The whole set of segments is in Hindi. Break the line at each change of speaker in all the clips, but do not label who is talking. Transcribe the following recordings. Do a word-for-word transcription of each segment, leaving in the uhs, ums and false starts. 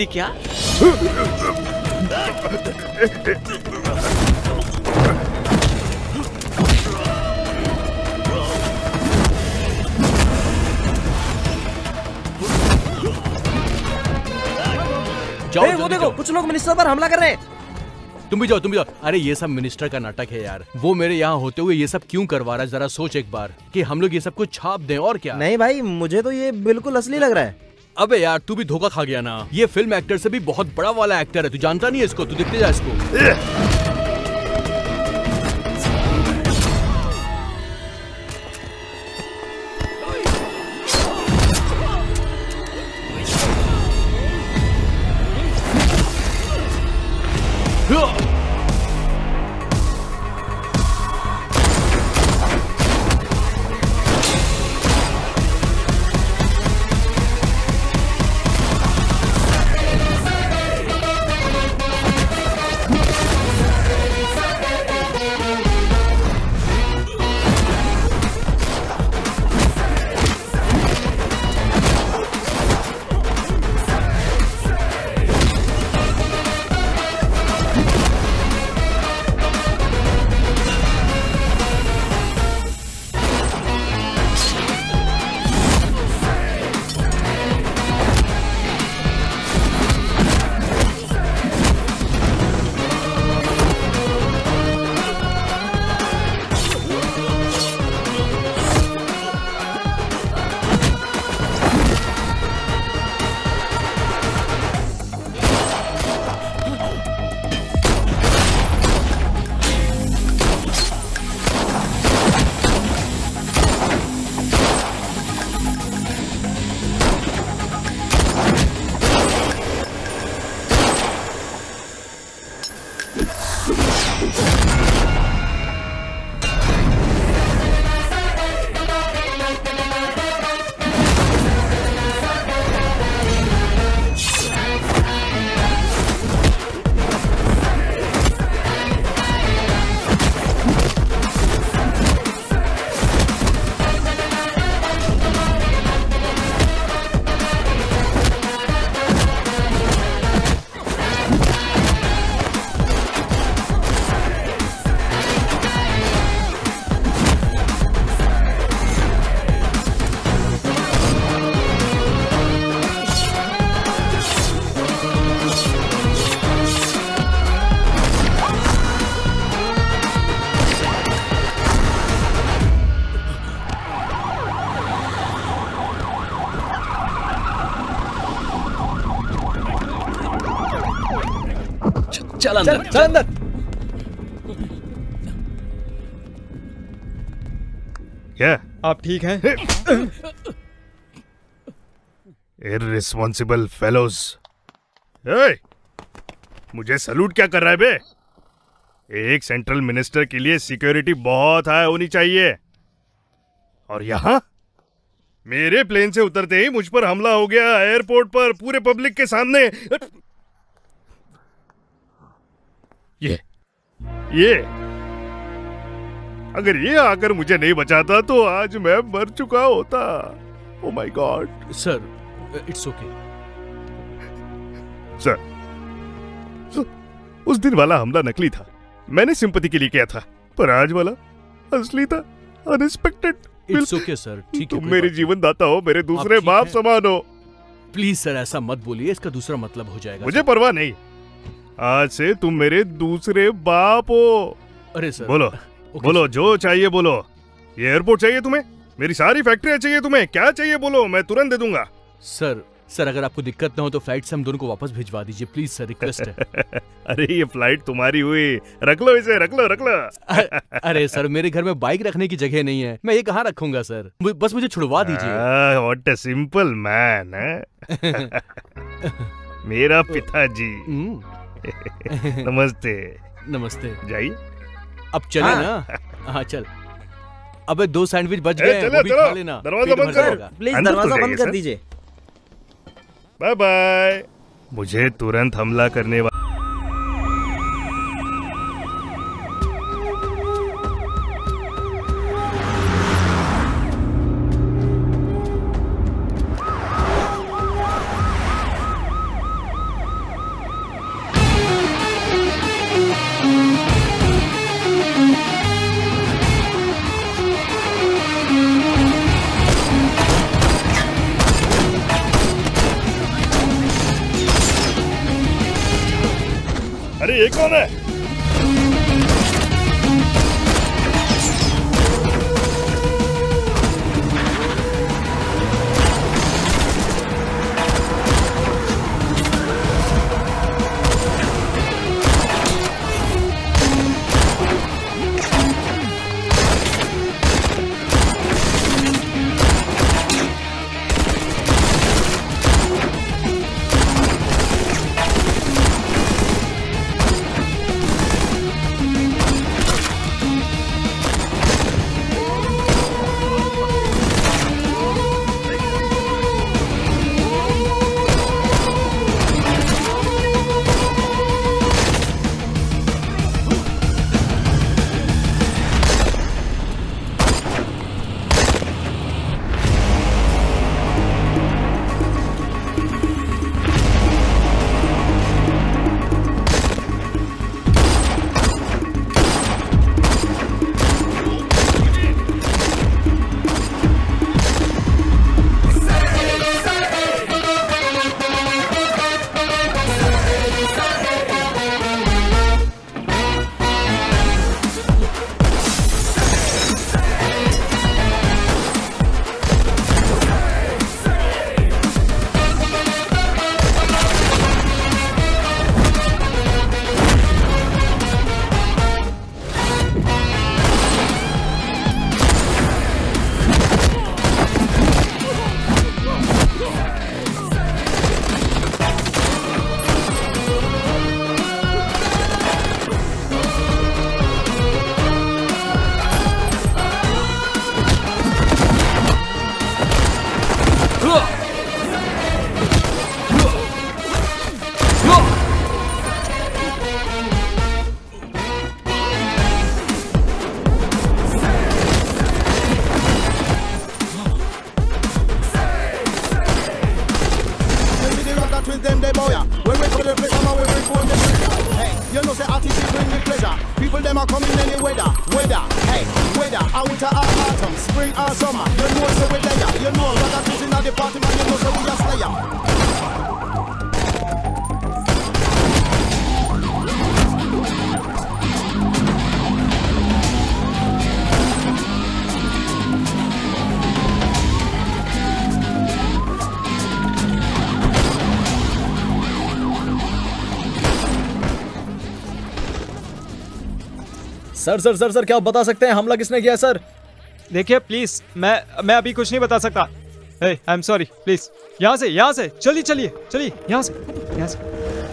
क्या?
जाओ, वो देखो कुछ लोग मिनिस्टर पर हमला कर रहे हैं।
तुम भी जाओ, तुम भी जाओ। अरे ये सब मिनिस्टर का नाटक है यार। वो मेरे यहाँ होते हुए ये सब क्यों करवा रहा है? जरा सोच एक बार कि हम लोग ये सब कुछ छाप दें और क्या।
नहीं भाई, मुझे तो ये बिल्कुल असली लग रहा है।
अबे यार तू भी धोखा खा गया ना। ये फिल्म एक्टर से भी बहुत बड़ा वाला एक्टर है, तू जानता नहीं है इसको? तू देखते जा इसको। चल अंदर,
चल, चल अंदर।
क्या
आप ठीक हैं?
Irresponsible fellows. ए, मुझे सलूट क्या कर रहा है बे? एक सेंट्रल मिनिस्टर के लिए सिक्योरिटी बहुत हाई होनी चाहिए, और यहां मेरे प्लेन से उतरते ही मुझ पर हमला हो गया एयरपोर्ट पर पूरे पब्लिक के सामने। ये ये अगर ये आकर मुझे नहीं बचाता तो आज मैं मर चुका होता। Oh my god.
Sir it's okay.
Sir, उस दिन वाला हमला नकली था, मैंने सिंपैथी के लिए किया था, पर आज वाला असली था, अनएक्सपेक्टेड।
इट्स ओके सर, ठीक है।
तुम मेरे जीवन दाता हो, मेरे दूसरे बाप समान हो।
प्लीज सर ऐसा मत बोलिए, इसका दूसरा मतलब हो जाएगा।
मुझे परवाह नहीं, आज से तुम मेरे दूसरे बाप हो।
अरे सर
बोलो बोलो, जो चाहिए बोलो। ये एयरपोर्ट चाहिए तुम्हें? मेरी सारी फैक्ट्रियां चाहिए तुम्हें? क्या चाहिए बोलो, मैं तुरंत दे दूंगा।
सर सर अगर आपको दिक्कत ना हो तो फ्लाइट से हम दोनों को वापस भिजवा दीजिए प्लीज सर, रिक्वेस्ट है।
अरे ये फ्लाइट तुम्हारी हुई, रख लो इसे, रख लो रख लो।
अरे सर मेरे घर में बाइक रखने की जगह नहीं है, मैं ये कहाँ रखूंगा सर, बस मुझे छुड़वा दीजिए।
व्हाट अ सिंपल मैन है। मेरा पिताजी। नमस्ते।
नमस्ते।
जाइए
अब चले
हाँ।
ना। हाँ चल। अबे दो सैंडविच बच
ए,
गए,
चलो,
वो भी
चलो।
खा लेना।
दरवाजा
पेट
बंद
भर
करो।
जाएगा।
प्लीज
अंदर तो
दरवाजा
जाइए,
बंद कर
सर।
दीजिए।
Bye bye. मुझे तुरंत हमला करने वाला अरे ये कौन है?
सर सर सर सर क्या आप बता सकते हैं हमला किसने किया सर?
देखिए प्लीज, मैं मैं अभी कुछ नहीं बता सकता। आई एम सॉरी, प्लीज यहाँ से यहाँ से चलिए चलिए चलिए यहाँ से यहाँ से।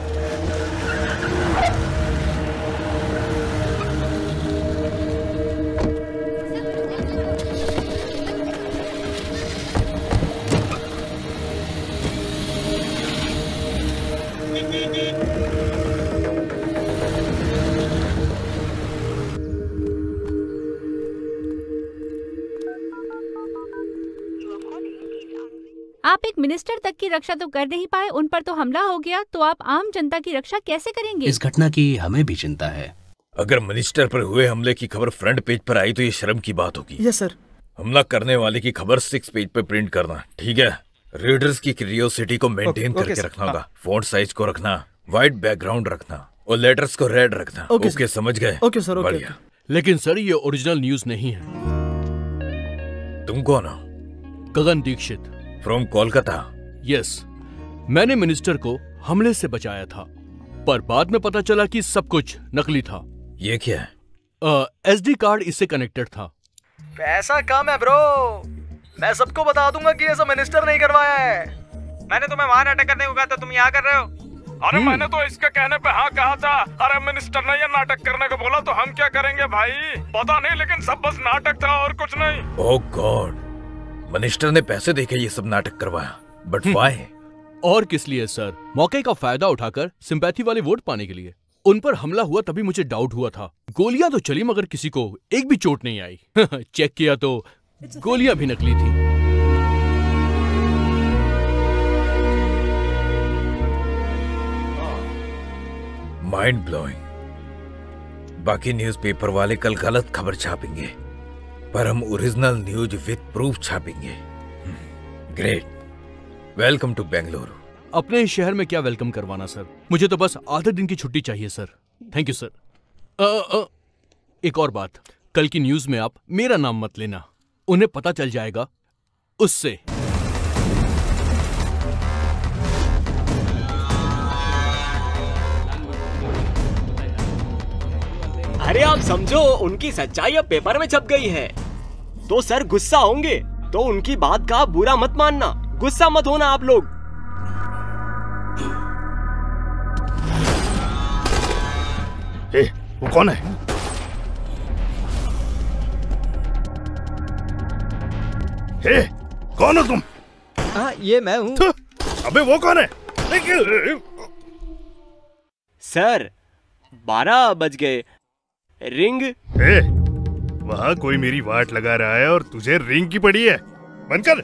आप एक मिनिस्टर तक की रक्षा तो कर नहीं पाए, उन पर तो हमला हो गया, तो आप आम जनता की रक्षा कैसे करेंगे?
इस घटना की हमें भी चिंता है।
अगर मिनिस्टर पर हुए हमले की खबर फ्रंट पेज पर आई तो ये शर्म की बात होगी।
Yes sir.
हमला करने वाले की खबर सिक्स पेज पे प्रिंट करना, ठीक है? रीडर्स की क्यूरियोसिटी को मेंटेन
ओके,
करके
ओके,
रखना होगा। फॉन्ट साइज को रखना, व्हाइट बैकग्राउंड रखना और लेटर्स को रेड रखना।
ओके,
ओके, समझ गए?
ओके सर, ओके,
बढ़िया।
लेकिन सर ये ओरिजिनल न्यूज नहीं है।
तुम कौन हो?
गगन दीक्षित
फ्रॉम कोलकाता।
यस, मैंने मिनिस्टर को हमले से बचाया था, पर बाद में पता चला कि सब कुछ नकली था।
ये क्या है?
एसडी कार्ड इससे कनेक्टेड था।
ऐसा काम है ब्रो, मैं सबको बता दूंगा कि ऐसा मिनिस्टर नहीं करवाया है।
मैंने तुम्हें वहाँ नाटक करने को कहा था, तुम यहाँ कर रहे हो।
अरे मैंने तो इसके कहने पे हाँ कहा था। अरे मिनिस्टर ने ये नाटक करने को बोला तो हम क्या करेंगे भाई? पता नहीं, लेकिन सब बस नाटक था और कुछ नहीं।
ओह गॉड, मिनिस्टर ने पैसे देके ये सब नाटक करवाया, बट व्हाई?
और किस लिए सर? मौके का फायदा उठाकर सिंपैथी वाले वोट पाने के लिए। उन पर हमला हुआ तभी मुझे डाउट हुआ था। गोलियां तो चली मगर किसी को एक भी चोट नहीं आई। चेक किया तो गोलियां भी नकली थी।
Mind blowing. बाकी न्यूज़पेपर वाले कल गलत खबर छापेंगे, पर हम ओरिजिनल न्यूज विद प्रूफ छापेंगे। ग्रेट। Welcome to Bengaluru.
अपने इस शहर में क्या वेलकम करवाना सर, मुझे तो बस आधे दिन की छुट्टी चाहिए सर। Thank you sir. अ, अ, एक और बात, कल की न्यूज में आप मेरा नाम मत लेना, उन्हें पता चल जाएगा उससे।
अरे आप समझो, उनकी सच्चाई अब पेपर में छप गई है तो सर गुस्सा होंगे, तो उनकी बात का बुरा मत मानना, गुस्सा मत होना आप लोग।
ए, वो कौन है? ए, कौन हो तुम?
हाँ, ये मैं हूँ।
अबे वो कौन है?
सर बारह बज गए, रिंग।
ए, वहाँ कोई मेरी वाट लगा रहा है और तुझे रिंग की पड़ी है, बंद कर।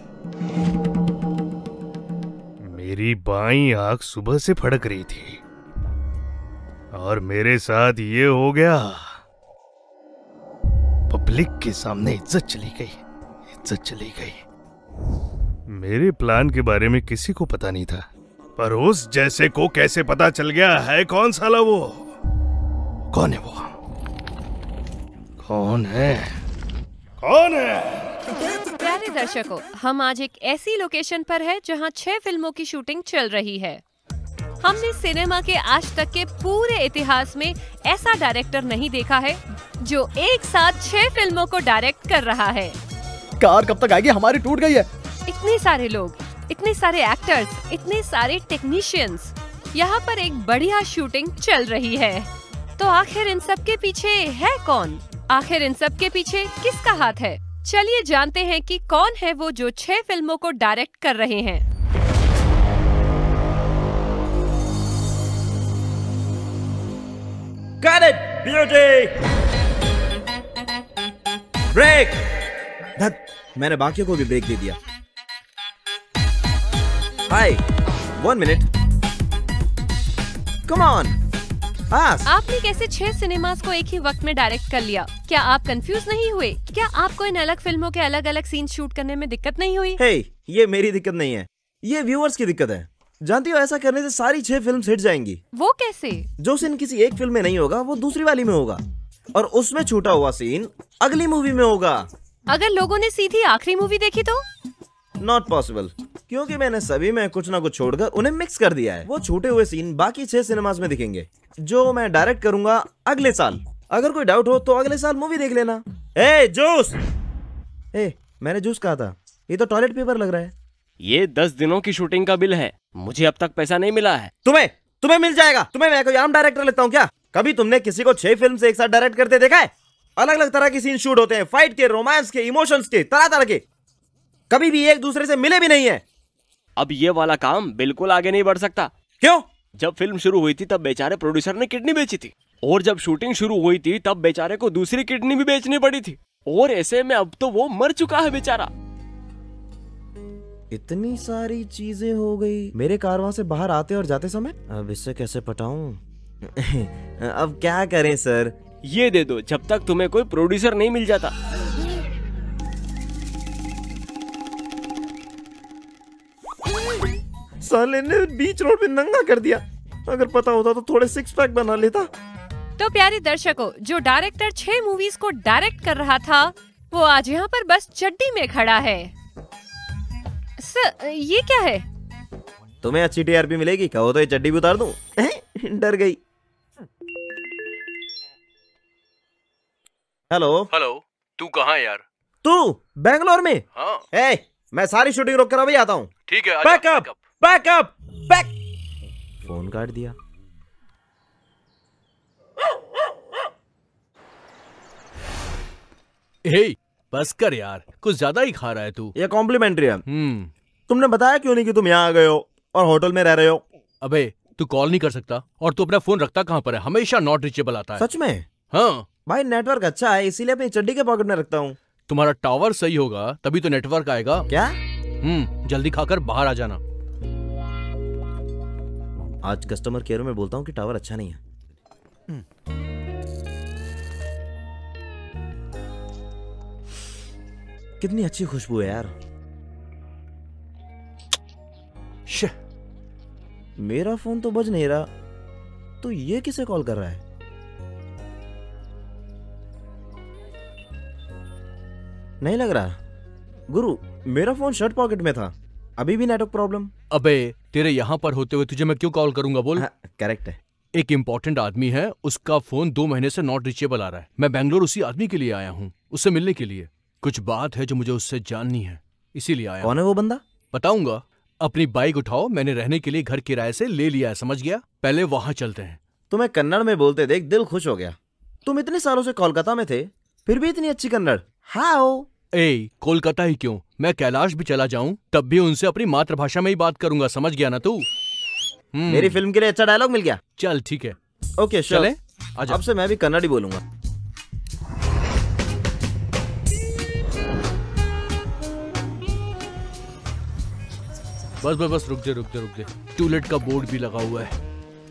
मेरी बाईं आंख सुबह से फड़क रही थी और मेरे साथ ये हो गया। पब्लिक के सामने इज्जत चली गई, इज्जत चली गई। मेरे प्लान के बारे में किसी को पता नहीं था, पर उस जैसे को कैसे पता चल गया है? कौन साला वो? कौन है वो? कौन है? कौन है?
प्यारे दर्शकों, हम आज एक ऐसी लोकेशन पर है जहां छह फिल्मों की शूटिंग चल रही है। हमने सिनेमा के आज तक के पूरे इतिहास में ऐसा डायरेक्टर नहीं देखा है जो एक साथ छह फिल्मों को डायरेक्ट कर रहा है।
कार कब तक आएगी? हमारी टूट गई है।
इतने सारे लोग, इतने सारे एक्टर्स, इतने सारे टेक्नीशियंस, यहाँ पर एक बढ़िया शूटिंग चल रही है। तो आखिर इन सब के पीछे है कौन? आखिर इन सब के पीछे किसका हाथ है? चलिए जानते हैं कि कौन है वो जो छह फिल्मों को डायरेक्ट कर रहे हैं।
Got it, beauty! ब्रेक! धत, मैंने बाकियों को भी ब्रेक दे दिया। Hi, one minute. Come on.
आपने कैसे छह सिनेमास को एक ही वक्त में डायरेक्ट कर लिया? क्या आप कंफ्यूज नहीं हुए? क्या आपको इन अलग फिल्मों के अलग अलग सीन शूट करने में दिक्कत नहीं हुई?
हे, hey, ये मेरी दिक्कत नहीं है, ये व्यूअर्स की दिक्कत है। जानती हो, ऐसा करने से सारी छह फिल्म हिट जाएंगी।
वो कैसे?
जो सीन किसी एक फिल्म में नहीं होगा वो दूसरी वाली में होगा, और उसमें छूटा हुआ सीन अगली मूवी में होगा।
अगर लोगों ने सीधी आखिरी मूवी देखी तो?
नॉट पॉसिबल, क्योंकि मैंने सभी में कुछ ना कुछ छोड़कर उन्हें मिक्स कर दिया है। वो छूटे हुए सीन बाकी छह सिनेमास में दिखेंगे, जो मैं डायरेक्ट करूंगा अगले साल। अगर कोई डाउट हो तो अगले साल मूवी देख लेना। ए जूस! ए, मैंने जूस कहा था, ये तो टॉयलेट पेपर लग रहा है।
ये दस दिनों की शूटिंग का बिल है, मुझे अब तक पैसा नहीं मिला है।
तुम्हें तुम्हें मिल जाएगा। तुम्हें मैं कोई आम डायरेक्टर लगता हूँ क्या? कभी तुमने किसी को छह फिल्म से एक साथ डायरेक्ट करते देखा है? अलग अलग तरह के सीन शूट होते हैं, फाइट के, रोमांस के, इमोशंस के, तरह तरह के। कभी भी एक दूसरे से मिले भी नहीं है।
अब ये वाला काम बिल्कुल आगे नहीं बढ़ सकता।
क्यों?
जब फिल्म शुरू हुई थी तब बेचारे प्रोड्यूसर ने किडनी बेची थी, और जब शूटिंग शुरू हुई थी तब बेचारे को दूसरी किडनी भी बेचनी पड़ी थी, और ऐसे में अब तो वो मर चुका है बेचारा।
इतनी सारी चीजें हो गई मेरे कारवां से बाहर आते और जाते समय। अब इससे कैसे पटाऊं? अब क्या करें सर?
ये दे दो जब तक तुम्हें कोई प्रोड्यूसर नहीं मिल जाता।
साले ने बीच रोड पे नंगा कर दिया। अगर पता होता तो थोड़े सिक्स पैक बना लेता।
तो प्यारे दर्शकों, जो डायरेक्टर छह मूवीज को डायरेक्ट कर रहा था वो आज यहाँ पर बस चड्डी में खड़ा है। सर, ये क्या है?
तुम्हें अच्छी टीआरपी मिलेगी, कहो तो ये चड्डी भी उतार दूं। डर गई। हेलो
हेलो, तू कहाँ है यार?
तू बेंगलोर में?
हाँ।
ए, मैं सारी शूटिंग रोक कर अभी आता हूँ।
ठीक है,
बैकअप बैकअप बैक। फोन काट दिया।
हे, बस कर यार, कुछ ज्यादा ही खा रहा है तू।
ये कॉम्प्लीमेंट्री है।
हम्म।
तुमने बताया क्यों नहीं कि तुम यहाँ आ गए हो और होटल में रह रहे हो?
अबे, तू कॉल नहीं कर सकता और तू अपना फोन रखता कहाँ पर है? हमेशा नॉट रीचेबल आता है।
सच में?
हाँ
भाई, नेटवर्क अच्छा है इसीलिए अपनी चड्डी के पॉकेट में रखता हूँ।
तुम्हारा टावर सही होगा तभी तो नेटवर्क आएगा।
क्या?
हम्म, जल्दी खाकर बाहर आ जाना।
आज कस्टमर केयर में बोलता हूँ कि टावर अच्छा नहीं है। कितनी अच्छी खुशबू है यार। मेरा फोन तो बज नहीं रहा, तो ये किसे कॉल कर रहा है? नहीं लग रहा। गुरु, मेरा फोन शर्ट पॉकेट में था, अभी भी नेटवर्क प्रॉब्लम।
अबे तेरे यहाँ पर होते हुए तुझे मैं क्यों कॉल करूंगा बोल?
हाँ, करेक्ट है।
एक इम्पोर्टेंट आदमी है, उसका फोन दो महीने से नॉट रीचेबल आ रहा है। मैं बैंगलोर उसी आदमी के लिए आया हूँ, उससे मिलने के लिए। कुछ बात है जो मुझे उससे जाननी है, इसीलिए आया।
कौन है वो बंदा?
बताऊंगा। अपनी बाइक उठाओ, मैंने रहने के लिए घर किराए से ले लिया है, समझ गया? पहले वहां चलते हैं।
तुम्हें कन्नड़ में बोलते देख दिल खुश हो गया। तुम इतने सालों से कोलकाता में थे, फिर भी इतनी अच्छी कन्नड़। हाउ?
ए, कोलकाता ही क्यों, मैं कैलाश भी चला जाऊं तब भी उनसे अपनी मातृभाषा में ही बात करूंगा, समझ गया ना तू?
मेरी फिल्म के लिए अच्छा डायलॉग मिल गया।
चल ठीक है।
ओके चले,
आजा।
अब से मैं भी कन्नड़ ही बोलूंगा।
बस बस बस रुक दे रुक दे रुक दे। टूलेट का बोर्ड भी लगा हुआ है।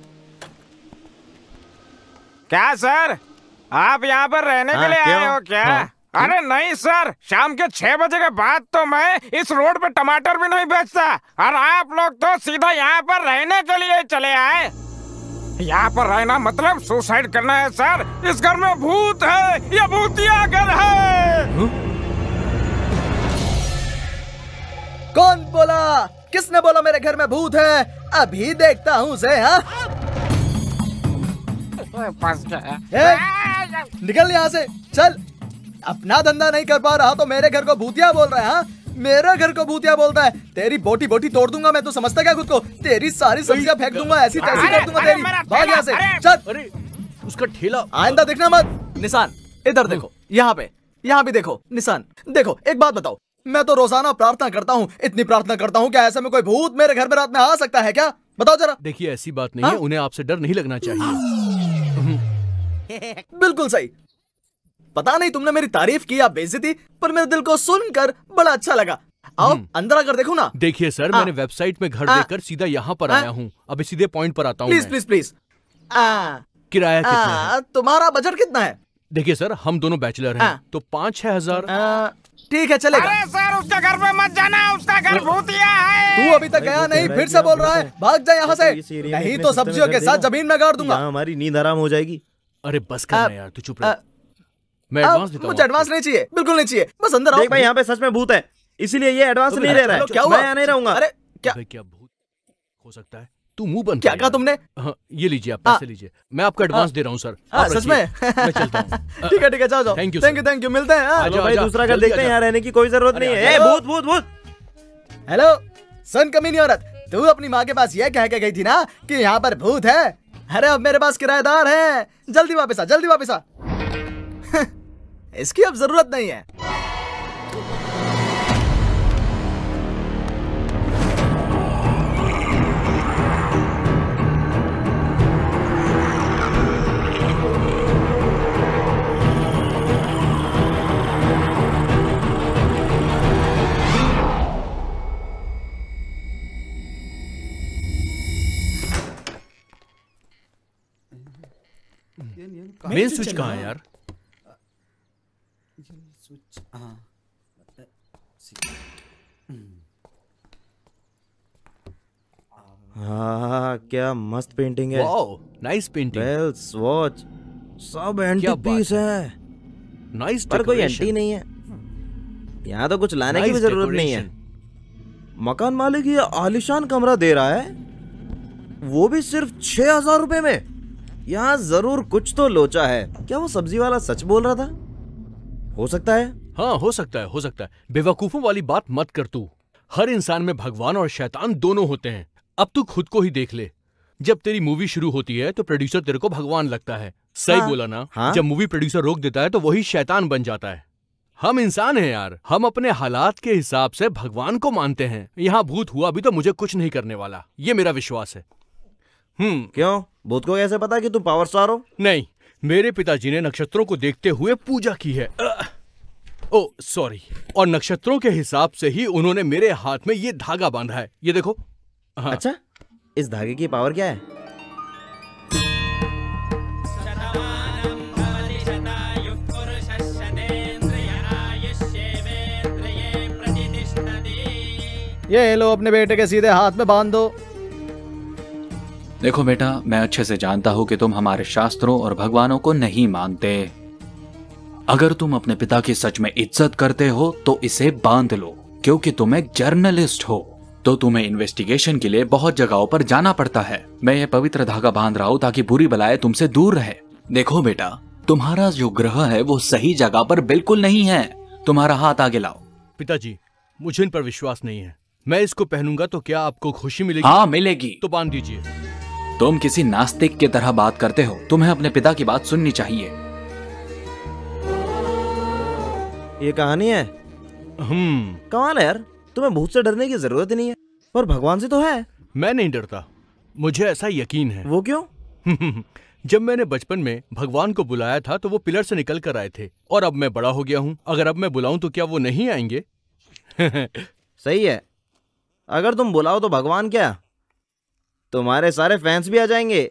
क्या सर, आप यहाँ पर रहने के लिए आए हो क्या?
हाँ,
अरे नहीं सर, शाम के छह बजे के बाद तो मैं इस रोड पे टमाटर भी नहीं बेचता, और आप लोग तो सीधा यहाँ पर रहने के लिए चले आए। यहाँ पर रहना मतलब सुसाइड करना है सर। इस घर में भूत है, ये भूतिया घर है।
हुँ?
कौन बोला? किसने बोला मेरे घर में भूत है? अभी देखता हूँ उसे। हाँ,
फंस गया।
ए, निकल यहाँ से, चल। अपना धंधा नहीं कर पा रहा तो मेरे घर को भूतिया बोल रहा है? हाँ, मेरे घर को भूतिया बोलता है? तेरी बोटी बोटी तोड़ दूंगा मैं, तो समझता क्या खुद को? तेरी सारी सब्जियां फेंक दूंगा, ऐसी तैसी कर दूंगा तेरी। भाग यहाँ से, चल।
अरे उसका ठेला।
आइंदा देखना मत। निशान, इधर देखो, यहाँ पे, यहाँ भी देखो निशान। देखो, एक बात बताओ, मैं तो रोजाना प्रार्थना करता हूँ, इतनी प्रार्थना करता हूँ, क्या ऐसे में कोई भूत मेरे घर में रात में आ सकता है क्या? बताओ जरा।
देखिए ऐसी बात नहीं है, उन्हें आपसे डर नहीं लगना चाहिए।
बिल्कुल सही। पता नहीं तुमने मेरी तारीफ की या बेइज्जती, पर मेरे दिल को सुनकर बड़ा अच्छा लगा। आओ अंदर आकर देखो ना।
देखिए सर, मैंने वेबसाइट में घर देखकर सीधा यहाँ पर आया हूँ। अभी सीधे पॉइंट पर आता हूँ।
Please please please.
किराया कितना है?
तुम्हारा बजट कितना है?
देखिए सर, हम दोनों बैचलर हैं, तो पाँच छह हजार।
ठीक है, चलेगा।
अरे सर, उसके घर में मत जाना, उसका घर भूतिया है।
तू अभी तक गया नहीं, फिर से बोल रहा है? भाग जा यहाँ से, नहीं तो सब्जियों के साथ जमीन में गाड़ दूंगा।
हमारी नींद आराम हो जाएगी।
अरे बस कर यार, तू चुप रह। मैं एडवांस देता हूँ।
मुझे एडवांस नहीं चाहिए, बिल्कुल नहीं चाहिए, बस अंदर आओ।
देख भाई, यहाँ पे सच में भूत है, इसीलिए ये एडवांस नहीं ले रहा है।
क्या हुआ?
मैं यहाँ नहीं रहूंगा।
अरे क्या
क्या भूत हो सकता है? तू मुंह बंद।
क्या कहा तुमने?
हाँ, ये लीजिए, आप पैसे लीजिए, मैं आपको एडवांस दे रहा हूँ सर।
सच में?
मैं चलता हूँ।
ठीक है ठीक है, जाओ जाओ।
Thank you
thank you thank you, मिलते हैं।
चलो भाई, दूसरा घर देखते हैं, यहाँ रहने की कोई जरूरत नहीं है। भूत भूत भूत।
हेलो सन कमीनी औरत, तू अपनी माँ के पास ये कह के गई थी ना कि यहाँ पर भूत है? अरे अब मेरे पास किराएदार है, जल्दी वापस आ, जल्दी वापस आ। इसकी अब जरूरत नहीं है।
मेन स्विच कहाँ है यार?
हाँ, क्या मस्त पेंटिंग है।
Wow, nice painting.
Bells, watch, सब एंटीक पीस है।
नाइस,
पर कोई एंटी नहीं है। यहाँ तो कुछ लाने की भी जरूरत नहीं है। मकान मालिक ये आलीशान कमरा दे रहा है, वो भी सिर्फ छह हजार रुपए में। यहाँ जरूर कुछ तो लोचा है। क्या वो सब्जी वाला सच बोल रहा था? हो सकता है।
हाँ, हो सकता है, हो सकता है। बेवकूफों वाली बात मत कर तू। हर इंसान में भगवान और शैतान दोनों होते हैं। अब तू खुद को ही देख ले। जब तेरी मूवी शुरू होती है तो प्रोड्यूसर तेरे को भगवान लगता है। सही
हाँ,
बोला ना?
हाँ?
जब मूवी प्रोड्यूसर रोक देता है तो वही शैतान बन जाता है। हम इंसान हैं यार, हम अपने हालात के हिसाब से भगवान को मानते हैं। यहाँ भूत हुआ भी तो मुझे कुछ नहीं करने वाला, ये मेरा विश्वास है। हम्म
क्यों? भूत को कैसे पता कि तू पावर स्टार हो?
नहीं, मेरे पिताजी ने नक्षत्रों को देखते हुए पूजा की है। Oh sorry. और नक्षत्रों के हिसाब से ही उन्होंने मेरे हाथ में ये धागा बांधा है, ये देखो। हाँ।
अच्छा, इस धागे की पावर क्या है?
ये लो, अपने बेटे के सीधे हाथ में बांध दो।
देखो बेटा, मैं अच्छे से जानता हूँ कि तुम हमारे शास्त्रों और भगवानों को नहीं मानते। अगर तुम अपने पिता की सच में इज्जत करते हो तो इसे बांध लो, क्योंकि तुम एक जर्नलिस्ट हो तो तुम्हें इन्वेस्टिगेशन के लिए बहुत जगहों पर जाना पड़ता है। मैं ये पवित्र धागा बांध रहा हूँ ताकि बुरी बलाएं तुमसे दूर रहे। देखो बेटा, तुम्हारा जो ग्रह है वो सही जगह पर बिल्कुल नहीं है। तुम्हारा हाथ आगे लाओ।
पिताजी, मुझे इन पर विश्वास नहीं है। मैं इसको पहनूंगा तो क्या आपको खुशी मिलेगी?
हाँ मिलेगी।
तो बांध दीजिए।
तुम किसी नास्तिक की तरह बात करते हो। तुम्हें अपने पिता की बात सुननी चाहिए।
ये कहानी है।
हम्म
कमाल है यार, तुम्हें भूत से डरने की जरूरत ही नहीं है, पर भगवान से तो है।
मैं नहीं डरता, मुझे ऐसा यकीन है।
वो क्यों?
जब मैंने बचपन में भगवान को बुलाया था तो वो पिलर से निकल कर आए थे, और अब मैं बड़ा हो गया हूँ। अगर अब मैं बुलाऊं तो क्या वो नहीं आएंगे?
सही है, अगर तुम बुलाओ तो भगवान क्या, तुम्हारे सारे फैंस भी आ जाएंगे।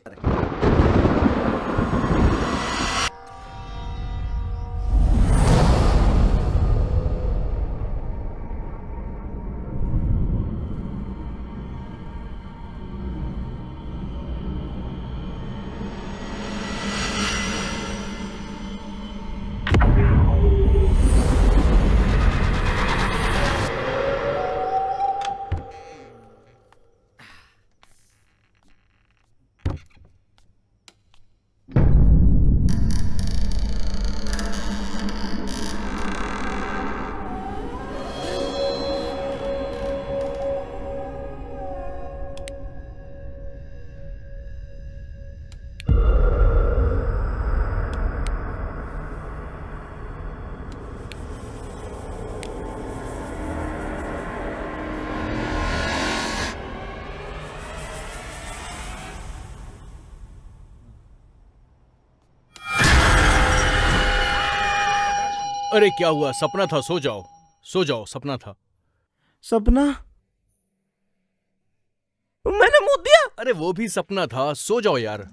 अरे क्या हुआ? सपना था, सो जाओ सो जाओ, सपना था।
सपना? मैंने मुंह दिया।
अरे वो भी सपना था, सो जाओ यार।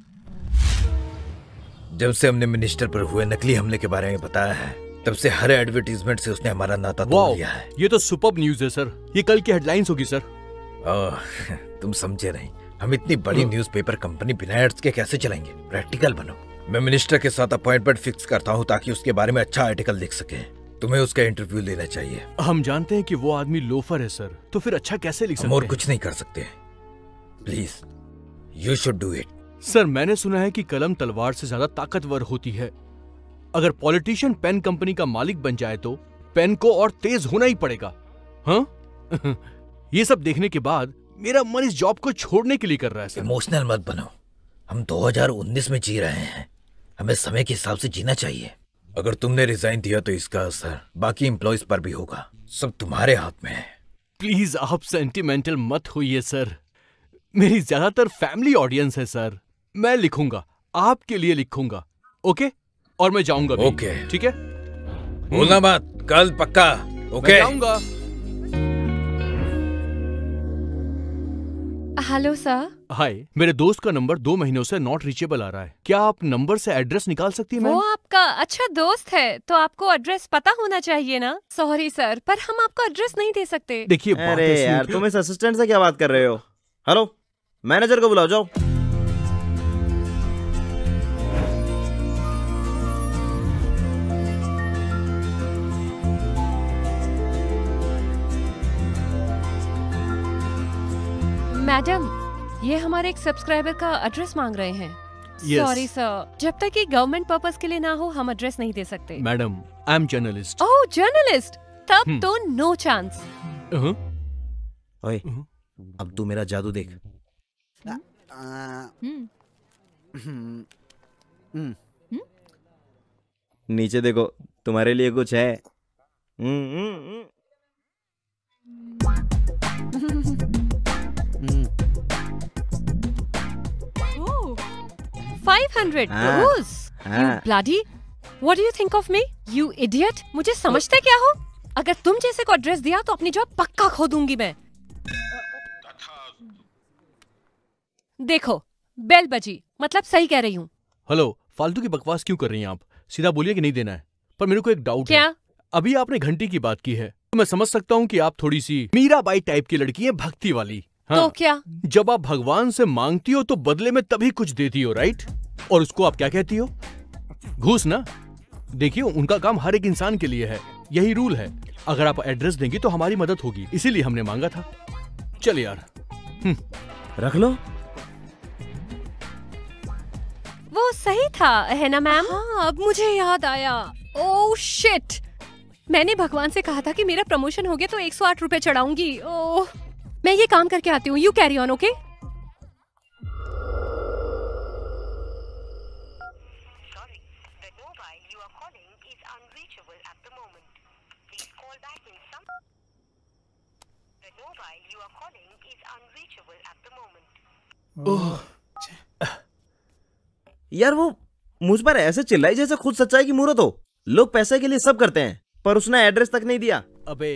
जब से हमने मिनिस्टर पर हुए नकली हमले के बारे में बताया है, तब से हर एडवर्टीजमेंट से उसने हमारा नाता तोड़ लिया है।
ये तो सुपर्ब न्यूज है सर, ये कल की हेडलाइंस होगी सर।
ओह, तुम समझे नहीं, हम इतनी बड़ी न्यूज़पेपर कंपनी बिना एड्स के कैसे चलाएंगे? प्रैक्टिकल बनो। मैं मिनिस्टर के साथ अपॉइंटमेंट फिक्स करता हूँ ताकि उसके बारे में अच्छा आर्टिकल लिख सके। तुम्हें उसका इंटरव्यू लेना चाहिए।
हम जानते हैं कि वो आदमी लोफर है सर, तो फिर अच्छा कैसे लिख सकते हैं?
और कुछ नहीं कर सकते। Please, you should do it.
Sir, मैंने सुना है कि कलम तलवार से ज्यादा ताकतवर होती है। अगर पॉलिटिशियन पेन कंपनी का मालिक बन जाए तो पेन को और तेज होना ही पड़ेगा। हाँ? ये सब देखने के बाद मेरा मन इस जॉब को छोड़ने के लिए कर रहा है सर।
इमोशनल मत बनो, हम दो हज़ार उन्नीस में जी रहे हैं, हमें समय के हिसाब से जीना चाहिए। अगर तुमने रिजाइन दिया तो इसका असर बाकी एम्प्लॉइज पर भी होगा। सब तुम्हारे हाथ में है।
प्लीज आप सेंटिमेंटल मत होइए सर, मेरी ज्यादातर फैमिली ऑडियंस है सर। मैं लिखूंगा, आपके लिए लिखूंगा, ओके? और मैं जाऊंगा भी।
ओके,
ठीक है?
भूलना मत, कल पक्का। ओके,
मैं जाऊंगा।
Hello sir.
हाय, मेरे दोस्त का नंबर दो महीनों से नॉट रीचेबल आ रहा है। क्या आप नंबर से एड्रेस निकाल सकती हैं?
वो आपका अच्छा दोस्त है तो आपको एड्रेस पता होना चाहिए ना। सॉरी सर, पर हम आपको एड्रेस नहीं दे सकते।
देखिए,
अरे यार, तुम इस असिस्टेंट से क्या बात कर रहे हो? हेलो, मैनेजर को बुलाओ, जाओ।
मैडम, ये हमारे एक सब्सक्राइबर का एड्रेस मांग रहे हैं। सॉरी सर, जब तक ये गवर्नमेंट पर्पस के लिए ना हो हम एड्रेस नहीं दे सकते।
Madam, I am journalist.
Oh, journalist, तब तो नो चांस।
ओए, अब तू मेरा जादू देख। नीचे देखो, तुम्हारे लिए कुछ है।
five hundred crores? You bloody! What do you think of me? You idiot! मुझे समझते क्या हो? अगर तुम जैसे को एड्रेस दिया तो अपनी जॉब पक्का खो दूंगी मैं। देखो, बेल बजी, मतलब सही कह रही हूँ।
हेलो, फालतू की बकवास क्यों कर रही हैं आप? सीधा बोलिए कि नहीं देना है। पर मेरे को एक डाउट
क्या?
है। अभी आपने घंटी की बात की है, तो मैं समझ सकता हूँ कि आप थोड़ी सी मीराबाई टाइप की लड़की हैं, भक्ति वाली।
तो क्या?
जब आप भगवान से मांगती हो तो बदले में तभी कुछ देती हो, राइट? और उसको आप क्या कहती हो? घूस ना। देखिए, उनका काम हर एक इंसान के लिए है, यही रूल है। अगर आप एड्रेस देंगी तो हमारी मदद होगी, इसीलिए हमने मांगा था। चल यार।
रख लो।
वो सही था, है ना मैम? हाँ, अब मुझे याद आया। ओह शिट, मैंने भगवान से कहा था कि मेरा प्रमोशन हो गया तो एक सौ आठ रुपए चढ़ाऊंगी। ओह, मैं ये काम करके आती हूँ। You carry on, okay?
यार वो मुझ पर ऐसे चिल्लाई जैसे खुद सच्चाई की मूर्त हो। लोग पैसे के लिए सब करते हैं, पर उसने एड्रेस तक नहीं दिया।
अबे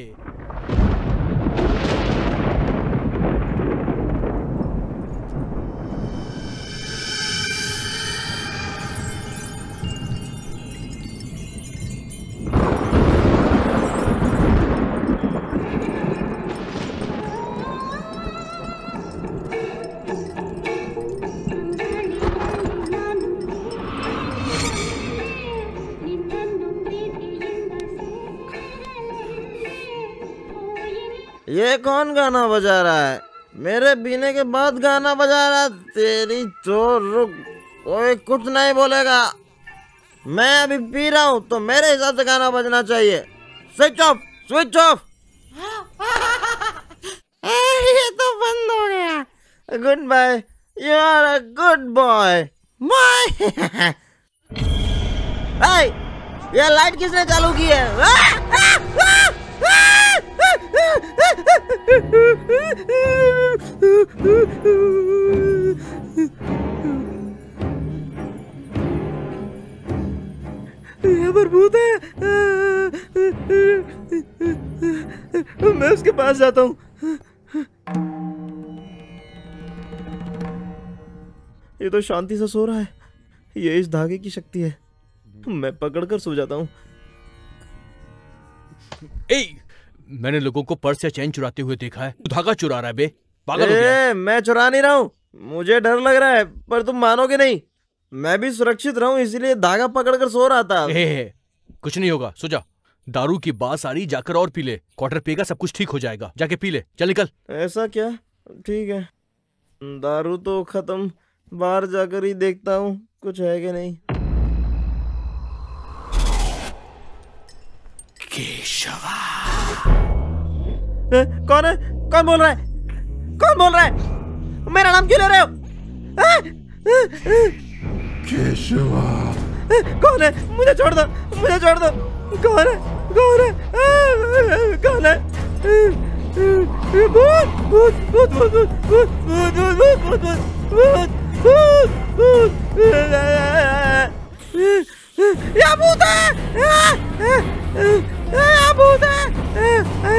ये कौन गाना बजा रहा है? मेरे पीने के बाद गाना बजा रहा है? तेरी तो रुक, कोई कुछ नहीं बोलेगा। मैं अभी पी रहा हूँ तो मेरे हिसाब से गाना बजना चाहिए। Switch off, switch off. ये तो बंद हो गया। Good bye, you are a good boy. Bye. ये लाइट किसने चालू की है? यहाँ पर भूत है। मैं उसके पास जाता हूँ। ये तो शांति से सो रहा है। ये इस धागे की शक्ति है। मैं पकड़कर सो जाता हूँ।
ए, मैंने लोगों को पर्स या चैन चुराते हुए देखा है। तू धागा चुरा रहा है बे, पागल हो गया?
मैं चुरा नहीं रहा हूँ, मुझे डर लग रहा है, पर तुम मानोगे नहीं। मैं भी सुरक्षित रहूं इसलिए धागा पकड़कर सो रहा था।
ए, ए, कुछ नहीं होगा, सो जा। दारू की बात आ रही, जाकर और पी ले। क्वार्टर पेगा, सब कुछ ठीक हो जाएगा। जाके पी ले, चल निकल।
ऐसा क्या? ठीक है, दारू तो खत्म, बाहर जाकर ही देखता हूँ कुछ है कि नहीं।
केशवा।
कौन है? कौन बोल रहा है? कौन बोल रहा है? मेरा नाम क्यों ले रहे हो?
केशवा।
कौन है? मुझे छोड़ दो, मुझे छोड़ दो। कौन है? कौन है? कौन है? भूत भूत भूत भूत भूत भूत भूत भूत भूत भूत भूत या भूत है, या भूत है।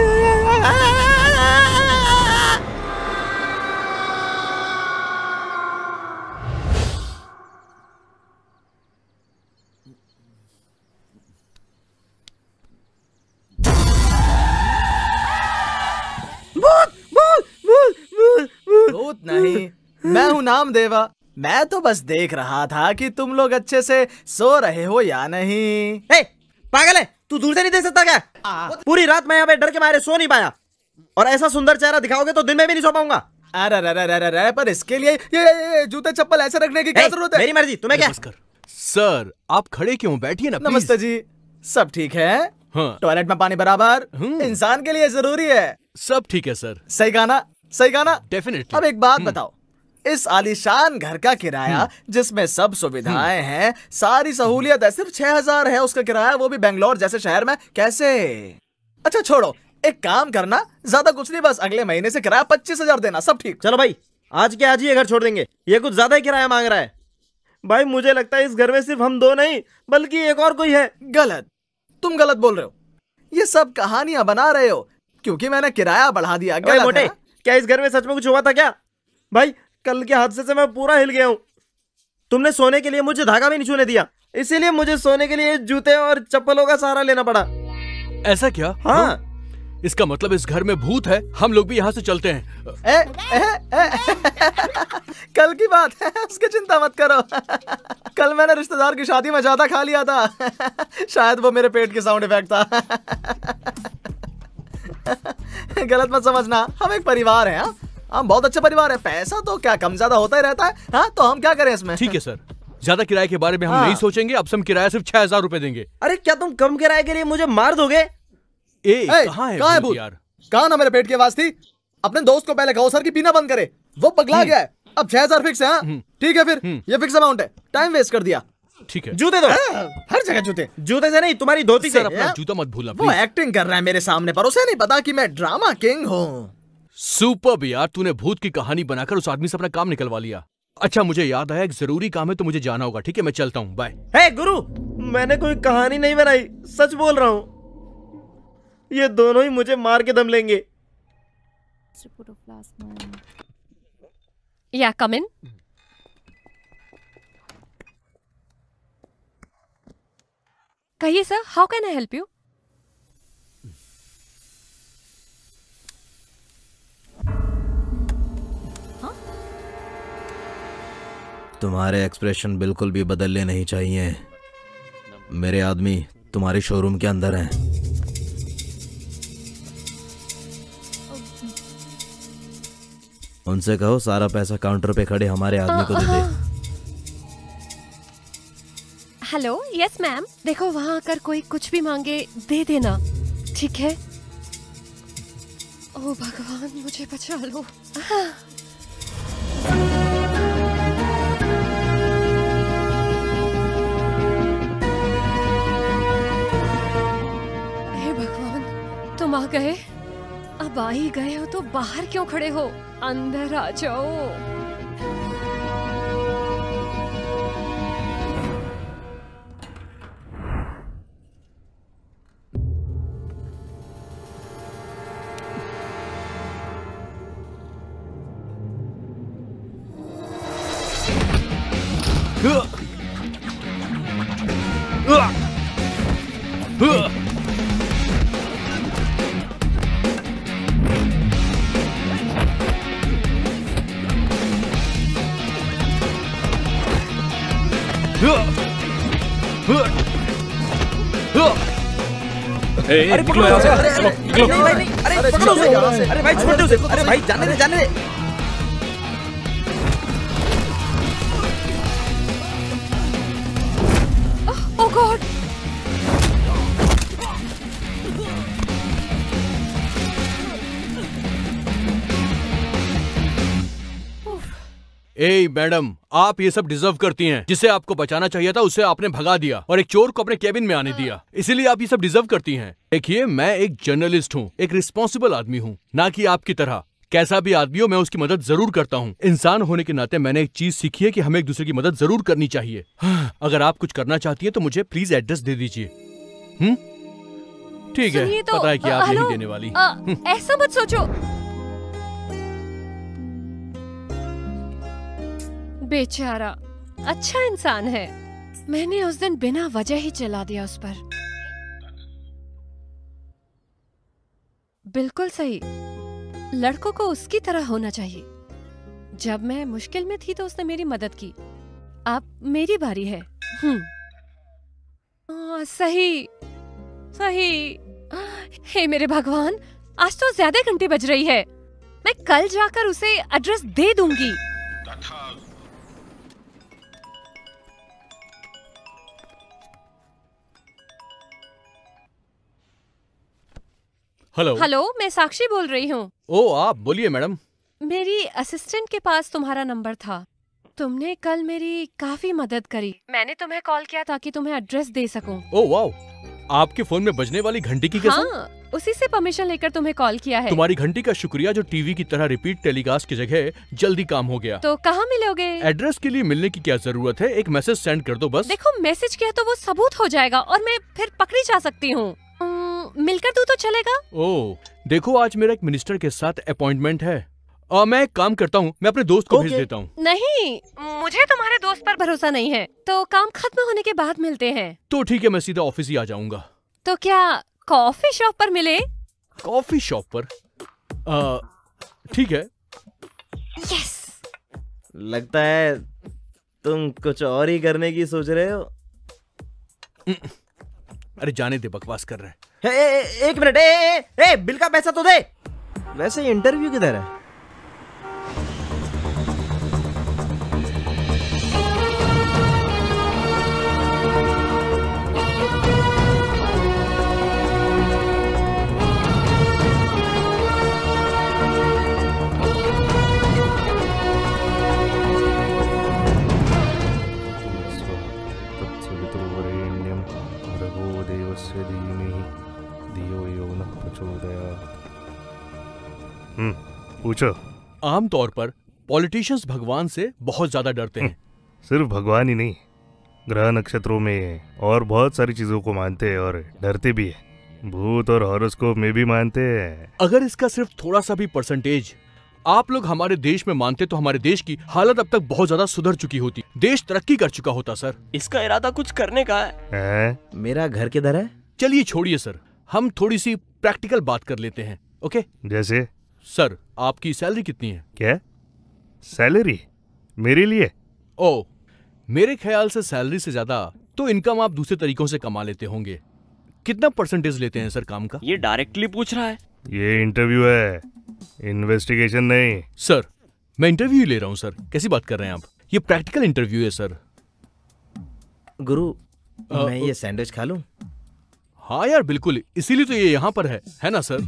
भूत नहीं, मैं हूँ नामदेवा। मैं तो बस देख रहा था कि तुम लोग अच्छे से सो रहे हो या नहीं।
ए, पागल है तू? दूर से नहीं देख सकता क्या? पूरी रात मैं यहाँ पे डर के मारे सो नहीं पाया, और ऐसा सुंदर चेहरा दिखाओगे तो दिन में भी नहीं सो पाऊंगा।
अरे अरे अरे अरे अरे, पर इसके लिए ये, ये, ये जूते चप्पल ऐसे रखने की क्या जरूरत है?
मेरी मर्जी, तुम्हें क्या?
सर आप खड़े क्यों? बैठिए ना।
नमस्ते जी, सब ठीक है?
हाँ।
टॉयलेट में पानी बराबर इंसान के लिए जरूरी है।
सब ठीक है सर।
सही गाना, सही गाना।
डेफिनेटली।
अब एक बात बताओ, इस आलीशान घर का किराया जिसमें सब सुविधाएं हैं, सारी सहूलियत है, सिर्फ छह हजार है उसका किराया, वो भी बेंगलोर जैसे शहर में, कैसे? अच्छा छोड़ो, एक काम करना, ज्यादा कुछ नहीं, बस अगले महीने से किराया पच्चीस हजार देना, सब ठीक।
चलो भाई, आज के आज ही ये घर छोड़ देंगे। ये कुछ ज्यादा ही किराया मांग रहा है। भाई मुझे लगता है इस घर में सिर्फ हम दो नहीं बल्कि एक और कोई है।
गलत, तुम गलत बोल रहे हो। ये सब कहानियां बना रहे हो क्योंकि मैंने किराया बढ़ा दिया। गलत
मोटे,
है?
क्या इस घर में सच में कुछ हुआ था क्या? भाई कल के हादसे से मैं पूरा हिल गया हूँ। तुमने सोने के लिए मुझे धागा भी नहीं छूने दिया, इसीलिए मुझे सोने के लिए जूते और चप्पलों का सहारा लेना पड़ा।
ऐसा क्या?
हाँ।
इसका मतलब इस घर में भूत है। हम लोग भी यहाँ से चलते हैं।
ए, ए, ए, कल की बात है, उसकी चिंता मत करो। कल मैंने रिश्तेदार की शादी में ज्यादा खा लिया था। शायद वो मेरे पेट के साउंड इफेक्ट था। गलत मत समझना, हम एक परिवार हैं। हाँ? हम बहुत अच्छे परिवार है। पैसा तो क्या कम ज्यादा होता ही रहता है। हाँ, तो हम क्या करें इसमें?
ठीक है सर, ज्यादा किराए के बारे में हम
हाँ।
नहीं सोचेंगे। अब से हम किराया सिर्फ छह हजार रूपए देंगे।
अरे क्या तुम कम किराए के लिए मुझे मार दोगे?
ए, कहाँ है
कहाँ है
भूत
भूत
यार?
कहाँ ना मेरे पेट की आवाज थी। अपने दोस्त को पहले कहो सर की पीना बंद करे, वो पगला गया है। अब छह हजार फिक्स है। हाँ? ठीक है फिर, ये फिक्स अमाउंट है। टाइम वेस्ट कर दिया।
ठीक है।
जूते दो।
हर जगह जूते।
जूते से नहीं, तुम्हारी धोती से।
सर अपना जूता मत भूलना
वो
प्लीज।
एक्टिंग कर रहा है मेरे सामने, पर उसे नहीं पता कि मैं ड्रामा किंग हूँ।
सुपर्ब यार, तूने भूत की कहानी बनाकर उस आदमी से अपना काम निकलवा लिया। अच्छा मुझे याद आया, एक जरूरी काम है तो मुझे जाना होगा। ठीक है मैं चलता हूँ, बाय।
हे गुरु, मैंने कोई कहानी नहीं बनाई, सच बोल रहा हूँ। ये दोनों ही मुझे मार के दम लेंगे।
या कम इन। कहिए sir, how can I help you?
तुम्हारे एक्सप्रेशन बिल्कुल भी बदलने नहीं चाहिए। मेरे आदमी तुम्हारे शोरूम के अंदर हैं। उनसे कहो सारा पैसा काउंटर पे खड़े हमारे आदमी को दे दे।
Hello, yes ma'am. देखो वहां आकर कोई कुछ भी मांगे दे देना, ठीक है? ओ भगवान, मुझे बचा लो। हाँ। हे भगवान, तुम आ गए। अब आ ही गए हो तो बाहर क्यों खड़े हो? अंदर आ जाओ।
अरे पकड़ो यहाँ से। चलो, निकलो। नहीं भाई नहीं, अरे पकड़ो उसे। अरे भाई छोड़ दो उसे। अरे भाई जाने दे, जाने दे।
ओह गॉड।
ए मैडम, आप ये सब डिजर्व करती हैं। जिसे आपको बचाना चाहिए था उसे आपने भगा दिया और एक चोर को अपने केबिन में आने दिया। इसीलिए आप ये सब डिजर्व करती हैं। देखिए, मैं एक जर्नलिस्ट हूँ, एक रिस्पॉन्सिबल आदमी हूँ, ना कि आपकी तरह। कैसा भी आदमी हो, मैं उसकी मदद जरूर करता हूँ। इंसान होने के नाते मैंने एक चीज सीखी है कि हमें एक दूसरे की मदद जरूर करनी चाहिए। अगर आप कुछ करना चाहती है तो मुझे प्लीज एड्रेस दे दीजिए। हम्म ठीक है,
तो,
पता है कि आप
हेलो,
नहीं देने वाली।
आ, ऐसा मत सोचो। बेचारा अच्छा इंसान है। मैंने उस दिन बिना वजह ही चला दिया उस पर। बिल्कुल सही, लड़कों को उसकी तरह होना चाहिए। जब मैं मुश्किल में थी तो उसने मेरी मदद की। अब मेरी बारी है। हम्म आ, सही सही। हे मेरे भगवान, आज तो ज्यादा घंटे बज रही है। मैं कल जाकर उसे एड्रेस दे दूंगी।
हेलो
हेलो, मैं साक्षी बोल रही हूँ।
ओ आप बोलिए मैडम।
मेरी असिस्टेंट के पास तुम्हारा नंबर था। तुमने कल मेरी काफी मदद करी। मैंने तुम्हें कॉल किया ताकि तुम्हें एड्रेस दे सकूं।
ओ वाओ, आपके फोन में बजने वाली घंटी की कसम?
हाँ, उसी से परमिशन लेकर तुम्हें कॉल किया है।
तुम्हारी घंटी का शुक्रिया जो टीवी की तरह रिपीट टेलीकास्ट की जगह जल्दी काम हो गया।
तो कहाँ मिलोगे?
एड्रेस के लिए मिलने की क्या जरूरत है, एक मैसेज सेंड कर दो बस।
देखो, मैसेज किया तो वो सबूत हो जाएगा और मैं फिर पकड़ी जा सकती हूँ। मिलकर दूं तो चलेगा?
ओ देखो, आज मेरा एक मिनिस्टर के साथ अपॉइंटमेंट है। और मैं एक काम करता हूँ, मैं अपने दोस्त को भेज देता हूँ।
नहीं, मुझे तुम्हारे दोस्त पर भरोसा नहीं है। तो काम खत्म होने के बाद मिलते हैं।
तो ठीक है, मैं सीधा ऑफिस ही आ जाऊंगा।
तो क्या कॉफी शॉप पर मिले?
कॉफी शॉप पर। आ, ठीक है।
yes! लगता है तुम कुछ और ही करने की सोच रहे हो।
अरे जाने दे, बकवास कर रहे हैं।
ए, ए, ए, एक मिनट, ए, ए, ए, बिल का पैसा तो दे। वैसे इंटरव्यू किधर है?
हम्म, पूछो।
आमतौर पर पॉलिटिशियंस भगवान से बहुत ज्यादा डरते हैं।
सिर्फ भगवान ही नहीं, ग्रह नक्षत्रों में और बहुत सारी चीजों को मानते हैं और डरते भी है। भूत और हॉरोस्कोप में भी मानते हैं।
अगर इसका सिर्फ थोड़ा सा भी परसेंटेज आप लोग हमारे देश में मानते तो हमारे देश की हालत अब तक बहुत ज्यादा सुधर चुकी होती, देश तरक्की कर चुका होता। सर,
इसका इरादा कुछ करने का है,
है?
मेरा घर किधर है?
चलिए छोड़िए सर, हम थोड़ी सी प्रैक्टिकल बात कर लेते हैं। ओके?
जैसे?
सर, आपकी सैलरी कितनी है?
क्या सैलरी मेरे लिए?
ओ, मेरे ख्याल से सैलरी से ज्यादा तो इनकम आप दूसरे तरीकों से कमा लेते होंगे। कितना परसेंटेज लेते हैं सर काम का?
ये डायरेक्टली पूछ रहा है।
ये इंटरव्यू है, इन्वेस्टिगेशन नहीं।
सर, मैं इंटरव्यू ही ले रहा हूँ सर, कैसी बात कर रहे हैं आप? ये प्रैक्टिकल इंटरव्यू है सर।
गुरु, मैं ये सैंडविच खा लूं?
हाँ यार बिल्कुल, इसीलिए तो ये यहाँ पर है, है ना सर?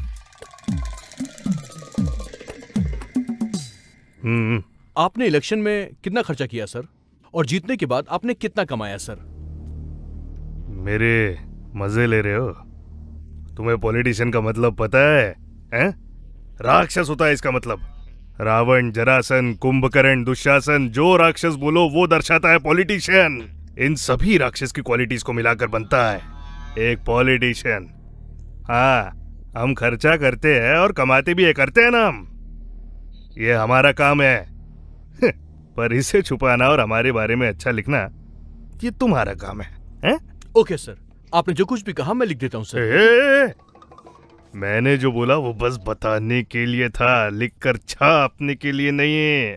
हम्म।
आपने इलेक्शन में कितना खर्चा किया सर, और जीतने के बाद आपने कितना कमाया सर?
मेरे मजे ले रहे हो? तुम्हें पॉलिटिशियन का मतलब पता है? हैं? राक्षस होता है इसका मतलब। रावण, जरासन, कुंभकर्ण, दुशासन, जो राक्षस बोलो वो दर्शाता है पॉलिटिशियन। इन सभी राक्षस की क्वालिटीज को मिलाकर बनता है एक पॉलिटिशियन। हाँ, हम खर्चा करते हैं और कमाते भी है, करते हैं ना हम। ये हमारा काम है। पर इसे छुपाना और हमारे बारे में अच्छा लिखना, ये तुम्हारा काम है, हैं?
ओके सर, आपने जो कुछ भी कहा मैं लिख देता हूँ सर।
ए, ए, मैंने जो बोला वो बस बताने के लिए था, लिखकर छापने के लिए नहीं।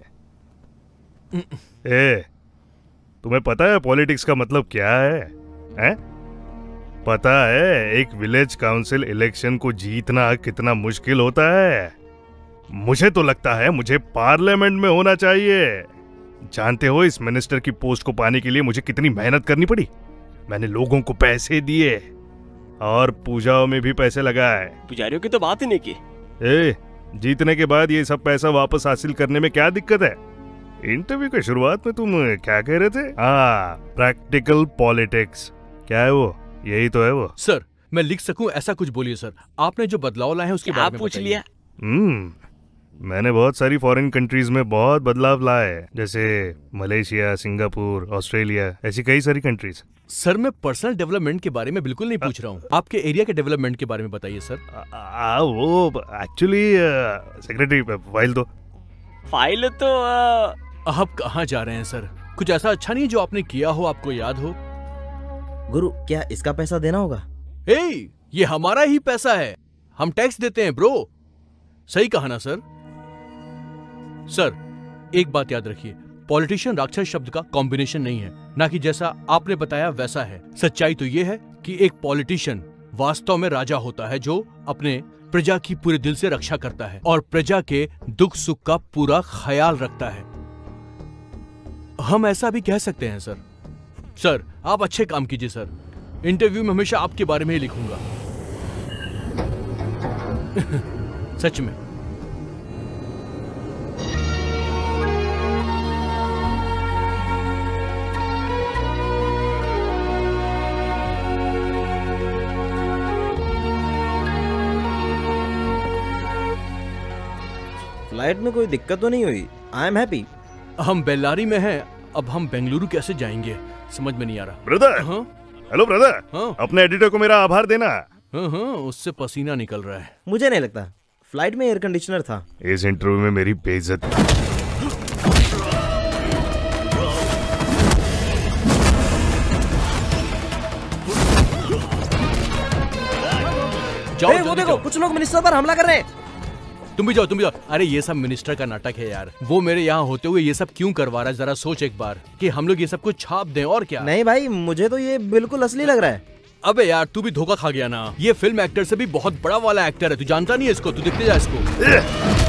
ए, तुम्हें पता है पॉलिटिक्स का मतलब क्या है? हैं? पता है एक विलेज काउंसिल इलेक्शन को जीतना कितना मुश्किल होता है? मुझे तो लगता है मुझे पार्लियामेंट में होना चाहिए। जानते हो इस मिनिस्टर की पोस्ट को पाने के लिए मुझे कितनी मेहनत करनी पड़ी? मैंने लोगों को पैसे दिए और पूजाओं में भी पैसे लगाए।
पुजारियों की तो बात ही नहीं की।
ए, जीतने के बाद ये सब पैसा वापस हासिल करने में क्या दिक्कत है? इंटरव्यू की शुरुआत में तुम क्या कह रहे थे? हाँ, प्रैक्टिकल पॉलिटिक्स। क्या है वो? यही तो है वो।
सर, मैं लिख सकूं ऐसा कुछ बोलिए सर। आपने जो बदलाव लाए हैं उसके बारे में
पूछ लिया।
हम्म, मैंने बहुत सारी फॉरेन कंट्रीज में बहुत बदलाव लाए, जैसे मलेशिया, सिंगापुर, ऑस्ट्रेलिया, ऐसी कई सारी कंट्रीज।
सर, मैं पर्सनल डेवलपमेंट के बारे में बिल्कुल नहीं पूछ रहा हूँ, आपके एरिया के डेवलपमेंट के बारे में बताइए सर।
आ, आ, वो एक्चुअली सेक्रेटरी फाइल दो।
फाइल तो आ...
आप कहाँ जा रहे हैं सर? कुछ ऐसा अच्छा नहीं जो आपने किया हो, आपको याद हो?
गुरु, क्या इसका पैसा देना होगा?
ए, ये हमारा ही पैसा है, हम टैक्स देते हैं ब्रो। सही कहा ना सर? सर, एक बात याद रखिए, पॉलिटिशियन राक्षस शब्द का कॉम्बिनेशन नहीं है, ना कि जैसा आपने बताया वैसा है। सच्चाई तो यह है कि एक पॉलिटिशियन वास्तव में राजा होता है जो अपने प्रजा की पूरे दिल से रक्षा करता है और प्रजा के दुख सुख का पूरा ख्याल रखता है। हम ऐसा भी कह सकते हैं सर। सर, आप अच्छे काम कीजिए सर, इंटरव्यू में हमेशा आपके बारे में ही लिखूंगा। सच में।
फ्लाइट में कोई दिक्कत तो नहीं हुई? I am happy.
हम बेल्लारी में हैं, अब हम बेंगलुरु कैसे जाएंगे समझ में नहीं आ रहा।
ब्रदर,
हाँ?
हेलो ब्रदर,
हाँ?
अपने एडिटर को मेरा आभार देना।
हाँ हाँ, उससे पसीना निकल रहा है।
मुझे नहीं लगता, फ्लाइट में एयर कंडीशनर था।
इस इंटरव्यू में मेरी बेइज्जती।
जाओ
ए, वो
जल्दी
देखो
जाओ।
कुछ लोग मिनिस्टर पर हमला कर रहे हैं।
तुम भी जाओ तुम भी जाओ। अरे ये सब मिनिस्टर का नाटक है यार। वो मेरे यहाँ होते हुए ये सब क्यों करवा रहा है, जरा सोच एक बार कि हम लोग ये सब कुछ छाप दें और क्या।
नहीं भाई, मुझे तो ये बिल्कुल असली लग रहा है।
अबे यार तू भी धोखा खा गया ना। ये फिल्म एक्टर से भी बहुत बड़ा वाला एक्टर है, तू जानता नहीं है इसको? तू दिखते जा इसको।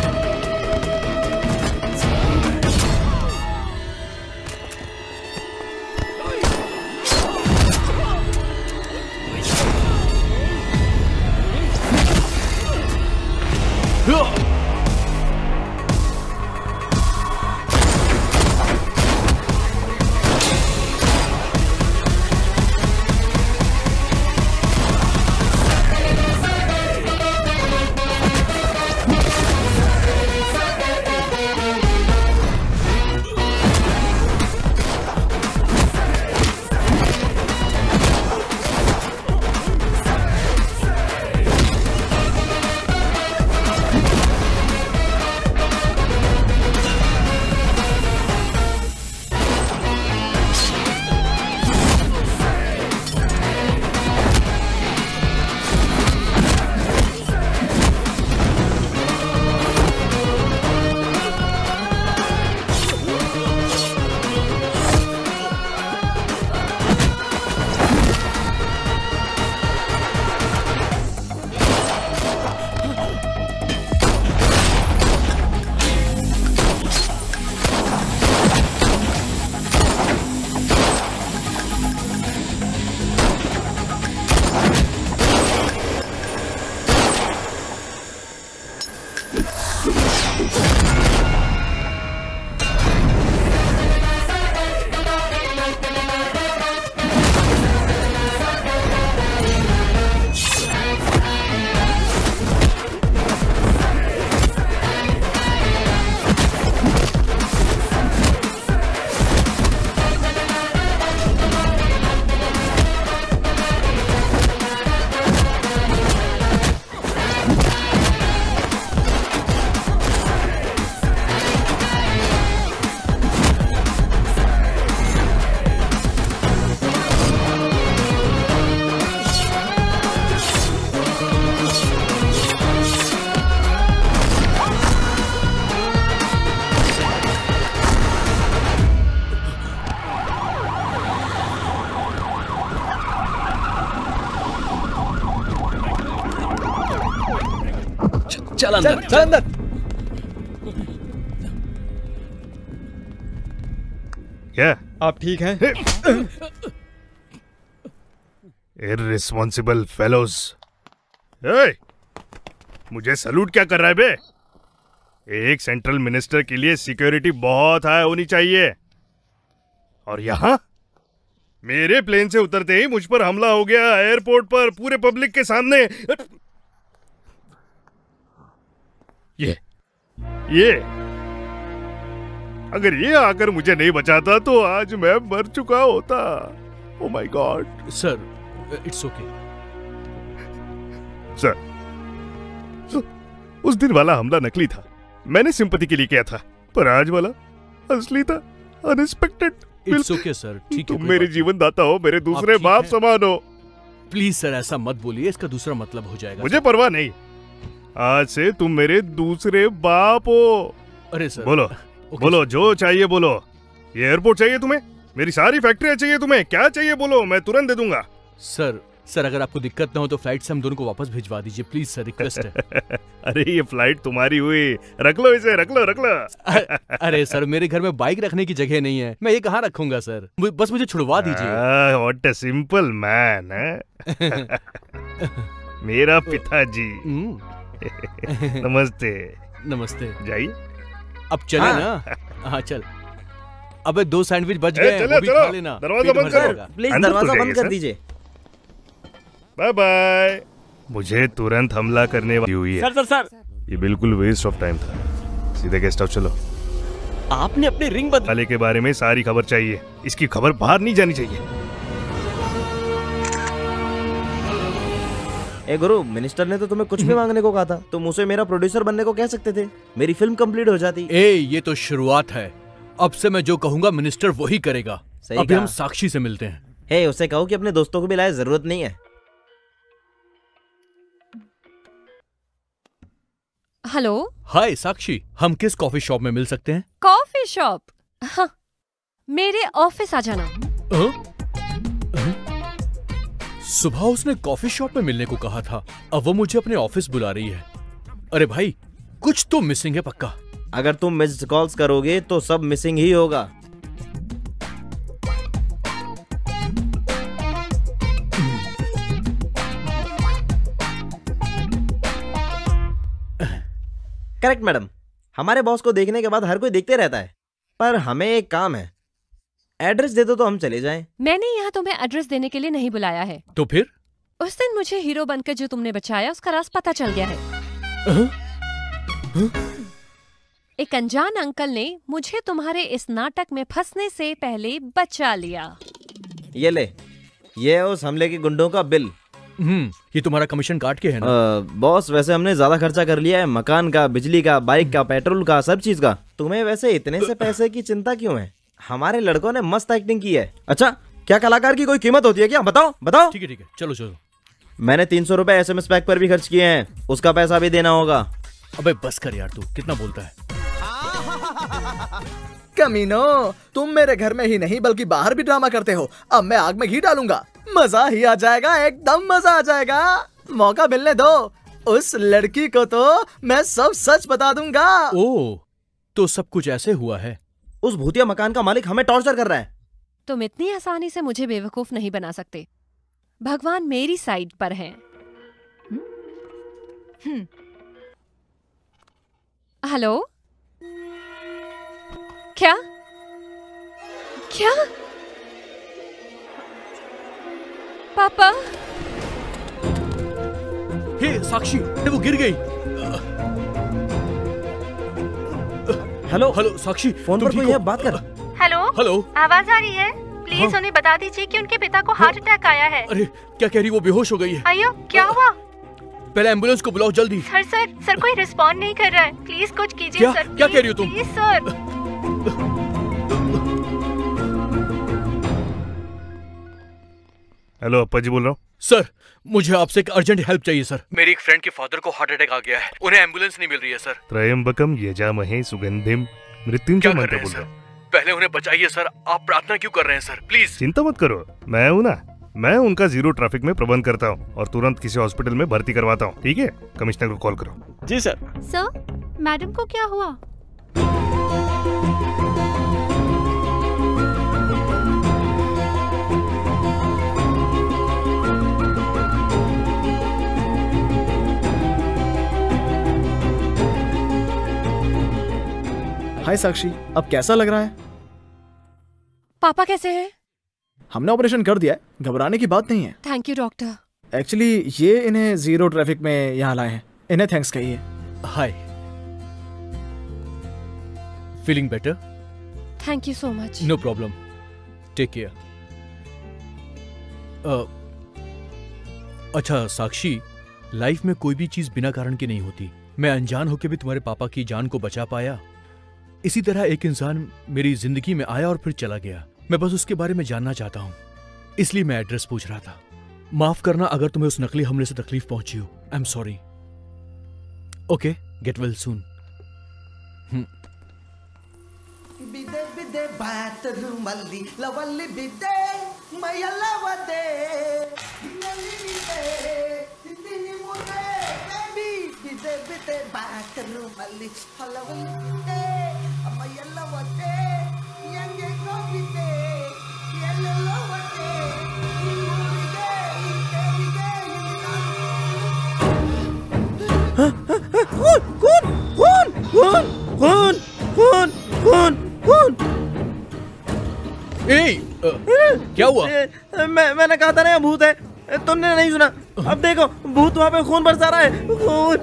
चल अंदर,
चल अंदर।
क्या
आप ठीक हैं?
Irresponsible fellows. ए, मुझे सलूट क्या कर रहा है बे? एक सेंट्रल मिनिस्टर के लिए सिक्योरिटी बहुत हाई होनी चाहिए, और यहां मेरे प्लेन से उतरते ही मुझ पर हमला हो गया एयरपोर्ट पर पूरे पब्लिक के सामने। ये ये अगर ये आकर मुझे नहीं बचाता तो आज मैं मर चुका होता। Oh my god.
Sir it's okay.
Sir उस दिन वाला हमला नकली था, मैंने सिंपैथी के लिए किया था, पर आज वाला असली था, अनएक्सपेक्टेड।
इट्स ओके सर, ठीक है।
तुम मेरे जीवन दाता हो, मेरे दूसरे बाप समान हो।
प्लीज सर ऐसा मत बोलिए, इसका दूसरा मतलब हो जाएगा।
मुझे परवाह नहीं, आज से तुम मेरे दूसरे बाप हो।
अरे सर
बोलो बोलो, जो चाहिए बोलो। ये एयरपोर्ट चाहिए तुम्हें? मेरी सारी फैक्ट्रियां चाहिए तुम्हें? क्या चाहिए बोलो, मैं तुरंत दे दूंगा।
सर सर अगर आपको दिक्कत ना हो तो फ्लाइट से हम दोनों को वापस भिजवा दीजिए प्लीज सर, रिक्वेस्ट है।
अरे ये फ्लाइट तुम्हारी हुई, रख लो इसे, रख लो रख लो।
अरे सर मेरे घर में बाइक रखने की जगह नहीं है, मैं ये कहाँ रखूंगा सर, बस मुझे छुड़वा दीजिए।
व्हाट अ सिंपल मैन है मेरा पिताजी। नमस्ते।
नमस्ते।
जाइए
अब चले
हाँ।
ना। हाँ चल। अबे दो सैंडविच बच
ए,
गए,
चलो,
वो भी
चलो।
खा लेना।
दरवाजा
पेट
बंद
भर
करो।
जाएगा।
प्लीज
अंदर तो
दरवाजा
जाइए,
बंद कर
सर।
दीजिए।
Bye bye. मुझे तुरंत हमला करने वाली हुई है।
सर सर सर
ये बिल्कुल वेस्ट ऑफ टाइम था। सीधे गेस्ट हाउस चलो।
आपने अपनी रिंग बदली।
वाले के बारे में सारी खबर चाहिए, इसकी खबर बाहर नहीं जानी चाहिए।
ए गुरु, मिनिस्टर ने तो तुम्हें कुछ भी मांगने को कहा था, तुम उसे मेरा प्रोड्यूसर बनने को कह सकते थे, मेरी फिल्म कंप्लीट हो जाती।
ए ये तो शुरुआत है, अब से मैं जो कहूंगा मिनिस्टर वही करेगा।
सही
अभी
कहा।
हम साक्षी से मिलते हैं।
हे, उसे कहो कि अपने दोस्तों को भी लाए, जरूरत नहीं है।
हेलो।
हाय साक्षी, हम किस कॉफी शॉप में मिल सकते हैं?
Coffee shop? हाँ, मेरे ऑफिस आ जाना।
हाँ? हाँ? सुबह उसने कॉफी शॉप में मिलने को कहा था, अब वो मुझे अपने ऑफिस बुला रही है। अरे भाई, कुछ तो मिसिंग है पक्का।
अगर तुम मिस्ड कॉल्स करोगे तो सब मिसिंग ही होगा। करेक्ट मैडम, हमारे बॉस को देखने के बाद हर कोई देखते रहता है, पर हमें एक काम है। एड्रेस दे दो तो हम चले जाएं।
मैंने यहाँ तुम्हें एड्रेस देने के लिए नहीं बुलाया है।
तो फिर?
उस दिन मुझे हीरो बनकर जो तुमने बचाया उसका राज पता चल गया है।
आ? आ?
एक अनजान अंकल ने मुझे तुम्हारे इस नाटक में फंसने से पहले बचा लिया।
ये ले, ये है उस हमले के गुंडों का बिल।
हम्म, ये तुम्हारा कमीशन काट के है ना?
आ, बॉस वैसे हमने ज्यादा खर्चा कर लिया है, मकान का, बिजली का, बाइक का, पेट्रोल का, सब चीज का। तुम्हें वैसे इतने से पैसे की चिंता क्यों है? हमारे लड़कों ने मस्त एक्टिंग की है। अच्छा, क्या कलाकार की कोई कीमत होती है क्या? बताओ बताओ।
ठीक है ठीक है, चलो चलो।
मैंने तीन सौ रुपए एस एम एस पैक पर भी खर्च किए हैं, उसका पैसा भी देना होगा।
अबे बस कर यार, तू कितना बोलता है?
कमीनो, तुम मेरे घर में ही नहीं बल्कि बाहर भी ड्रामा करते हो। अब मैं आग में घी डालूंगा, मजा ही आ जाएगा, एकदम मजा आ जाएगा। मौका मिलने दो, उस लड़की को तो मैं सब सच बता दूंगा।
ओह, तो सब कुछ ऐसे हुआ है?
उस भूतिया मकान का मालिक हमें टॉर्चर कर रहा है।
तुम इतनी आसानी से मुझे बेवकूफ नहीं बना सकते। भगवान मेरी साइड पर हैं। हेलो, क्या क्या पापा?
हे साक्षी, वो गिर गई।
हेलो
हेलो साक्षी,
फोन पर कोई है, बात कर।
हेलो
हेलो,
आवाज आ रही है? प्लीज
हाँ?
उन्हें बता दीजिए कि उनके पिता को हार्ट अटैक आया है।
अरे क्या कह रही, वो बेहोश हो गई है।
अयो, क्या हुआ?
पहले एम्बुलेंस को बुलाओ जल्दी।
सर सर सर कोई रिस्पॉन्ड नहीं कर रहा है, प्लीज कुछ कीजिए।
क्या?
सर
क्या कह रही हो तुम?
Please sir.
Hello, Appa ji बोल रहा हूँ।
सर, मुझे आपसे एक अर्जेंट हेल्प चाहिए सर। मेरी एक फ्रेंड के फादर को हार्ट अटैक आ गया है, उन्हें एम्बुलेंस नहीं मिल रही है सर।
त्रयंबकम यजामहे सुगंधिम मृत्युंजय मंत्र बोल रहा हूँ।
पहले उन्हें बचाइए सर, आप प्रार्थना क्यों कर रहे हैं सर, प्लीज।
चिंता मत करो, मैं हूँ ना, मैं उनका जीरो ट्रैफिक में प्रबंध करता हूँ और तुरंत किसी हॉस्पिटल में भर्ती करवाता हूँ। ठीक है, कमिश्नर को कॉल करो।
जी सर।
सर, मैडम को क्या हुआ?
हाय साक्षी, अब कैसा लग रहा है?
पापा कैसे हैं?
हमने ऑपरेशन कर दिया है, घबराने की बात नहीं है।
Thank you doctor.
एक्चुअली ये इन्हें जीरो ट्रैफिक में यहाँ लाए हैं, इन्हें थैंक्स कहिए।
Hi, feeling better?
Thank you so much.
No problem, take care. अच्छा साक्षी, लाइफ में कोई भी चीज बिना कारण की नहीं होती। मैं अनजान होकर भी तुम्हारे पापा की जान को बचा पाया, इसी तरह एक इंसान मेरी जिंदगी में आया और फिर चला गया। मैं बस उसके बारे में जानना चाहता हूँ, इसलिए मैं एड्रेस पूछ रहा था। माफ करना अगर तुम्हें उस नकली हमले से तकलीफ पहुंची हो। I am sorry. Okay, get well soon.
बिदे बिदे बाथरूम वाली लवली बिदे मया लवदे नली बिदे तितनी मुदे बेबी बिदे बिदे बाथरूम वाली लवली बिदे मया लवदे यंगे को बिदे येलो लवदे
खून खून खून खून खून खून खून।
ए, क्या हुआ?
मैं मैंने कहा था ना भूत है, तुमने नहीं सुना। अब देखो भूत वहाँ पे खून बरसा रहा है, खून।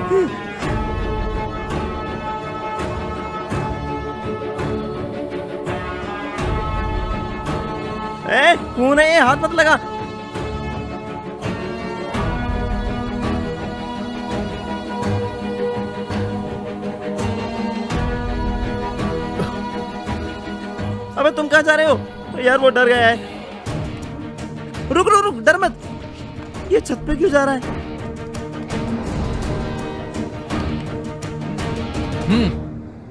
ए, खून है ये, हाथ मत लगा। अबे तुम कहाँ जा रहे हो यार? वो डर गया है। रुक रुक रुक, डर मत। ये छत पे क्यों जा रहा है?
हम्म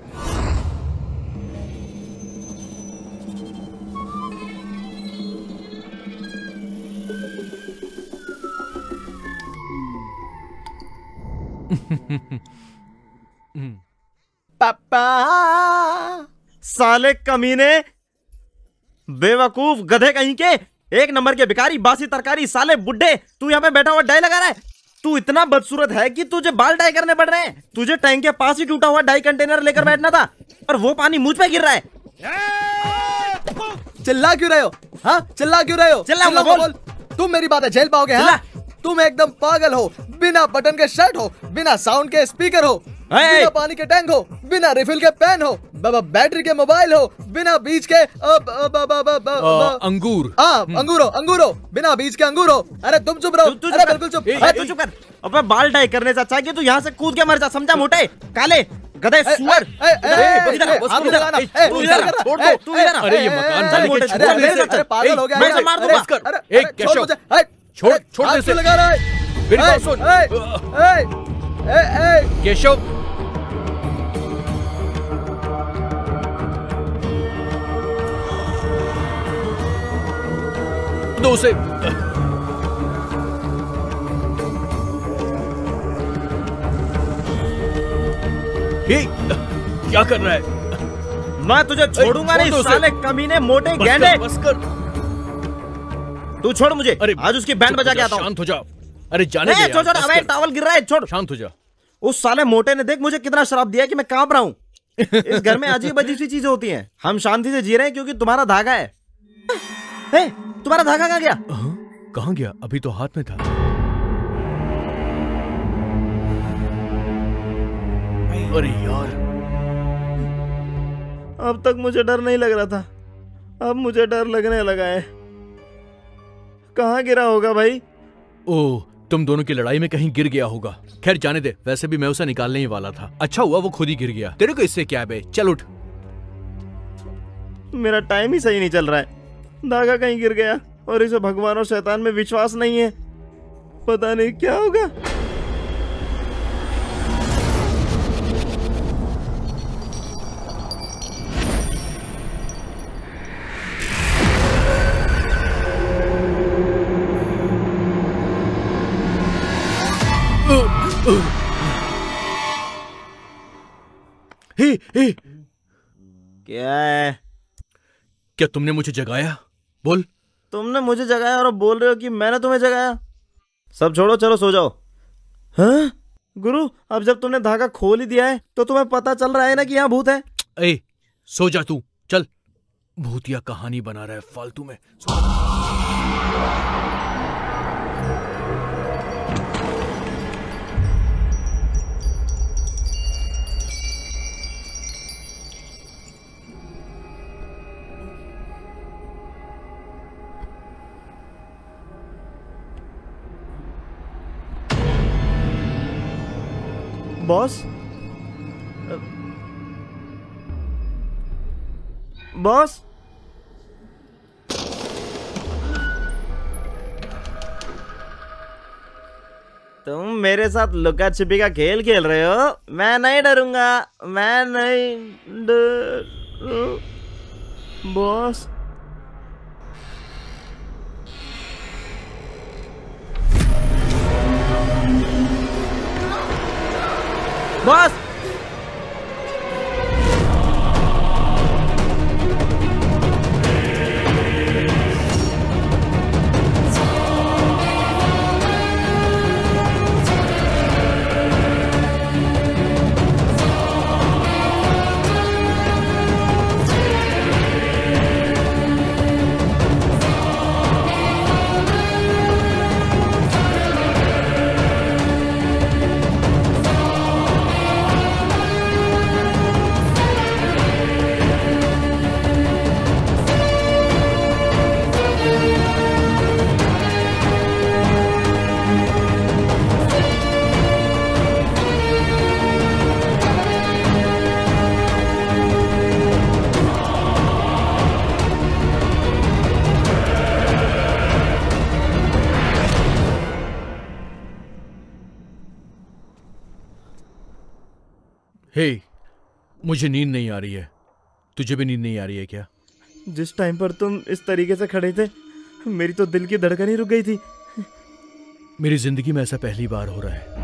पापा साले कमीने, बेवकूफ गधे कहीं के, एक नंबर के भिखारी, बासी तरकारी, साले बुड्ढे, तू यहाँ पे बैठा हुआ डाई लगा रहा है। तू इतना बदसूरत है कि तुझे बाल डाई करने पड़ रहे हैं। तुझे टैंक के पास ही टूटा हुआ डाई कंटेनर लेकर बैठना था और वो पानी मुझ पे गिर रहा है।
चिल्ला क्यों रहे हो? हाँ चिल्ला क्यों रहे हो?
चिल्ला बोल।
तुम मेरी बातें झेल पाओगे? हाँ तुम एकदम पागल हो। बिना बटन के शर्ट हो, बिना साउंड के स्पीकर हो, बिना पानी के टैंक हो, बिना रिफिल के पेन हो, बैटरी के मोबाइल हो, बिना बीज के अब, अब, अब, अब, अब, अब,
अंगूर।
हाँ अंगूर हो, अंगूर हो, बिना बीज के अंगूर हो। अरे तुम चुप रहो। अरे बिल्कुल चुप।
तू चुप कर। अबे बाल डाई करने से अच्छा है कि तू यहाँ से कूद के मर जा, समझा मोटे काले गधे सुअर।
तू इधर। अरे ये मकान मालिक है,
पागल हो गया।
मैं मार दूंगा।
एक केशव छोड़ छोड़ दे इसे।
लगा रहा है।
मेरी बात सुन केशव। दो से क्या कर रहा है?
मैं तुझे छोड़ूंगा नहीं साले कमीने मोटे गैंडे।
बस कर।
तू छोड़ मुझे। अरे आज उसकी बैंड बजा के आता हूँ।
शांत हो जा। अरे जाने दे यार।
छोड़ छोड़। अबे टॉवल गिर रहा है, छोड़।
शांत हो जा।
उस साले मोटे ने देख मुझे कितना शराब दिया कि मैं कांप रहा हूँ। इस घर में अजीब अजीब सी चीजें होती हैं। हम शांति से जी रहे हैं क्योंकि तुम्हारा धागा है। हे, तुम्हारा धागा कहाँ गया?
कहाँ गया? अभी तो हाथ में था। अरे यार,
अब तक मुझे डर नहीं लग रहा था, अब मुझे डर लगने लगा है। कहाँ गिरा होगा भाई?
ओह, तुम दोनों की लड़ाई में कहीं गिर गया होगा। खैर जाने दे, वैसे भी मैं उसे निकालने ही वाला था। अच्छा हुआ वो खुद ही गिर गया। तेरे को इससे क्या है बे? चल उठ।
मेरा टाइम ही सही नहीं चल रहा है। धागा कहीं गिर गया और इसे भगवान और शैतान में विश्वास नहीं है। पता नहीं क्या होगा।
हे, हे।
क्या है?
क्या तुमने मुझे जगाया? बोल।
तुमने मुझे जगाया और बोल रहे हो कि मैंने तुम्हें जगाया? सब छोड़ो, चलो सो जाओ। हाँ? गुरु, अब जब तुमने धागा खोल ही दिया है तो तुम्हें पता चल रहा है ना कि यहाँ भूत है।
ए, सो जा तू। चल, भूतिया कहानी बना रहा है फालतू में।
बॉस, बॉस, तुम मेरे साथ लुका छिपी का खेल खेल रहे हो। मैं नहीं डरूंगा, मैं नहीं डर बॉस। बॉस,
हे, मुझे नींद नहीं आ रही है। तुझे भी नींद नहीं आ रही है क्या?
जिस टाइम पर तुम इस तरीके से खड़े थे, मेरी तो दिल की धड़कन ही रुक गई थी।
मेरी जिंदगी में ऐसा पहली बार हो रहा है।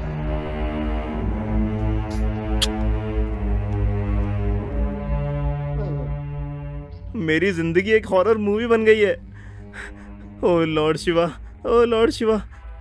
मेरी जिंदगी एक हॉरर मूवी बन गई है। Oh lord Shiva, oh lord Shiva.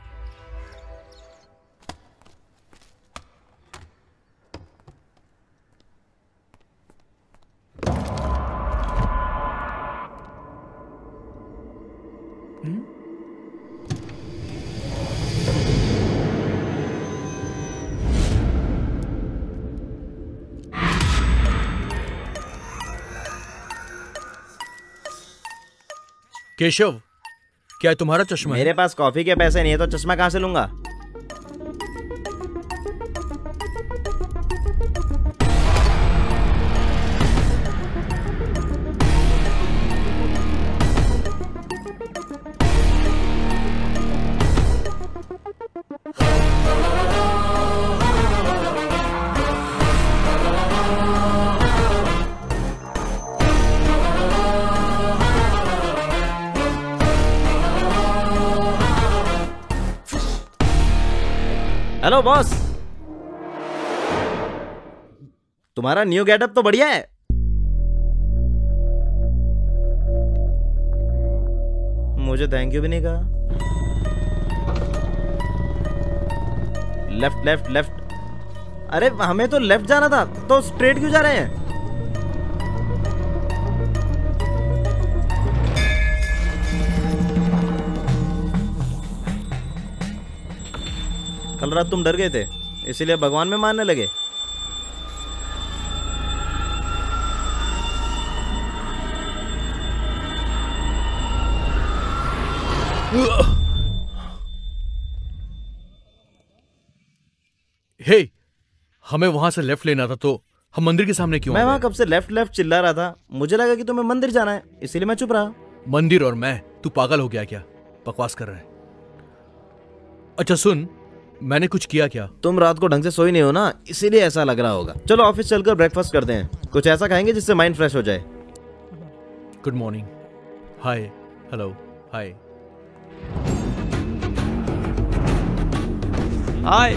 Keshav, क्या है तुम्हारा चश्मा?
मेरे पास कॉफी के पैसे नहीं है तो चश्मा कहाँ से लूंगा? हेलो बॉस, तुम्हारा न्यू गेटअप तो बढ़िया है। मुझे थैंक यू भी नहीं कहा। Left left left. अरे हमें तो लेफ्ट जाना था, तो स्ट्रेट क्यों जा रहे हैं? कल रात तुम डर गए थे, इसीलिए भगवान में मानने लगे।
हे, हमें वहां से लेफ्ट लेना था, तो हम मंदिर के सामने क्यों?
मैं वहां कब से लेफ्ट लेफ्ट चिल्ला रहा था, मुझे लगा कि तुम्हें मंदिर जाना है, इसीलिए मैं चुप रहा।
मंदिर और मैं? तू पागल हो गया क्या? बकवास कर रहा है। अच्छा सुन, मैंने कुछ किया क्या?
तुम रात को ढंग से सोई नहीं हो ना, इसीलिए ऐसा लग रहा होगा। चलो ऑफिस चलकर ब्रेकफास्ट करते हैं, कुछ ऐसा खाएंगे जिससे माइंड फ्रेश हो जाए।
Good morning. Hi, hello, hi.
Hi.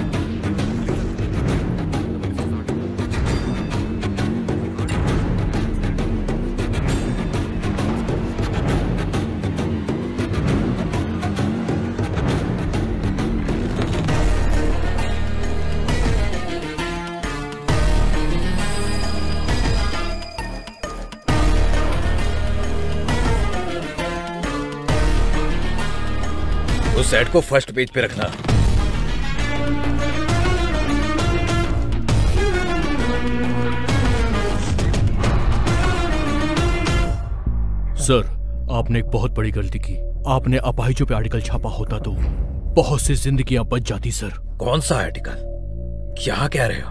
उस सेट को फर्स्ट पेज पे रखना।
सर, आपने एक बहुत बड़ी गलती की। आपने अपाहिजों पे आर्टिकल छापा होता तो बहुत सी जिंदगियां बच जाती सर।
कौन सा आर्टिकल? क्या कह रहे हो?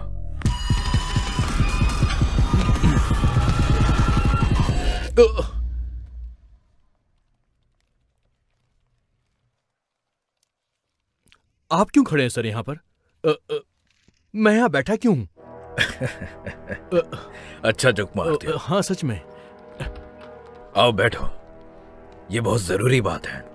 आप क्यों खड़े हैं सर यहाँ पर? अ, अ, मैं यहाँ बैठा क्यों हूँ?
अच्छा जोक मारते हो।
हाँ सच में।
आओ बैठो, ये बहुत जरूरी बात है।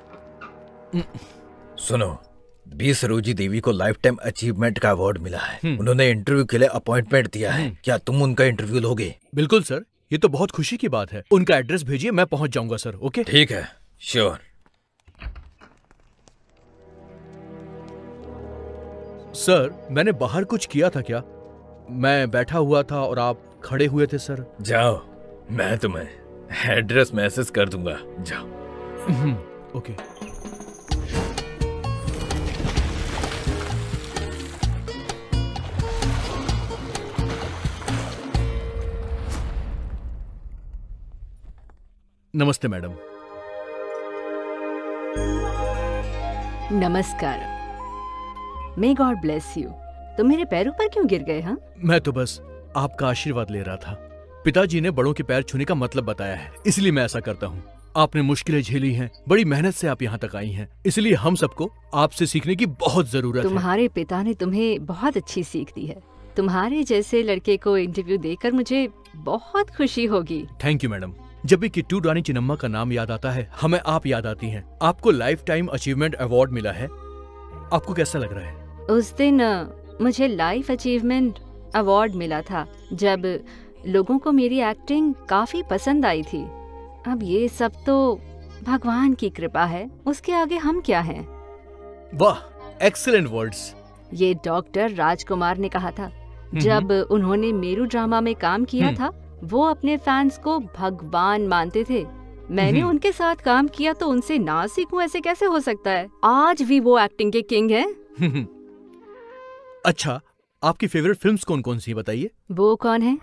सुनो, बी सरोजी देवी को लाइफ टाइम अचीवमेंट का अवार्ड मिला है। उन्होंने इंटरव्यू के लिए अपॉइंटमेंट दिया है। क्या तुम उनका इंटरव्यू लोगे?
बिल्कुल सर, ये तो बहुत खुशी की बात है। उनका एड्रेस भेजिए, मैं पहुंच जाऊंगा सर। ओके
ठीक है, श्योर।
सर, मैंने बाहर कुछ किया था क्या? मैं बैठा हुआ था और आप खड़े हुए थे सर।
जाओ, मैं तुम्हें एड्रेस मैसेज कर दूंगा, जाओ।
ओके। नमस्ते मैडम।
नमस्कार। May god bless you. तुम मेरे पैरों पर क्यों गिर गए? हाँ,
मैं तो बस आपका आशीर्वाद ले रहा था। पिताजी ने बड़ों के पैर छूने का मतलब बताया है, इसलिए मैं ऐसा करता हूँ। आपने मुश्किलें झेली हैं, बड़ी मेहनत से आप यहाँ तक आई हैं, इसलिए हम सबको आपसे सीखने की बहुत जरूरत है।
तुम्हारे पिता ने तुम्हें बहुत अच्छी सीख दी है। तुम्हारे जैसे लड़के को इंटरव्यू देकर मुझे बहुत खुशी होगी।
Thank you madam. जब भी किट्टू रानी चिन्नम्मा का नाम याद आता है हमें आप याद आती हैं। आपको लाइफ टाइम अचीवमेंट अवार्ड मिला है, आपको कैसा लग रहा है?
उस दिन मुझे लाइफ अचीवमेंट अवार्ड मिला था जब लोगों को मेरी एक्टिंग काफी पसंद आई थी। अब ये सब तो भगवान की कृपा है, उसके आगे हम क्या हैं?
वाह, एक्सीलेंट वर्ड्स।
ये डॉक्टर राजकुमार ने कहा था जब उन्होंने मेरू ड्रामा में काम किया था। वो अपने फैंस को भगवान मानते थे। मैंने उनके साथ काम किया तो उनसे ना सीखूं ऐसे कैसे हो सकता है? आज भी वो एक्टिंग के किंग हैं।
अच्छा, आपकी फेवरेट फिल्म्स कौन कौन सी बताइए?
वो कौन है?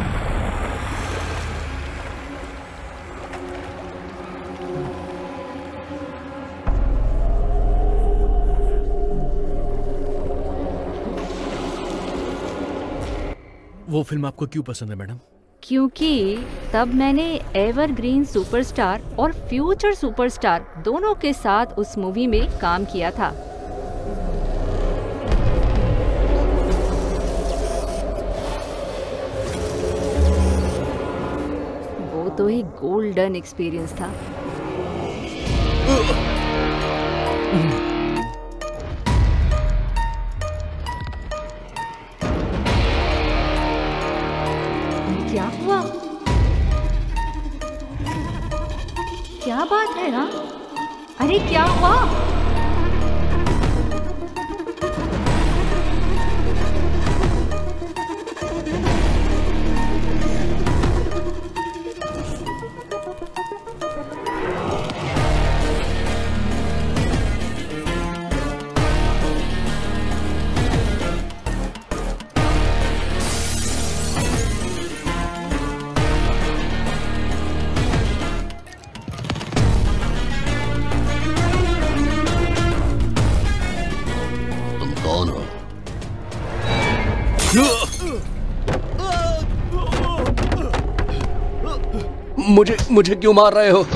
वो फिल्म आपको क्यों पसंद है मैडम?
क्योंकि तब मैंने एवरग्रीन सुपरस्टार और फ्यूचर सुपरस्टार दोनों के साथ उस मूवी में काम किया था। वो तो एक गोल्डन एक्सपीरियंस था। क्या हुआ? क्या बात है ना? अरे क्या हुआ?
मुझे मुझे क्यों मार रहे हो?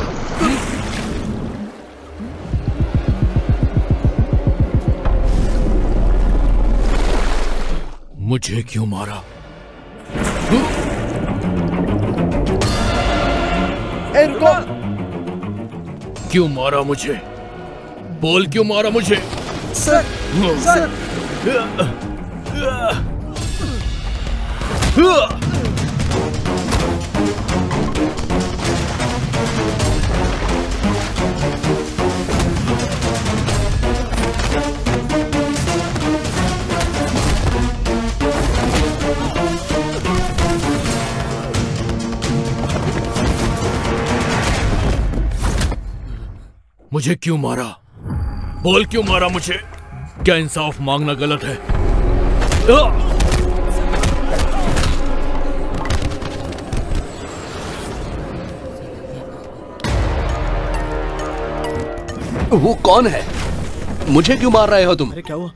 मुझे क्यों मारा?
ए, रुको!
क्यों मारा मुझे? बोल क्यों मारा मुझे?
Sir, sir!
मुझे क्यों मारा? बोल क्यों मारा मुझे? क्या इंसाफ मांगना गलत है?
वो कौन है? मुझे क्यों मार रहे हो तुम?
अरे क्या हुआ?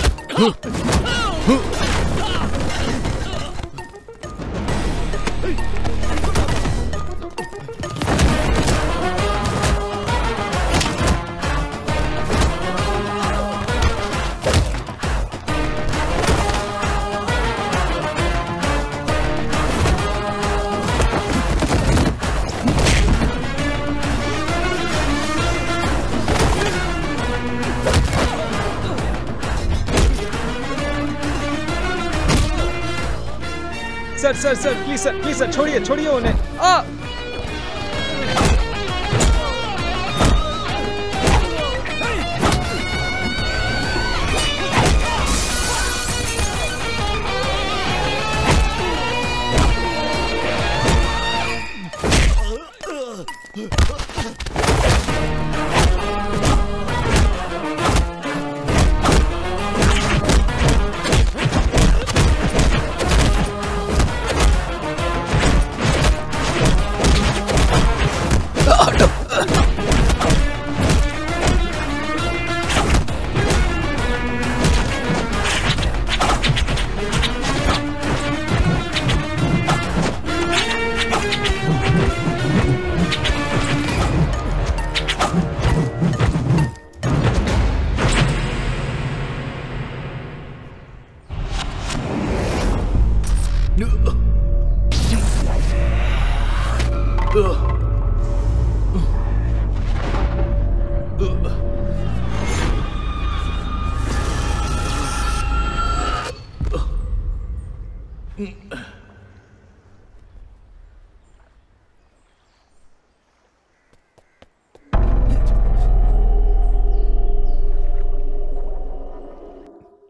Sir sir sir please sir please sir छोड़िए छोड़िए उन्हें। आ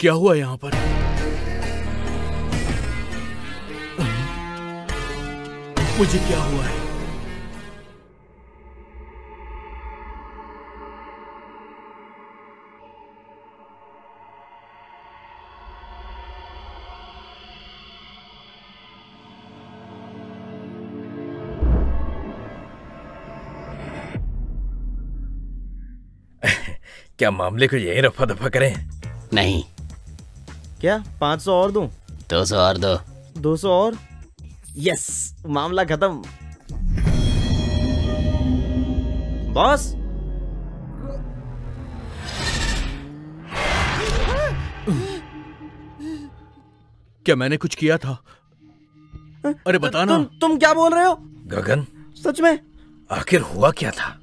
क्या हुआ यहाँ पर? मुझे क्या हुआ है?
क्या मामले को यही रफा दफा करें?
नहीं।
क्या पाँच सौ और दूं?
दो सौ और दो।
दो सौ और? यस, मामला खत्म। बॉस,
क्या मैंने कुछ किया था? अरे बताना।
तुम तुम क्या बोल रहे हो?
गगन,
सच में?
आखिर हुआ क्या था?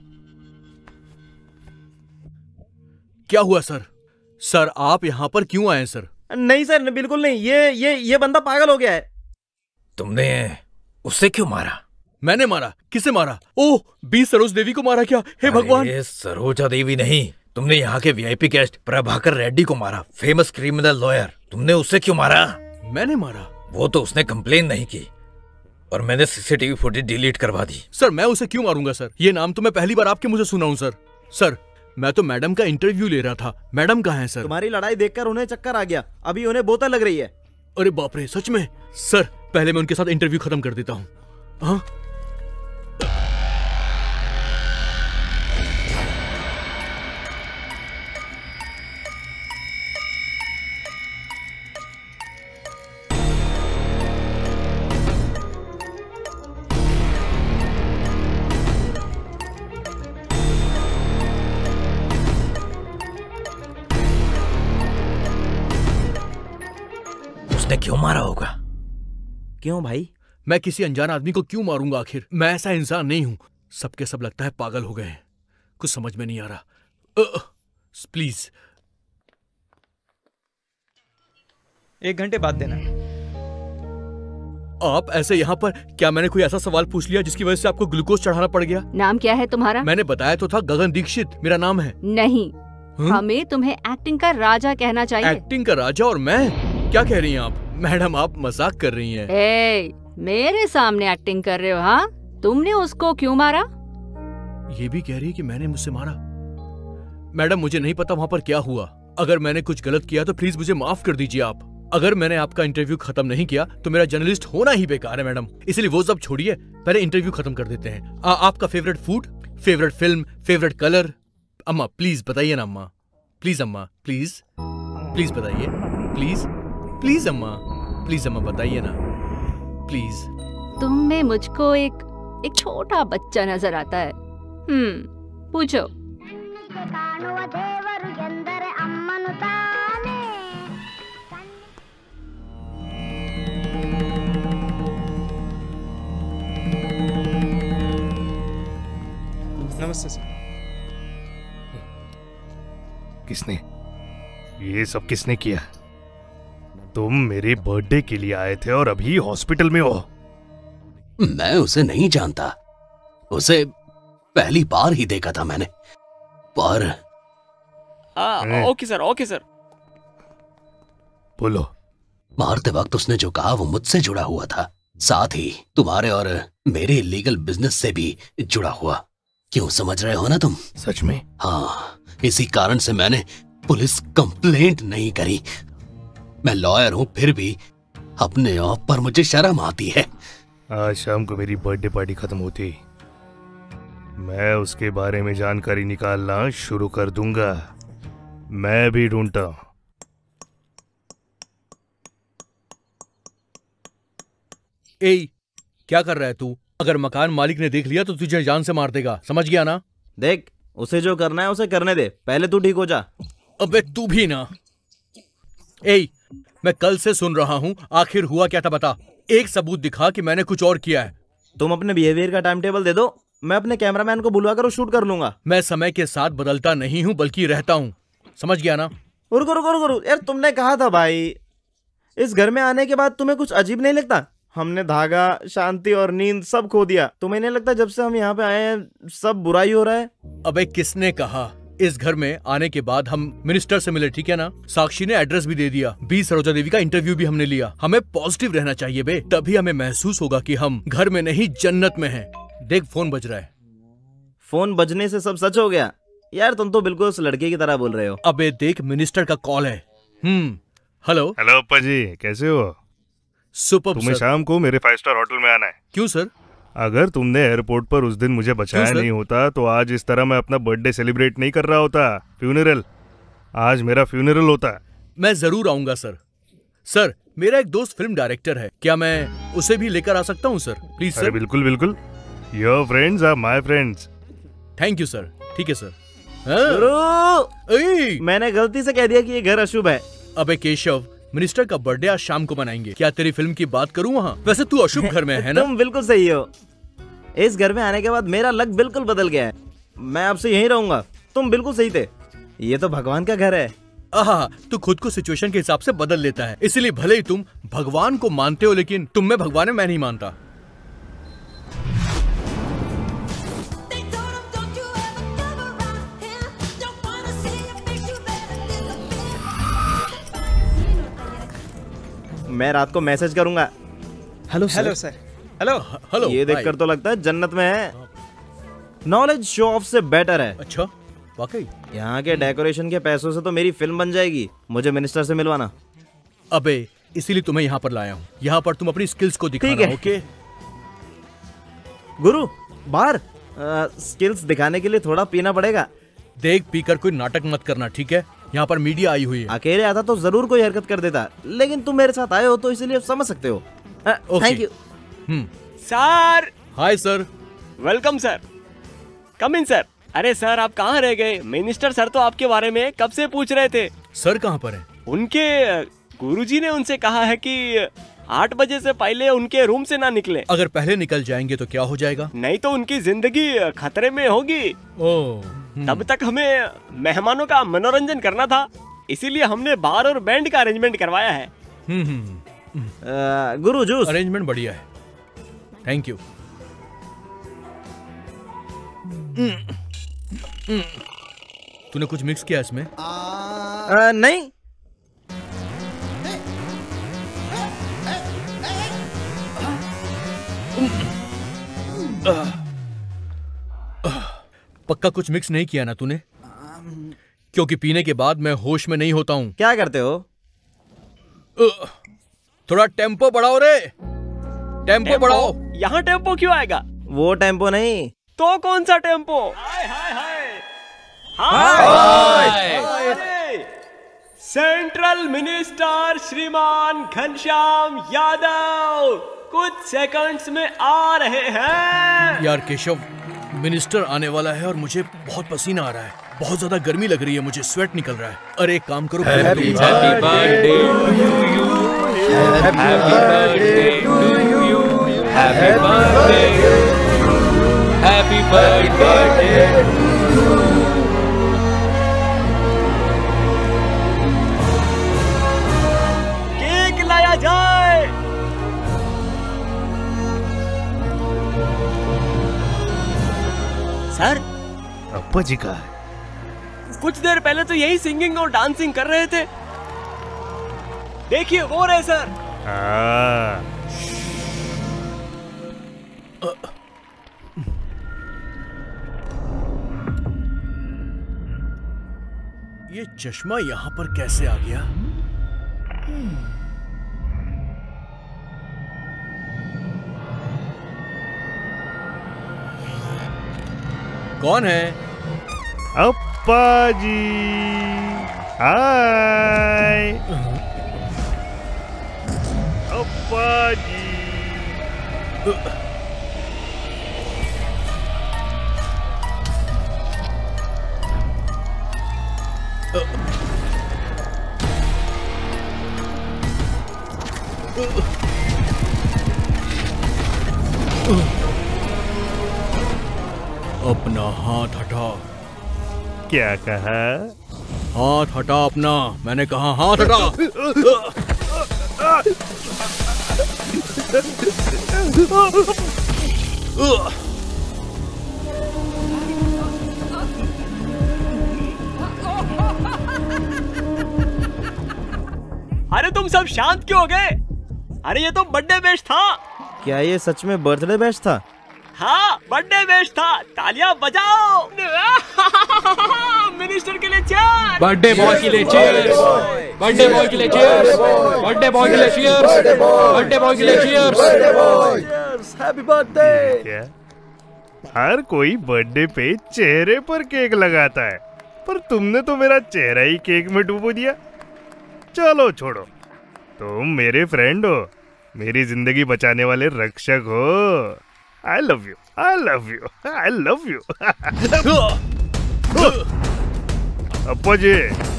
क्या हुआ सर? सर आप यहाँ पर क्यों आए सर?
नहीं सर, बिल्कुल नहीं। ये ये ये बंदा पागल हो गया है।
तुमने उसे क्यों मारा?
मैंने मारा? किसे मारा? ओह, बी सरोज देवी को मारा क्या? हे भगवान!
ये सरोजा देवी नहीं, तुमने यहाँ के वीआईपी गेस्ट प्रभाकर रेड्डी को मारा, फेमस क्रिमिनल लॉयर। तुमने उसे क्यों मारा?
मैंने मारा?
वो तो उसने कंप्लेन नहीं की और मैंने सीसीटीवी फुटेज डिलीट करवा दी।
सर मैं उसे क्यों मारूंगा सर? ये नाम तो मैं पहली बार आपके मुंह से सुना हूँ सर। सर मैं तो मैडम का इंटरव्यू ले रहा था। मैडम कहाँ हैं सर?
तुम्हारी लड़ाई देखकर उन्हें चक्कर आ गया, अभी उन्हें बोतल लग रही है।
अरे बाप रे, सच में? सर पहले मैं उनके साथ इंटरव्यू खत्म कर देता हूँ। हाँ?
उसने क्यों मारा होगा?
क्यों भाई?
मैं किसी अनजान आदमी को क्यों मारूंगा? आखिर मैं ऐसा इंसान नहीं हूं। सबके सब लगता है पागल हो गए हैं। कुछ समझ में नहीं आ रहा। प्लीज
एक घंटे बाद देना।
आप ऐसे यहाँ पर? क्या मैंने कोई ऐसा सवाल पूछ लिया जिसकी वजह से आपको ग्लूकोज चढ़ाना पड़ गया?
नाम क्या है तुम्हारा?
मैंने बताया तो था, गगन दीक्षित मेरा नाम है।
नहीं, हुँ? हमें तुम्हें एक्टिंग का राजा कहना चाहिए।
एक्टिंग का राजा? और मैं? क्या कह रही हैं आप? मैडम आप मजाक कर रही हैं।
ए, मेरे सामने एक्टिंग कर रहे हो? हाँ, तुमने उसको क्यों मारा?
ये भी कह रही है कि मैंने मुझसे मारा। मैडम मुझे नहीं पता वहाँ पर क्या हुआ। अगर मैंने कुछ गलत किया तो प्लीज मुझे माफ कर दीजिए आप। अगर मैंने आपका इंटरव्यू खत्म नहीं किया तो मेरा जर्नलिस्ट होना ही बेकार है मैडम। इसलिए वो सब छोड़िए, पहले इंटरव्यू खत्म कर देते हैं। आ, आपका favourite food, favourite film, favourite colour? अम्मा प्लीज बताइए ना अम्मा, प्लीज अम्मा, प्लीज प्लीज बताइए, प्लीज प्लीज अम्मा, प्लीज अम्मा बताइए ना, प्लीज।
तुम में मुझको एक एक छोटा बच्चा नजर आता है। हम्म, पूछो।
नमस्ते सर।
किसने ये सब किसने किया? तुम मेरे बर्थडे के लिए आए थे और अभी हॉस्पिटल में हो।
मैं उसे नहीं जानता, उसे पहली बार ही देखा था मैंने, पर
आ, ओके सर, ओके सर।
बोलो।
मारते वक्त उसने जो कहा वो मुझसे जुड़ा हुआ था, साथ ही तुम्हारे और मेरे लीगल बिजनेस से भी जुड़ा हुआ। क्यों, समझ रहे हो ना तुम?
सच में?
हाँ, इसी कारण से मैंने पुलिस कंप्लेंट नहीं करी। मैं लॉयर हूं, फिर भी अपने आप पर मुझे शर्म आती है।
आज शाम को मेरी बर्थडे पार्टी खत्म होती मैं उसके बारे में जानकारी निकालना शुरू कर दूंगा। मैं भी ढूंढता हूं।
ए, क्या कर रहा है तू? अगर मकान मालिक ने देख लिया तो तुझे जान से मार देगा, समझ गया ना?
देख, उसे जो करना है उसे करने दे, पहले तू ठीक हो जा।
अबे तू भी ना। ए, मैं कल से सुन रहा हूँ, आखिर हुआ क्या था बता। एक सबूत दिखा कि मैंने कुछ और किया है।
तुम अपने बिहेवियर का टाइम टेबल दे दो, मैं अपने कैमरामैन को बुलवा कर वो शूट कर लूंगा।
मैं समय के साथ बदलता नहीं हूँ बल्कि रहता हूँ, समझ गया ना?
रुको रुको रुको रुको यार, तुमने कहा था भाई, इस घर में आने के बाद तुम्हें कुछ अजीब नहीं लगता? हमने धागा, शांति और नींद सब खो दिया। तुम्हें नहीं लगता जब से हम यहाँ पे आए हैं सब बुराई हो रहा है?
अबे किसने कहा? इस घर में आने के बाद हम मिनिस्टर से मिले, ठीक है ना? साक्षी ने एड्रेस भी दे दिया, बी सरोजा देवी का इंटरव्यू भी हमने लिया। हमें पॉजिटिव रहना चाहिए बे, तभी हमें महसूस होगा कि हम घर में नहीं जन्नत में हैं। देख फोन बज रहा है।
फोन बजने से सब सच हो गया? यार तुम तो बिल्कुल उस लड़के की तरह बोल रहे हो।
अबे देख, मिनिस्टर का कॉल है। हम्म हेलो
हेलो अप्पा जी, कैसे हो?
सुपर।
तुम्हें शाम को मेरे फाइव स्टार होटल में आना है।
क्यों सर?
अगर तुमने एयरपोर्ट पर उस दिन मुझे बचाया नहीं होता तो आज इस तरह मैं अपना बर्थडे सेलिब्रेट नहीं कर रहा होता। फ्यूनरल, आज मेरा फ्यूनरल होता।
मैं जरूर आऊंगा सर। सर, मेरा एक दोस्त फिल्म डायरेक्टर है, क्या मैं उसे भी लेकर आ सकता हूं सर? Please sir.
अरे बिल्कुल बिल्कुल, your friends are my friends.
Thank you sir. ठीक है सर।
गुरु, मैंने गलती से कह दिया कि ये घर अशुभ है।
अबे केशव, मिनिस्टर का बर्थडे आज शाम को मनाएंगे, क्या तेरी फिल्म की बात करूं वहाँ? वैसे तू अशुभ घर में है ना?
तुम बिल्कुल सही हो। इस घर में आने के बाद मेरा लक बिल्कुल बदल गया है। मैं आपसे यहीं रहूंगा। तुम बिल्कुल सही थे, ये तो भगवान का घर है।
आहा, तू खुद को सिचुएशन के हिसाब से बदल लेता है, इसलिए भले ही तुम भगवान को मानते हो, लेकिन तुम में भगवान है, मैं नहीं मानता।
मैं रात को मैसेज करूंगा। Hello sir.
Hello sir. Hello
hello.
ये देखकर तो लगता है जन्नत में है। नॉलेज शो ऑफ से बेटर है।
अच्छा, वाकई?
यहाँ के डेकोरेशन के पैसों से तो मेरी फिल्म बन जाएगी। मुझे मिनिस्टर से मिलवाना।
अबे इसीलिए तुम्हें यहाँ पर लाया हूँ, यहाँ पर तुम अपनी स्किल्स को दिखाना। ओके
गुरु, बाहर स्किल्स दिखाने के लिए थोड़ा पीना पड़ेगा।
देख, पीकर कोई नाटक मत करना, ठीक है? यहाँ पर मीडिया आई हुई है।
अकेले आता तो जरूर कोई हरकत कर देता, लेकिन तुम मेरे साथ आए हो तो इसलिए समझ सकते हो। Thank you.
Sir.
Hi sir.
Welcome sir. Come in sir. अरे सर, आप कहाँ रह गए? मिनिस्टर सर तो आपके बारे में कब से पूछ रहे थे।
सर कहाँ पर है?
उनके गुरुजी ने उनसे कहा है कि आठ बजे से पहले उनके रूम से ना निकले।
अगर पहले निकल जाएंगे तो क्या हो जाएगा?
नहीं तो उनकी जिंदगी खतरे में होगी।
ओह,
तब तक हमें मेहमानों का मनोरंजन करना था, इसीलिए हमने बार और बैंड का अरेंजमेंट करवाया है।
गुरु जूस।
अरेंजमेंट बढ़िया है, थैंक यू। तूने कुछ मिक्स किया इसमें?
आ, नहीं।
पक्का कुछ मिक्स नहीं किया ना तूने? क्योंकि पीने के बाद मैं होश में नहीं होता हूँ।
क्या करते हो?
थोड़ा टेम्पो बढ़ाओ रे, टेम्पो बढ़ाओ।
यहाँ टेम्पो क्यों आएगा?
वो टेम्पो नहीं
तो कौन सा tempo? Hi hi hi. Central minister श्रीमान घनश्याम यादव कुछ सेकंड्स में आ रहे हैं।
यार केशव, मिनिस्टर आने वाला है और मुझे बहुत पसीना आ रहा है, बहुत ज्यादा गर्मी लग रही है, मुझे स्वेट निकल रहा है। अरे एक काम करो,
happy birthday to you, happy birthday to you, happy birthday, happy birthday.
Cake लाया जाए। सर,
अप्पा जी का है।
कुछ देर पहले तो यही सिंगिंग और डांसिंग कर रहे थे। देखिए वो रहे सर।
ये चश्मा यहाँ पर कैसे आ गया? कौन है?
अप्पा जी। हाय अप्पा जी।
अपना हाथ हटा।
क्या कहा?
हाथ हटा अपना, मैंने कहा हाथ हटा।
तुम सब शांत क्यों हो गए? अरे ये तो बर्थडे बेश था।
क्या ये सच में बर्थडे बैश था?
हाँ, बर्थडे बेश था। तालियां बजाओ। मिनिस्टर के लिए चीयर्स।
बर्थडे बॉय के लिए चीयर्स। बर्थडे बॉय के लिए चीयर्स। बर्थडे बॉय के लिए चीयर्स। बर्थडे बॉय के लिए चीयर्स।
Happy birthday.
क्या हर कोई बर्थडे पे चेहरे पर केक लगाता है, पर तुमने तो मेरा चेहरा ही केक में डुबो दिया। चलो छोड़ो, तुम मेरे फ्रेंड हो, मेरी जिंदगी बचाने वाले रक्षक हो। I love you, I love you, I love you. Appa ji.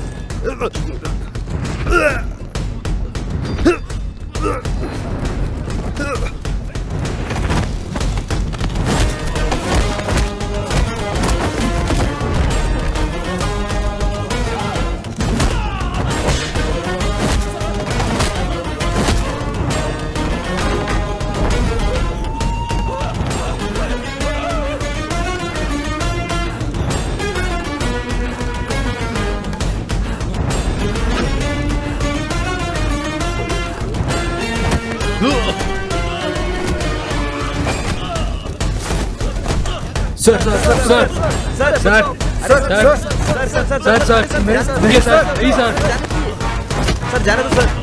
Sir sir sir sir sir sir sir sir sir sir मेरे मेरे सर ई सर
सर जाने दो सर।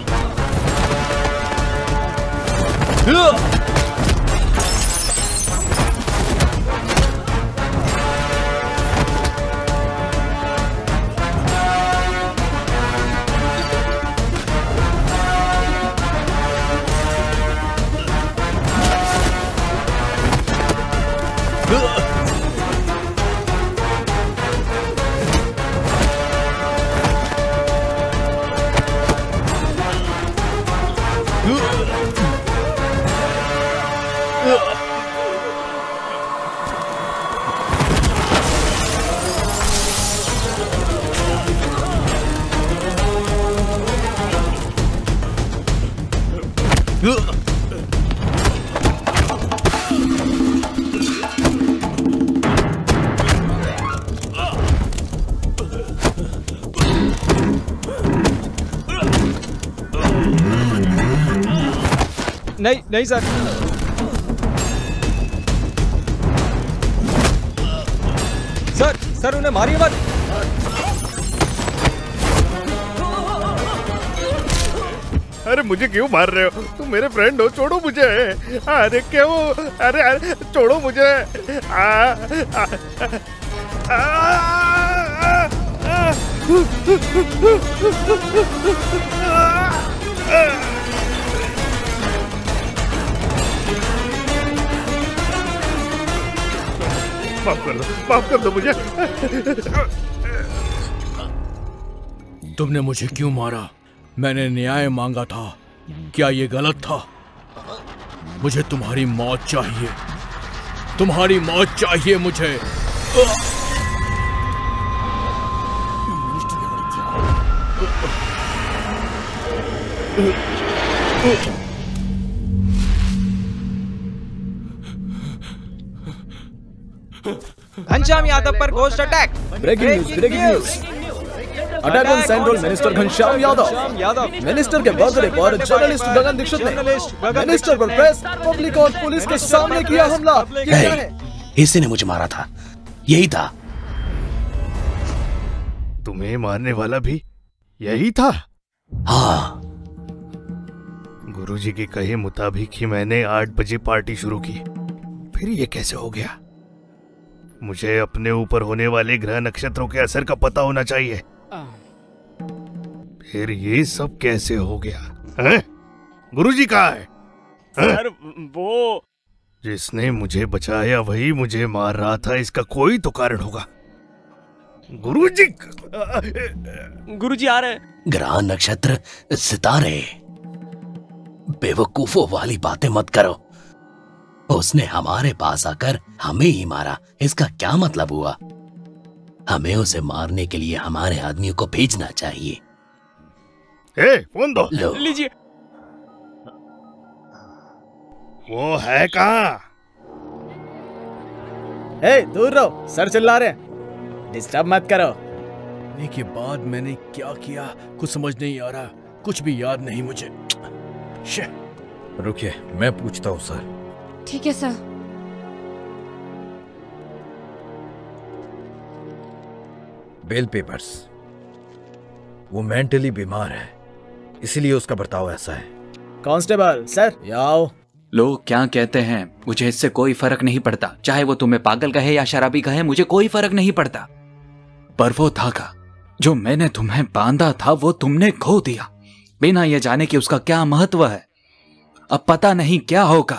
नहीं नहीं सर। सर सर उन्हें मारिए मत।
अरे मुझे क्यों मार रहे हो? तुम मेरे फ्रेंड हो, छोड़ो मुझे। अरे क्यों? अरे, अरे छोड़ो मुझे। आ, आ, आ, आ, माफ कर दो, माफ कर दो मुझे।
तुमने मुझे क्यों मारा? मैंने न्याय मांगा था, क्या ये गलत था? मुझे तुम्हारी मौत चाहिए, तुम्हारी मौत चाहिए मुझे।
घनश्याम यादव पर ghost attack.
Breaking news, breaking news. Attack on central minister Ghanshyam Yadav. Minister के बर्थडे पर जर्नलिस्ट गगन दीक्षित ने मिनिस्टर पर प्रेस, पब्लिक और पुलिस के सामने किया हमला। ये क्या है?
इसी ने मुझे मारा था, यही था।
तुम्हें मारने वाला भी यही था?
हाँ।
गुरुजी के कहे मुताबिक ही मैंने आठ बजे पार्टी शुरू की, फिर ये कैसे हो गया? मुझे अपने ऊपर होने वाले ग्रह नक्षत्रों के असर का पता होना चाहिए। फिर ये सब कैसे हो गया? हैं? गुरुजी कहाँ है?
सर वो
जिसने मुझे बचाया वही मुझे मार रहा था, इसका कोई तो कारण होगा। गुरुजी
गुरुजी आ रहे हैं।
ग्रह नक्षत्र सितारे, बेवकूफों वाली बातें मत करो। उसने हमारे पास आकर हमें ही मारा, इसका क्या मतलब हुआ? हमें उसे मारने के लिए हमारे आदमियों को भेजना चाहिए।
ए, फोन दो।
लो
लीजिए।
वो है कहाँ?
ए, दूर रहो, सर चिल्ला रहे हैं। डिस्टर्ब मत करो।
के बाद मैंने क्या किया कुछ समझ नहीं आ रहा। कुछ भी याद नहीं मुझे। शे।
रुकिए, मैं पूछता हूँ सर।
ठीक है सर।
Bail papers. वो मेंटली बीमार है, इसीलिए उसका बर्ताव ऐसा है।
कांस्टेबल सर, आओ।
लोग क्या कहते हैं मुझे इससे कोई फर्क नहीं पड़ता, चाहे वो तुम्हें पागल कहे या शराबी कहे, मुझे कोई फर्क नहीं पड़ता। पर वो धागा जो मैंने तुम्हें बांधा था वो तुमने खो दिया, बिना ये जाने कि उसका क्या महत्व है। अब पता नहीं क्या होगा।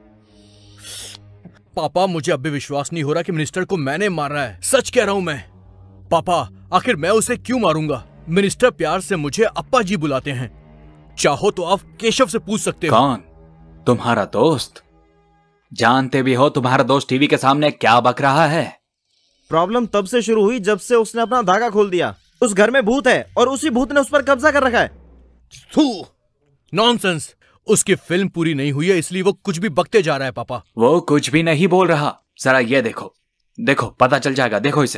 पापा, मुझे अब भी विश्वास नहीं हो रहा कि मिनिस्टर को मैंने मारा है। सच कह रहा हूं मैं। पापा, आखिर मैं उसे क्यों मारूंगा? मिनिस्टर प्यार से मुझे अप्पा जी बुलाते हैं। चाहो तो आप केशव से पूछ सकते हो।
कौन? तुम्हारा दोस्त? जानते भी हो तुम्हारा दोस्त टीवी के सामने क्या बक रहा है?
प्रॉब्लम तब से शुरू हुई जब से उसने अपना धागा खोल दिया। उस घर में भूत है और उसी भूत ने उस पर कब्जा कर रखा है।
नॉनसेंस। उसकी फिल्म पूरी नहीं हुई है इसलिए वो कुछ भी बकते जा रहा है। पापा,
वो कुछ भी नहीं बोल रहा। जरा ये देखो, देखो पता चल जाएगा। देखो इसे।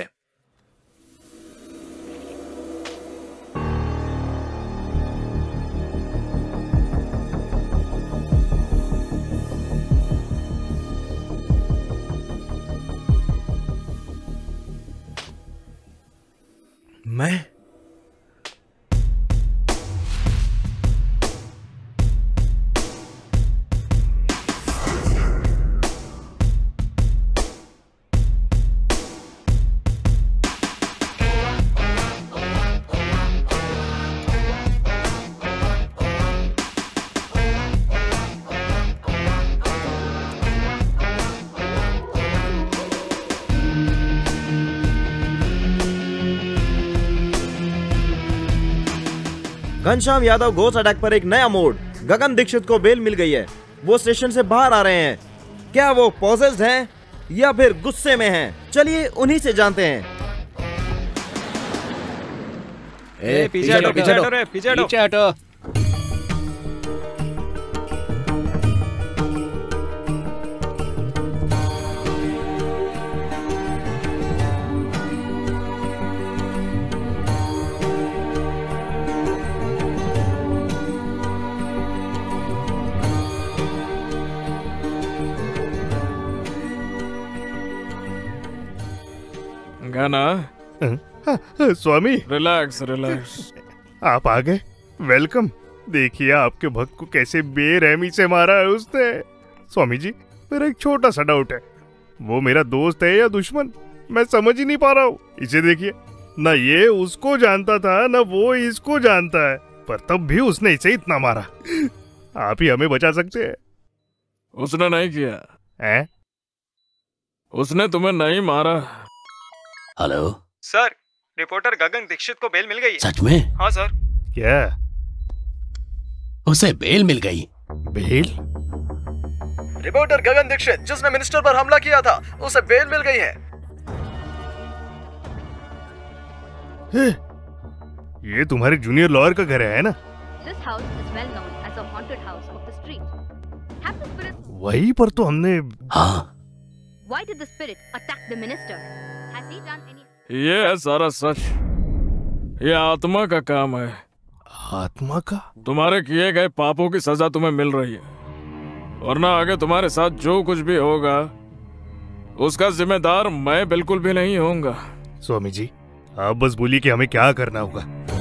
मैं
घनश्याम यादव घोस्ट अटैक पर एक नया मोड। गगन दीक्षित को बेल मिल गई है। वो स्टेशन से बाहर आ रहे हैं। क्या वो पॉजेस्ड हैं या फिर गुस्से में हैं? चलिए उन्हीं से जानते हैं।
ए, पीछे हटो, पीछे हटो रे, पीछे हटो।
पीछे हटो।
गाना स्वामी,
रिलैक्स रिलैक्स।
आप आ गए, वेलकम। देखिए आपके भक्त को कैसे बेरहमी से मारा है उसने। स्वामी जी, मेरा एक छोटा सा डाउट है, वो मेरा दोस्त है या दुश्मन? मैं समझ ही नहीं पा रहा हूँ। इसे देखिए, ना ये उसको जानता था ना वो इसको जानता है, पर तब भी उसने इसे इतना मारा। आप ही हमें बचा सकते हैं।
उसने नहीं किया
है?
उसने तुम्हें नहीं मारा।
Hello
sir, reporter Gagan Dikshit को बेल मिल गई है।
सच में?
हाँ सर।
क्या
उसे बेल मिल गई?
बेल?
रिपोर्टर गगन दीक्षित जिसने मिनिस्टर पर हमला किया था, उसे बेल मिल गई है।
ये तुम्हारे जूनियर लॉयर का घर है ना?
This house is well known as a haunted house of the street. Have the spirit...
वहीं पर तो हमने।
हाँ।
Why did the spirit attack the minister? Has he done any...
ये है सारा सच। ये आत्मा का काम है।
आत्मा का?
तुम्हारे किए गए पापों की सजा तुम्हें मिल रही है, वरना आगे तुम्हारे साथ जो कुछ भी होगा उसका जिम्मेदार मैं बिल्कुल भी नहीं होऊंगा।
स्वामी जी, आप बस बोलिए कि हमें क्या करना होगा।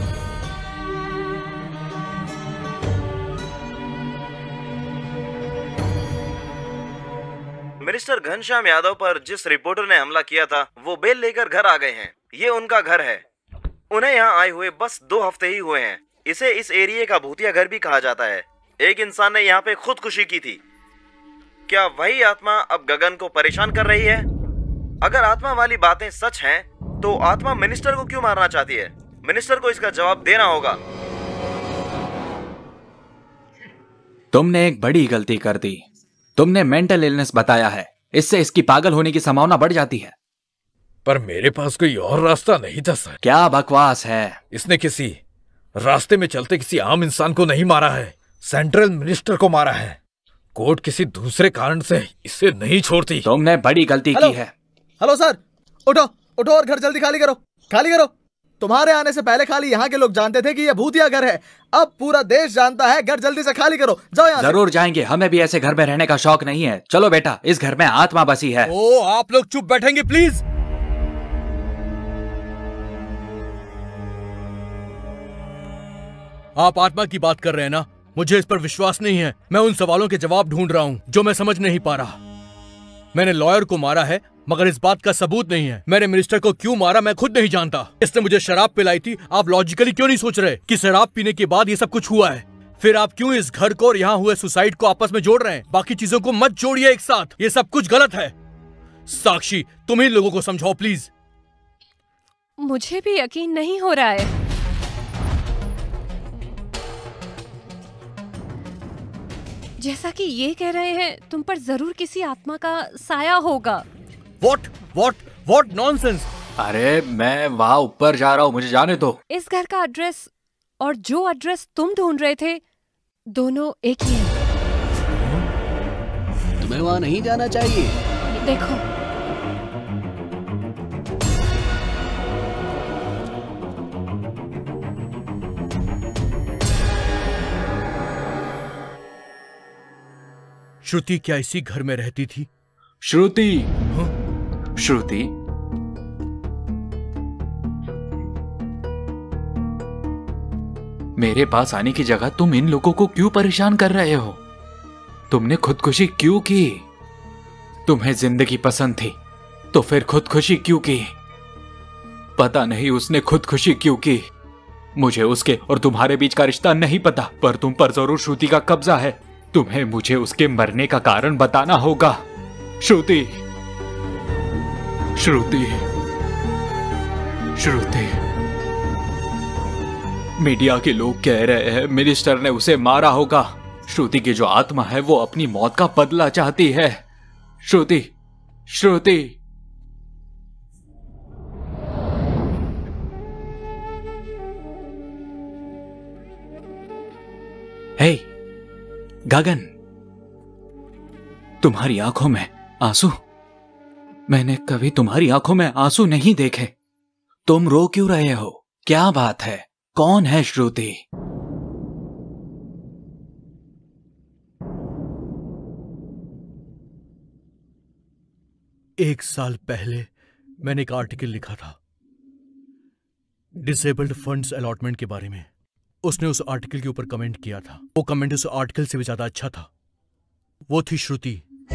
मिनिस्टर घनश्याम यादव पर जिस रिपोर्टर ने हमला किया था वो बेल लेकर घर आ गए हैं। ये उनका घर है। उन्हें यहाँ आए हुए बस दो हफ्ते ही हुए हैं। इसे इस एरिया का भूतिया घर भी कहा जाता है। एक इंसान ने यहाँ पे खुदकुशी की थी। क्या वही आत्मा अब गगन को परेशान कर रही है? अगर आत्मा वाली बातें सच हैं, तो आत्मा मिनिस्टर को क्यों मारना चाहती है? मिनिस्टर को इसका जवाब देना होगा।
तुमने एक बड़ी गलती कर दी। तुमने मेंटल इलनेस बताया है, इससे इसकी पागल होने की संभावना बढ़ जाती है।
पर मेरे पास कोई और रास्ता नहीं था सर।
क्या बकवास है?
इसने किसी रास्ते में चलते किसी आम इंसान को नहीं मारा है, सेंट्रल मिनिस्टर को मारा है। कोर्ट किसी दूसरे कारण से इसे नहीं छोड़ती।
तुमने बड़ी गलती की है।
हेलो सर, उठो उठो और घर जल्दी खाली करो, खाली करो। तुम्हारे आने से पहले खाली यहाँ के लोग जानते थे कि ये भूतिया घर है। अब पूरा देश जानता है। घर जल्दी से खाली करो, जाओ यहाँ से।
जरूर जाएंगे, हमें भी ऐसे घर में रहने का शौक नहीं है। चलो बेटा, इस घर में आत्मा बसी है।
ओ, आप लोग चुप बैठेंगे प्लीज। आप आत्मा की बात कर रहे हैं ना? मुझे इस पर विश्वास नहीं है। मैं उन सवालों के जवाब ढूंढ रहा हूँ जो मैं समझ नहीं पा रहा। मैंने लॉयर को मारा है मगर इस बात का सबूत नहीं है। मैंने मिनिस्टर को क्यों मारा मैं खुद नहीं जानता। इसने मुझे शराब पिलाई थी। आप लॉजिकली क्यों नहीं सोच रहे कि शराब पीने के बाद ये सब कुछ हुआ है? फिर आप क्यों इस घर को और यहाँ हुए सुसाइड को आपस में जोड़ रहे हैं? बाकी चीजों को मत जोड़िए एक साथ, ये सब कुछ गलत है। साक्षी, तुम ही लोगों को समझाओ प्लीज।
मुझे भी यकीन नहीं हो रहा है। जैसा कि ये कह रहे हैं, तुम पर जरूर किसी आत्मा का साया होगा।
What? What? What nonsense?
अरे मैं वहाँ ऊपर जा रहा हूँ, मुझे जाने दो।
इस घर का एड्रेस और जो एड्रेस तुम ढूंढ रहे थे, दोनों एक ही है।
तुम्हें वहाँ नहीं जाना चाहिए।
देखो,
श्रुति क्या इसी घर में रहती थी?
श्रुति? श्रुति? मेरे पास आने की जगह तुम इन लोगों को क्यों परेशान कर रहे हो? तुमने खुदकुशी क्यों की? तुम्हें जिंदगी पसंद थी तो फिर खुदकुशी क्यों की? पता नहीं उसने खुदकुशी क्यों की। मुझे उसके और तुम्हारे बीच का रिश्ता नहीं पता, पर तुम पर जरूर श्रुति का कब्जा है। तुम्हें मुझे उसके मरने का कारण बताना होगा। श्रुति, श्रुति, श्रुति। मीडिया के लोग कह रहे हैं मिनिस्टर ने उसे मारा होगा। श्रुति की जो आत्मा है वो अपनी मौत का बदला चाहती है। श्रुति, श्रुति। हे गगन, तुम्हारी आंखों में आंसू? मैंने कभी तुम्हारी आंखों में आंसू नहीं देखे। तुम रो क्यों रहे हो? क्या बात है? कौन है श्रुति?
एक साल पहले मैंने एक आर्टिकल लिखा था डिसेबल्ड फंड्स अलॉटमेंट के बारे में। उसने उस आर्टिकल के ऊपर कमेंट किया था। वो कमेंट उस आर्टिकल से भी ज्यादा अच्छा था। वो थी श्रुति।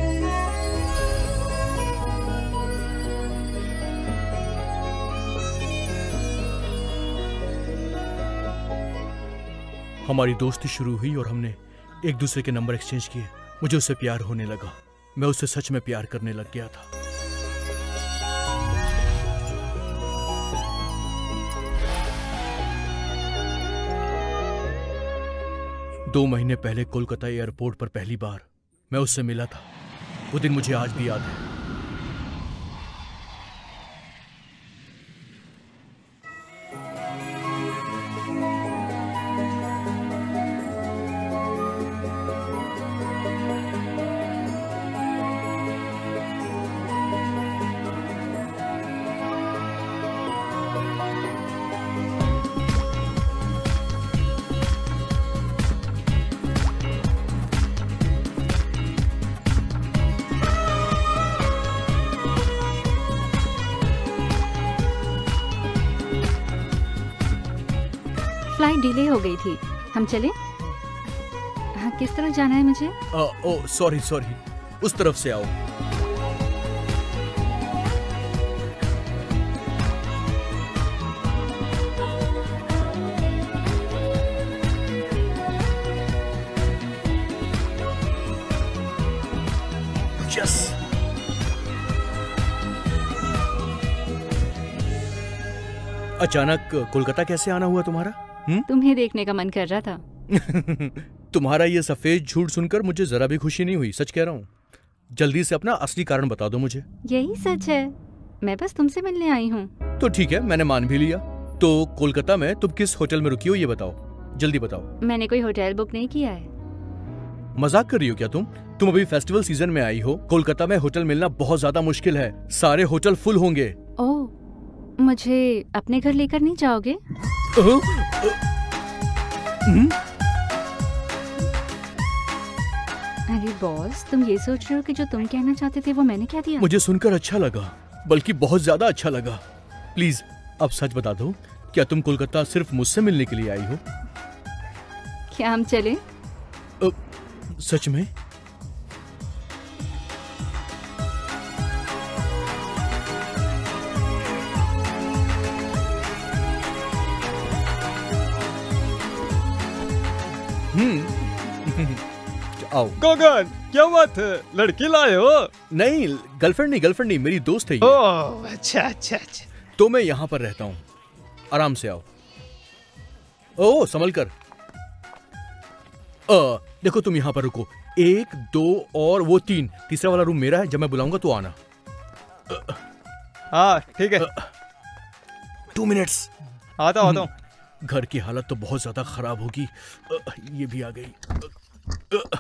हमारी दोस्ती शुरू हुई और हमने एक दूसरे के नंबर एक्सचेंज किए। मुझे उससे प्यार होने लगा। मैं उससे सच में प्यार करने लग गया था। दो महीने पहले कोलकाता एयरपोर्ट पर पहली बार मैं उससे मिला था। वो दिन मुझे आज भी याद है।
फ्लाइट डिले हो गई थी, हम चले? हाँ, किस तरह जाना है मुझे?
आ, ओ सॉरी सॉरी, उस तरफ से आओ। यस। अचानक कोलकाता कैसे आना हुआ तुम्हारा? हुँ?
तुम्हें देखने का मन कर रहा था।
तुम्हारा ये सफेद झूठ सुनकर मुझे जरा भी खुशी नहीं हुई, सच कह रहा हूँ। जल्दी से अपना असली कारण बता दो मुझे।
यही सच है, मैं बस तुमसे मिलने आई हूँ।
तो ठीक है, मैंने मान भी लिया। तो कोलकाता में तुम किस होटल में रुकी हो ये बताओ, जल्दी बताओ।
मैंने कोई होटल बुक नहीं किया है।
मजाक कर रही हो क्या तुम? तुम अभी फेस्टिवल सीजन में आई हो। कोलकाता में होटल मिलना बहुत ज्यादा मुश्किल है। सारे होटल फुल होंगे।
ओह, मुझे अपने घर लेकर नहीं जाओगे? अरे बॉस, तुम ये सोच रहे हो कि जो तुम कहना चाहते थे वो मैंने कह दिया?
मुझे सुनकर अच्छा लगा, बल्कि बहुत ज्यादा अच्छा लगा। प्लीज अब सच बता दो, क्या तुम कोलकाता सिर्फ मुझसे मिलने के लिए आई हो?
क्या हम चलें?
अ, सच में? हम्म आओ।
गगन, क्या बात है? लड़की लाए हो?
नहीं, गर्लफ्रेंड नहीं, गर्लफ्रेंड नहीं, मेरी दोस्त है ये।
ओह, अच्छा अच्छा अच्छा।
तो मैं यहाँ पर रहता हूँ, आराम से आओ। ओ संभल कर। अ, देखो तुम यहाँ पर रुको, एक दो और वो तीन, तीसरा वाला रूम मेरा है, जब मैं बुलाऊंगा तो आना।
हाँ ठीक है।
टू मिनट्स
आता आता हूँ।
घर की हालत तो बहुत ज्यादा खराब होगी। अ, ये भी आ गई। अ,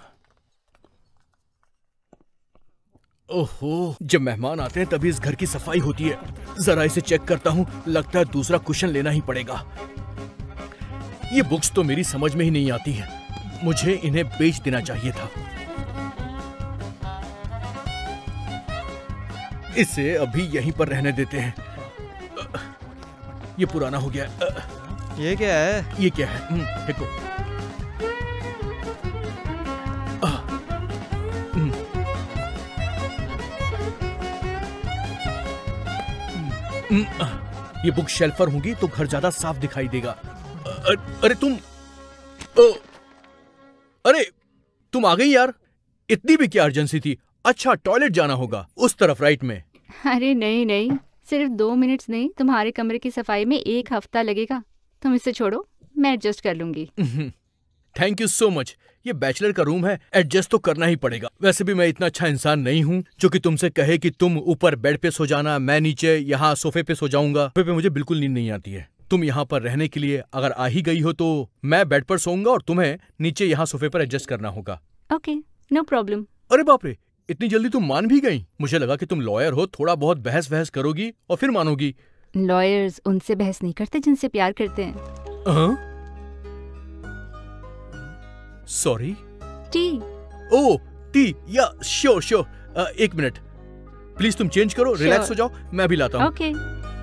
ओहो, जब मेहमान आते हैं तभी इस घर की सफाई होती है। जरा इसे चेक करता हूँ, लगता है दूसरा कुशन लेना ही पड़ेगा। ये बुक्स तो मेरी समझ में ही नहीं आती हैं। मुझे इन्हें बेच देना चाहिए था। इसे अभी यहीं पर रहने देते हैं। ये पुराना हो गया है।
ये क्या है?
ये क्या है? हम्म, देखो। ये बुक शेल्फ पर होंगी तो घर ज्यादा साफ दिखाई देगा। अ, अरे तुम ओ, अरे तुम आ गई यार, इतनी भी क्या अर्जेंसी थी? अच्छा, टॉयलेट जाना होगा, उस तरफ राइट में।
अरे नहीं नहीं, सिर्फ दो मिनट्स नहीं, तुम्हारे कमरे की सफाई में एक हफ्ता लगेगा। तुम इसे छोड़ो, मैं एडजस्ट कर लूंगी।
Thank you so much. ये बैचलर का रूम है, एडजस्ट तो करना ही पड़ेगा। वैसे भी मैं इतना अच्छा इंसान नहीं हूँ जो कि तुमसे कहे कि तुम ऊपर बेड पे सो जाना, मैं नीचे यहाँ सोफे पे सो जाऊंगा। सोफे पे मुझे बिल्कुल नींद नहीं आती है। तुम यहाँ पर रहने के लिए अगर आ ही गई हो तो मैं बेड पर सोऊंगा और तुम्हें नीचे यहाँ सोफे पर एडजस्ट करना होगा।
Okay, no problem.
अरे बाप रे, इतनी जल्दी तुम मान भी गई? मुझे लगा कि तुम लॉयर हो, थोड़ा बहुत बहस बहस करोगी और फिर मानोगी।
लॉयर्स उनसे बहस नहीं करते जिनसे प्यार करते हैं।
Sorry.
Tea.
Oh tea, yeah sure sure. एक मिनट प्लीज, तुम चेंज करो, रिलैक्स हो जाओ, मैं भी लाता हूँ।
ओके।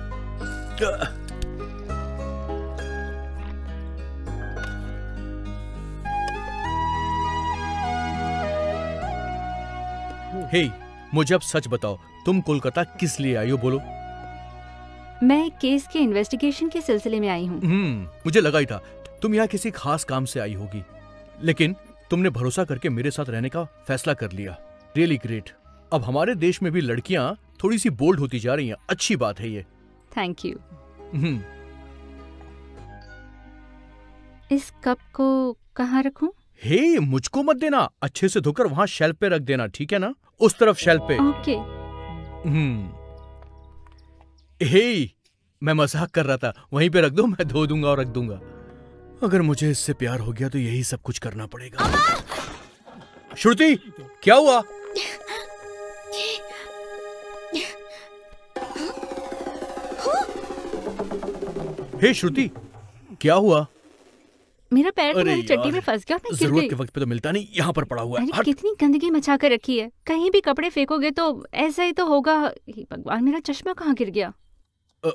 हे, मुझे अब सच बताओ, तुम कोलकाता किस लिए आई हो? बोलो।
मैं एक केस के इन्वेस्टिगेशन के सिलसिले में आई हूँ।
हम्म, मुझे लगा ही था तुम यहाँ किसी खास काम से आई होगी, लेकिन तुमने भरोसा करके मेरे साथ रहने का फैसला कर लिया। Really great. अब हमारे देश में भी लड़कियां थोड़ी सी बोल्ड होती जा रही हैं, अच्छी बात है ये।
Thank you.
हम्म।
इस कप को कहाँ रखूं?
हे, मुझको मत देना, अच्छे से धोकर वहां शेल्फ पे रख देना, ठीक है ना? उस तरफ शेल्फ पे।
ओके।
हम्म। हे, मैं मजाक कर रहा था, वहीं पे रख दो, मैं धो दूंगा और रख दूंगा। अगर मुझे इससे प्यार हो गया तो यही सब कुछ करना पड़ेगा। श्रुति, क्या हुआ? हे श्रुति, क्या हुआ?
मेरा पैर
अरे
तुम्हारी चड्डी
यार,
में फंस गया, मैं गिर
जरूरत
गई।
के वक्त पे तो मिलता नहीं, यहाँ पर पड़ा हुआ है।
अरे
हट।
कितनी गंदगी मचा कर रखी है, कहीं भी कपड़े फेंकोगे तो ऐसा ही तो होगा। हे भगवान, मेरा चश्मा कहाँ गिर गया?
अ...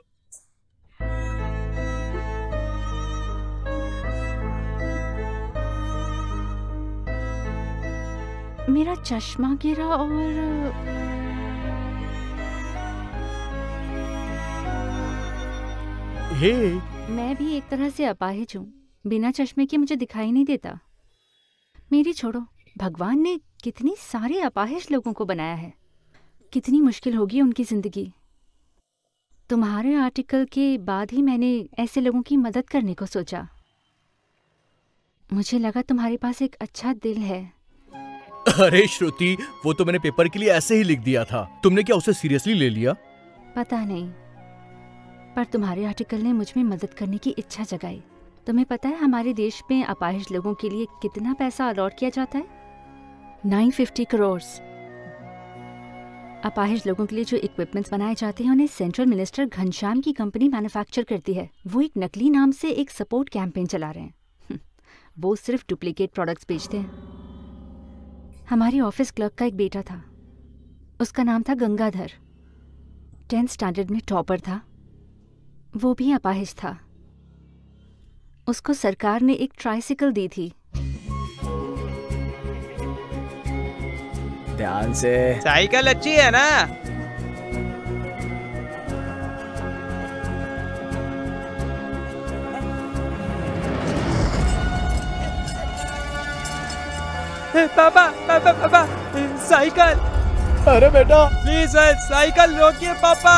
मेरा चश्मा गिरा और
हे,
मैं भी एक तरह से अपाहिज हूँ। बिना चश्मे के मुझे दिखाई नहीं देता। मेरी छोड़ो, भगवान ने कितनी सारे अपाहिज लोगों को बनाया है, कितनी मुश्किल होगी उनकी जिंदगी। तुम्हारे आर्टिकल के बाद ही मैंने ऐसे लोगों की मदद करने को सोचा। मुझे लगा तुम्हारे पास एक अच्छा दिल है।
अरे श्रुति, वो तो मैंने पेपर के लिए ऐसे ही लिख दिया था, तुमने क्या उसे सीरियसली ले लिया?
पता नहीं, पर तुम्हारे आर्टिकल ने मुझ में मदद करने की इच्छा जगाई। तुम्हें पता है हमारे देश में अपाहिज लोगों के लिए कितना पैसा अलॉट किया जाता है? नौ सौ पचास करोड़। अपाहिज लोगों के लिए जो इक्विपमेंट्स बनाए जाते हैं उन्हें सेंट्रल मिनिस्टर घनश्याम की कंपनी मैन्युफैक्चर करती है। वो एक नकली नाम से एक सपोर्ट कैंपेन चला रहे हैं। वो सिर्फ डुप्लीकेट प्रोडक्ट्स बेचते हैं। हमारी ऑफिस क्लर्क का एक बेटा था, उसका नाम था गंगाधर। टेंथ स्टैंडर्ड में टॉपर था। वो भी अपाहिज था। उसको सरकार ने एक ट्राइसिकल दी थी।
ध्यान से।
साइकिल अच्छी है ना? पापा पापा पापा साइकिल।
अरे बेटा
प्लीज साइकिल रोकिए पापा।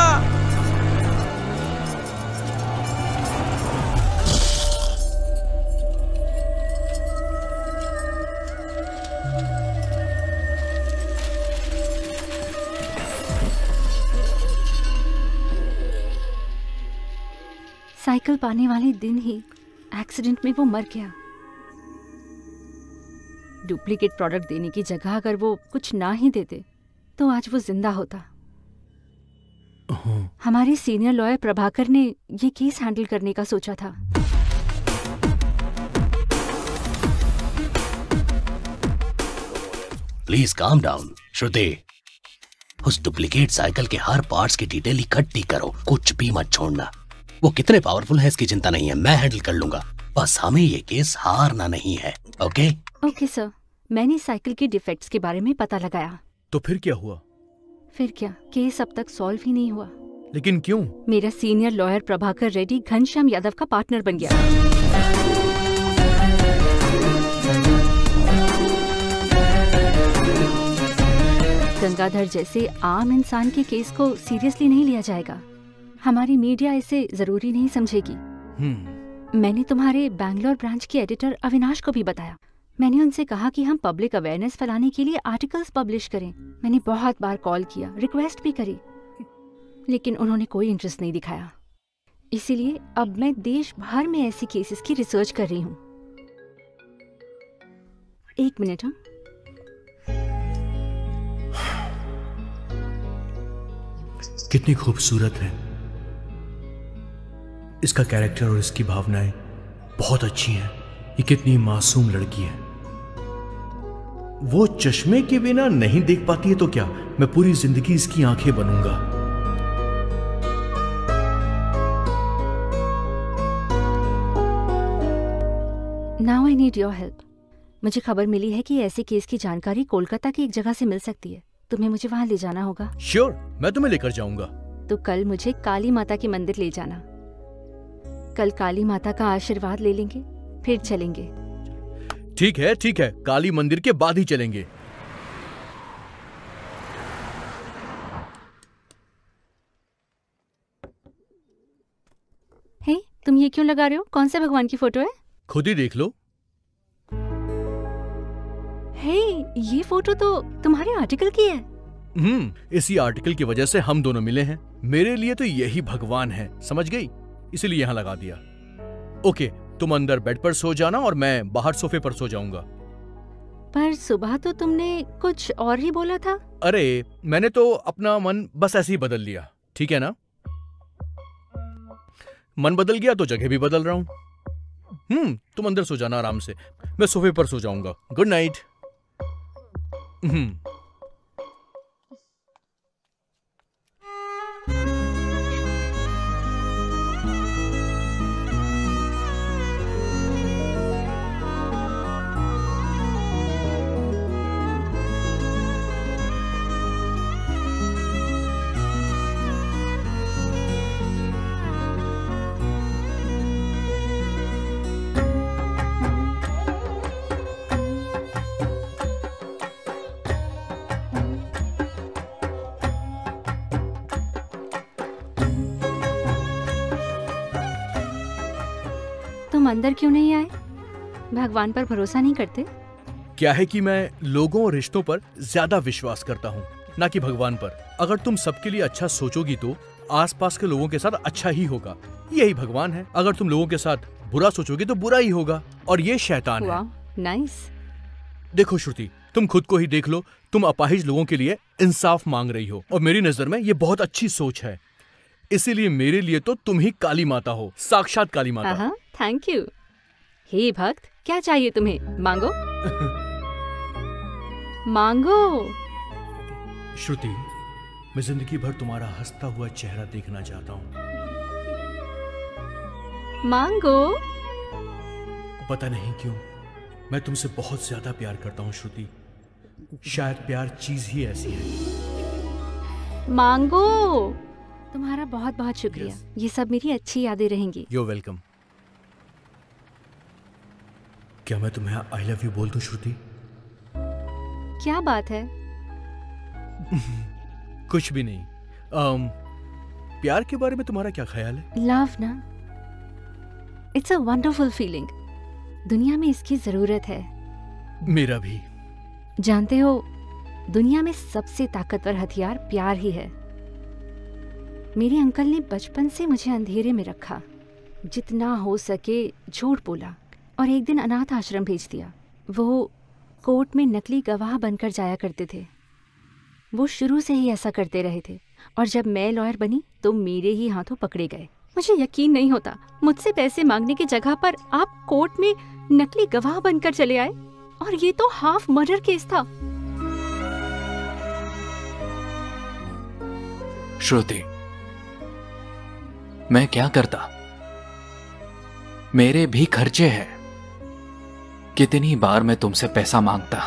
साइकिल पाने वाले दिन ही एक्सीडेंट में वो मर गया। डुप्लीकेट प्रोडक्ट देने की जगह अगर वो कुछ ना ही देते तो आज वो जिंदा होता। हमारे सीनियर लॉयर प्रभाकर ने ये केस हैंडल करने का सोचा था।
प्लीज काम डाउन श्रुति। उस डुप्लीकेट साइकिल के हर पार्ट्स की डिटेल इकट्ठी करो, कुछ भी मत छोड़ना। वो कितने पावरफुल है इसकी चिंता नहीं है, मैं हैंडल कर लूंगा। बस हमें ये केस हारना नहीं है। Okay
okay sir. मैंने साइकिल के डिफेक्ट्स के बारे में पता लगाया।
तो फिर क्या हुआ?
फिर क्या, केस अब तक सॉल्व ही नहीं हुआ।
लेकिन क्यों?
मेरा सीनियर लॉयर प्रभाकर रेड्डी घनश्याम यादव का पार्टनर बन गया। गंगाधर जैसे आम इंसान के केस को सीरियसली नहीं लिया जाएगा। हमारी मीडिया इसे जरूरी नहीं समझेगी। मैंने तुम्हारे बैंगलोर ब्रांच के एडिटर अविनाश को भी बताया। मैंने उनसे कहा कि हम पब्लिक अवेयरनेस फैलाने के लिए आर्टिकल्स पब्लिश करें। मैंने बहुत बार कॉल किया, रिक्वेस्ट भी करी, लेकिन उन्होंने कोई इंटरेस्ट नहीं दिखाया। इसीलिए अब मैं देश भर में ऐसी केसेस की रिसर्च कर रही हूँ। एक मिनट। हाँ,
कितनी खूबसूरत है इसका कैरेक्टर और इसकी भावनाएं बहुत अच्छी हैं। ये कितनी मासूम लड़की है। वो चश्मे के बिना नहीं देख पाती है तो क्या, मैं पूरी जिंदगी इसकी आंखें बनूंगा।
Now I need your help. मुझे खबर मिली है कि ऐसे केस की जानकारी कोलकाता की एक जगह से मिल सकती है। तुम्हें मुझे वहाँ ले जाना होगा।
श्योर, मैं तुम्हें लेकर जाऊंगा।
तो कल मुझे काली माता के मंदिर ले जाना। कल काली माता का आशीर्वाद ले लेंगे, फिर चलेंगे।
ठीक है ठीक है, काली मंदिर के बाद ही चलेंगे।
हे, तुम ये क्यों लगा रहे हो? कौन से भगवान की फोटो है?
खुद ही देख लो।
हे, ये फोटो तो तुम्हारे आर्टिकल की है।
हम्म, इसी आर्टिकल की वजह से हम दोनों मिले हैं। मेरे लिए तो यही भगवान है, समझ गई? इसीलिए यहाँ लगा दिया। ओके, तुम अंदर बेड पर सो जाना और मैं बाहर सोफे पर सो जाऊंगा।
पर सुबह तो तुमने कुछ और ही बोला था।
अरे मैंने तो अपना मन बस ऐसे ही बदल लिया, ठीक है ना? मन बदल गया तो जगह भी बदल रहा हूं। हम्म, तुम अंदर सो जाना आराम से, मैं सोफे पर सो जाऊंगा। Good night. हम्म
तुम अंदर क्यों नहीं आए? भगवान पर भरोसा नहीं करते?
क्या है कि मैं लोगों और रिश्तों पर ज्यादा विश्वास करता हूँ, ना कि भगवान पर। अगर तुम सबके लिए अच्छा सोचोगी तो आसपास के लोगों के साथ अच्छा ही होगा। यही भगवान है। अगर तुम लोगों के साथ बुरा सोचोगे तो बुरा ही होगा, और ये शैतान है।
नाइस।
देखो श्रुति, तुम खुद को ही देख लो। तुम अपाहिज लोगों के लिए इंसाफ मांग रही हो और मेरी नजर में ये बहुत अच्छी सोच है। इसीलिए मेरे लिए तो तुम ही काली माता हो, साक्षात काली माता।
हाँ, थैंक यू। हे भक्त, क्या चाहिए तुम्हें? मांगो मांगो।
श्रुति, मैं जिंदगी भर तुम्हारा हंसता हुआ चेहरा देखना चाहता हूँ।
मांगो।
पता नहीं क्यों मैं तुमसे बहुत ज्यादा प्यार करता हूँ श्रुति। शायद प्यार चीज ही ऐसी है।
मांगो। तुम्हारा बहुत बहुत शुक्रिया। yes. ये सब मेरी अच्छी यादें रहेंगी।
You're welcome। क्या मैं तुम्हें आई लव यू बोल दूं श्रुति?
क्या बात है?
कुछ भी नहीं। um, प्यार के बारे में तुम्हारा क्या ख्याल है?
लव ना, इट्स अ वंडरफुल फीलिंग। दुनिया में इसकी जरूरत है।
मेरा भी।
जानते हो, दुनिया में सबसे ताकतवर हथियार प्यार ही है। मेरे अंकल ने बचपन से मुझे अंधेरे में रखा, जितना हो सके झूठ बोला और एक दिन अनाथ आश्रम भेज दिया। वो कोर्ट में नकली गवाह बनकर जाया करते थे। वो शुरू से ही ऐसा करते रहे थे और जब मैं लॉयर बनी तो मेरे ही हाथों पकड़े गए। मुझे यकीन नहीं होता, मुझसे पैसे मांगने की जगह पर आप कोर्ट में नकली गवाह बनकर चले आए, और ये तो हाफ मर्डर केस था।
श्रुति, मैं क्या करता? मेरे भी खर्चे हैं। कितनी बार मैं तुमसे पैसा मांगता।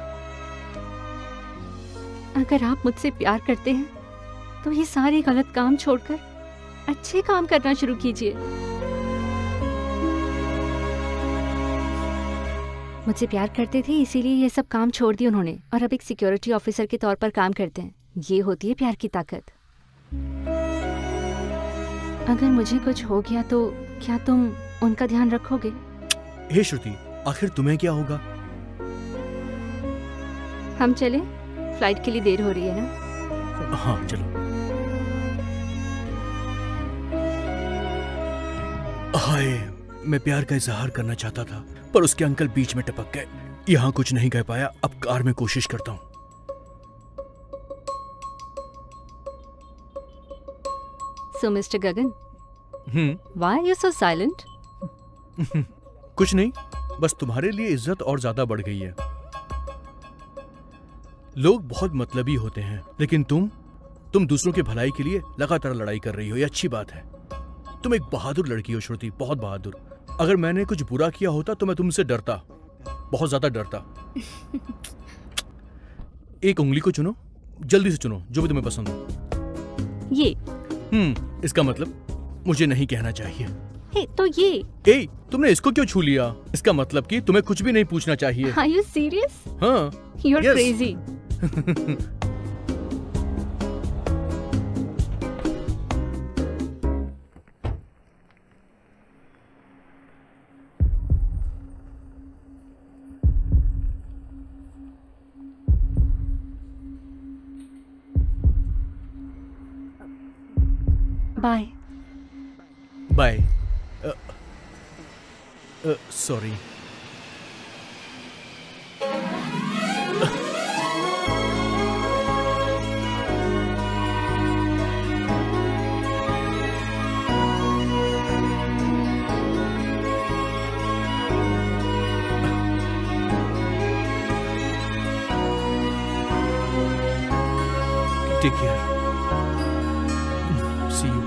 अगर आप मुझसे प्यार करते हैं तो ये सारे गलत काम छोड़कर अच्छे काम करना शुरू कीजिए। मुझसे प्यार करते थे, इसीलिए ये सब काम छोड़ दिए उन्होंने, और अब एक सिक्योरिटी ऑफिसर के तौर पर काम करते हैं। ये होती है प्यार की ताकत। अगर मुझे कुछ हो गया तो क्या तुम उनका ध्यान रखोगे?
हे श्रुति, आखिर तुम्हें क्या होगा?
हम चले, फ्लाइट के लिए देर हो रही है ना।
हाँ चलो। हाय, मैं प्यार का इजहार करना चाहता था पर उसके अंकल बीच में टपक गए। यहाँ कुछ नहीं कह पाया। अब कार में कोशिश करता हूँ।
So, mister Gagan,
hmm
why are you so silent?
कुछ नहीं, बस तुम्हारे लिए इज्जत और ज्यादा बढ़ गई है। लोग बहुत मतलबी होते हैं, लेकिन तुम तुम दूसरों की भलाई के लिए लगातार लड़ाई कर रही हो। ये अच्छी बात है। तुम एक बहादुर लड़की हो श्रुति, बहुत बहादुर। अगर मैंने कुछ बुरा किया होता तो मैं तुमसे डरता, बहुत ज्यादा डरता। एक उंगली को चुनो, जल्दी से चुनो, जो भी तुम्हें पसंद हो।
ये
हम्म इसका मतलब मुझे नहीं कहना चाहिए।
हे, तो ये
ए, तुमने इसको क्यों छू लिया? इसका मतलब कि तुम्हें कुछ भी नहीं पूछना चाहिए।
Are you serious?
हाँ।
You're
yes.
crazy. Bye.
Bye. Uh, uh, sorry. Take care. See you.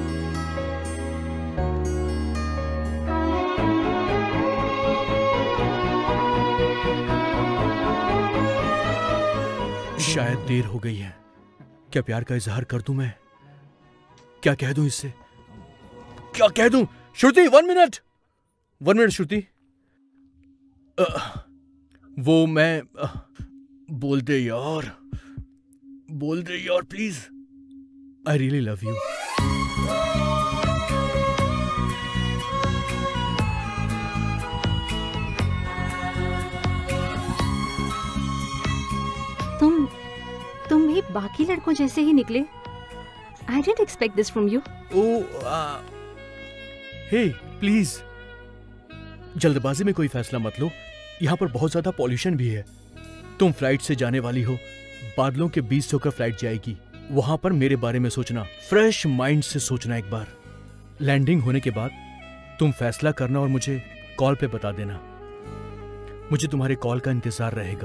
शायद देर हो गई है। क्या प्यार का इजहार कर दूं मैं? क्या कह दूं इससे? क्या कह दूं? Shruti, one minute one minute Shruti. वो मैं uh, बोल दे यार, बोल दे यार please. I really love you.
तुम तुम भी बाकी लड़कों जैसे ही निकले। I didn't expect this from you.
Oh, hey please, जल्दबाजी में कोई फैसला मत लो। यहाँ पर बहुत ज्यादा पॉल्यूशन भी है। तुम फ्लाइट से जाने वाली हो, बादलों के बीच से होकर फ्लाइट जाएगी, वहां पर मेरे बारे में सोचना, फ्रेश माइंड से सोचना। एक बार लैंडिंग होने के बाद तुम फैसला करना और मुझे कॉल पे बता देना। मुझे तुम्हारे कॉल का इंतजार रहेगा।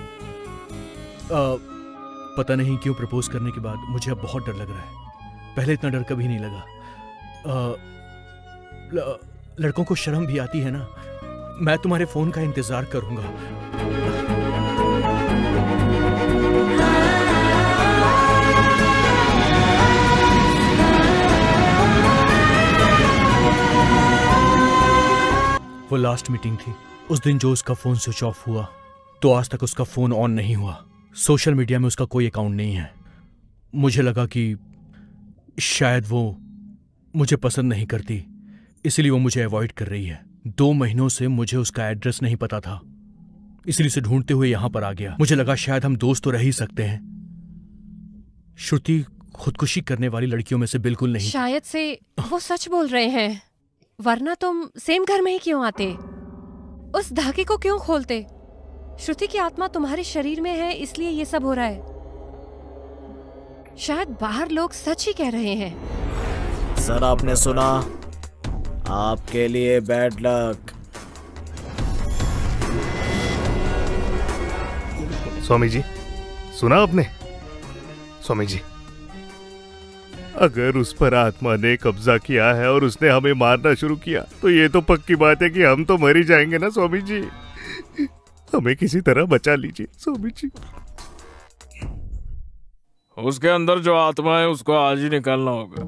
आ, पता नहीं क्यों प्रपोज करने के बाद मुझे अब बहुत डर लग रहा है। पहले इतना डर कभी नहीं लगा। आ, ल, लड़कों को शर्म भी आती है ना। मैं तुम्हारे फोन का इंतजार करूंगा। वो लास्ट मीटिंग थी। उस दिन जो उसका फोन स्विच ऑफ हुआ तो आज तक उसका फोन ऑन नहीं हुआ। सोशल मीडिया में उसका कोई अकाउंट नहीं है। मुझे लगा कि शायद वो मुझे पसंद नहीं करती, इसलिए वो मुझे अवॉइड कर रही है। दो महीनों से मुझे उसका एड्रेस नहीं पता था, इसलिए उसे ढूंढते हुए यहां पर आ गया। मुझे लगा शायद हम दोस्त तो रह ही सकते हैं। श्रुति खुदकुशी करने वाली लड़कियों में से बिल्कुल नहीं।
शायद से वो सच बोल रहे हैं, वरना तुम सेम घर में ही क्यों आते? उस धागे को क्यों खोलते? श्रुति की आत्मा तुम्हारे शरीर में है, इसलिए ये सब हो रहा है। शायद बाहर लोग सच ही कह रहे हैं।
सर आपने सुना, आपके लिए बैड लक।
स्वामी जी, सुना आपने? स्वामी जी, अगर उस पर आत्मा ने कब्जा किया है और उसने हमें मारना शुरू किया तो ये तो पक्की बात है कि हम तो मर ही जाएंगे ना स्वामी जी। हमें किसी तरह बचा लीजिए स्वामी जी।
उसके अंदर जो आत्मा है उसको आज ही निकालना होगा।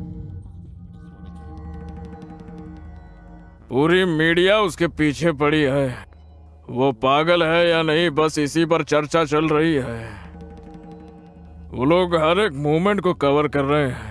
पूरी मीडिया उसके पीछे पड़ी है। वो पागल है या नहीं, बस इसी पर चर्चा चल रही है। वो लोग हर एक मूवमेंट को कवर कर रहे हैं।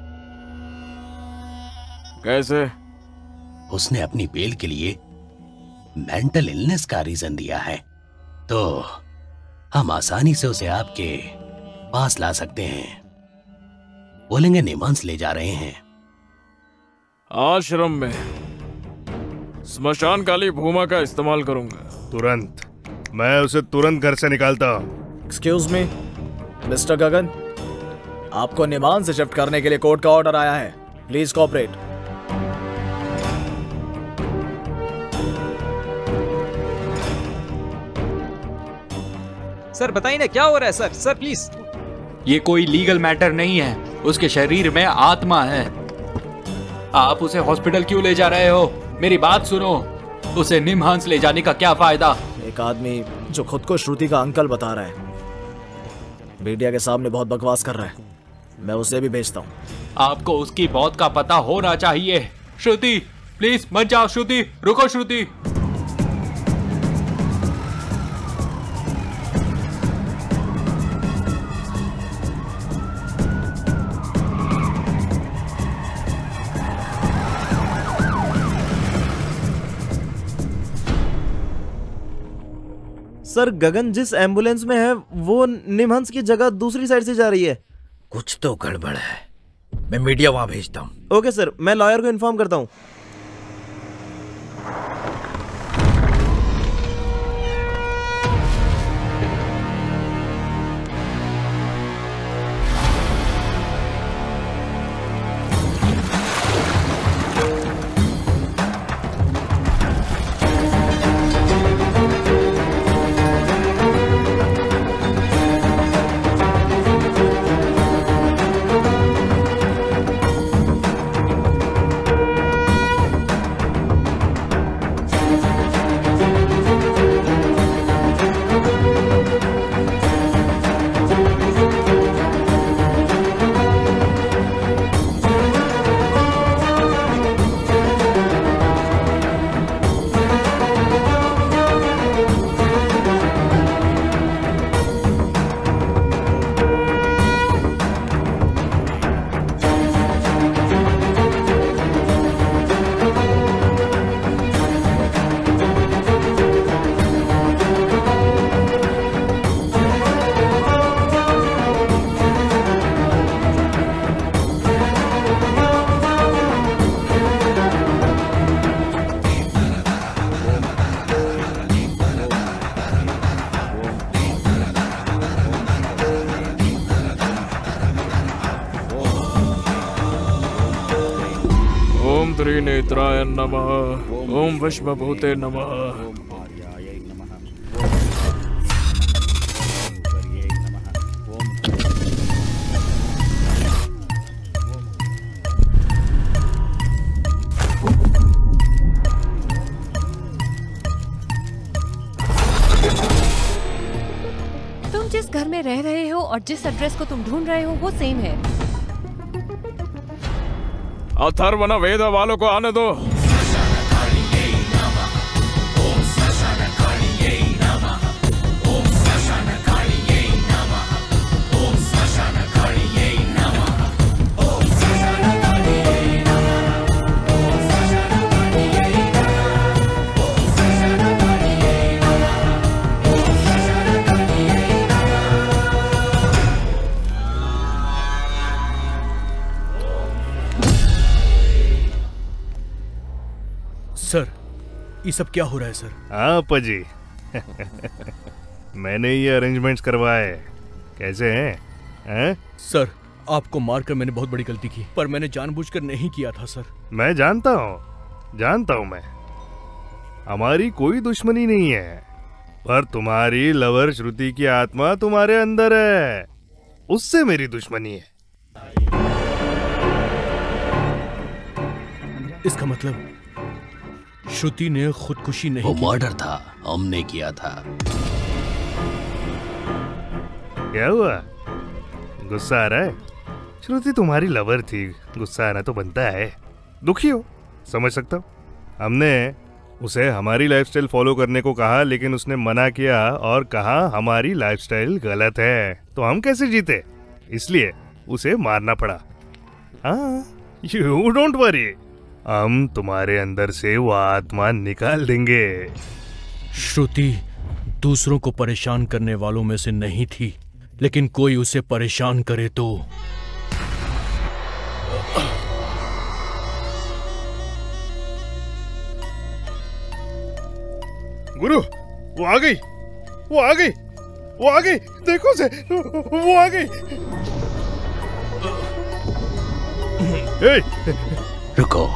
कैसे?
उसने अपनी बेल के लिए मेंटल इलनेस का रीजन दिया है, तो हम आसानी से उसे आपके पास ला सकते हैं। बोलेंगे निमांस ले जा रहे हैं।
आश्रम में स्मशान काली भूमा का इस्तेमाल करूंगा।
तुरंत, मैं उसे तुरंत घर से निकालता हूं।
एक्सक्यूज मी मिस्टर गगन, आपको निमान से शिफ्ट करने के लिए कोर्ट का ऑर्डर आया है। Please cooperate.
सर बताइए ना क्या हो रहा है सर? Sir please.
ये कोई लीगल मैटर नहीं है। उसके शरीर में आत्मा है। आप उसे हॉस्पिटल क्यों ले जा रहे हो? मेरी बात सुनो। उसे निमहंस ले जाने का क्या फायदा?
एक आदमी जो खुद को श्रुति का अंकल बता रहा है, मीडिया के सामने बहुत बकवास कर रहा है। मैं उसे भी भेजता हूँ।
आपको उसकी मौत का पता होना चाहिए। श्रुति प्लीज मत जाओ। श्रुति रुको। श्रुति
सर गगन जिस एम्बुलेंस में है वो निमहंस की जगह दूसरी साइड से जा रही है।
कुछ तो गड़बड़ है। मैं मीडिया वहां भेजता हूं।
ओके सर, मैं लॉयर को इन्फॉर्म करता हूं।
त्रिनेत्राय नमः। ओम विश्वभूते नमः।
तुम जिस घर में रह रहे हो और जिस एड्रेस को तुम ढूंढ रहे हो वो सेम है।
अथर्वण वेद वालों को आने दो।
सर, ये सब क्या हो रहा है सर?
हाँ पजी मैंने ये अरेंजमेंट्स करवाए। कैसे हैं? हैं?
सर, आपको मारकर मैंने बहुत बड़ी गलती की, पर मैंने जानबूझकर नहीं किया था सर।
मैं जानता हूँ, जानता हूँ मैं। हमारी कोई दुश्मनी नहीं है, पर तुम्हारी लवर श्रुति की आत्मा तुम्हारे अंदर है, उससे मेरी दुश्मनी है।
इसका मतलब श्रुति ने खुदकुशी नहीं
वो
की।
मर्डर था, हमने किया था।
क्या हुआ? गुस्सा आ रहा है? श्रुति तुम्हारी लवर थी, गुस्सा आना तो बनता है। दुखी हो, समझ सकता हूँ। हमने उसे हमारी लाइफस्टाइल फॉलो करने को कहा, लेकिन उसने मना किया और कहा हमारी लाइफस्टाइल गलत है, तो हम कैसे जीते? इसलिए उसे मारना पड़ा। हाँ, यू डोंट वरी, हम तुम्हारे अंदर से वो आत्मा निकाल देंगे।
श्रुति दूसरों को परेशान करने वालों में से नहीं थी, लेकिन कोई उसे परेशान करे तो।
गुरु, वो आ गई, वो आ गई, वो आ गई, देखो से, वो आ गई। ए,
रुको।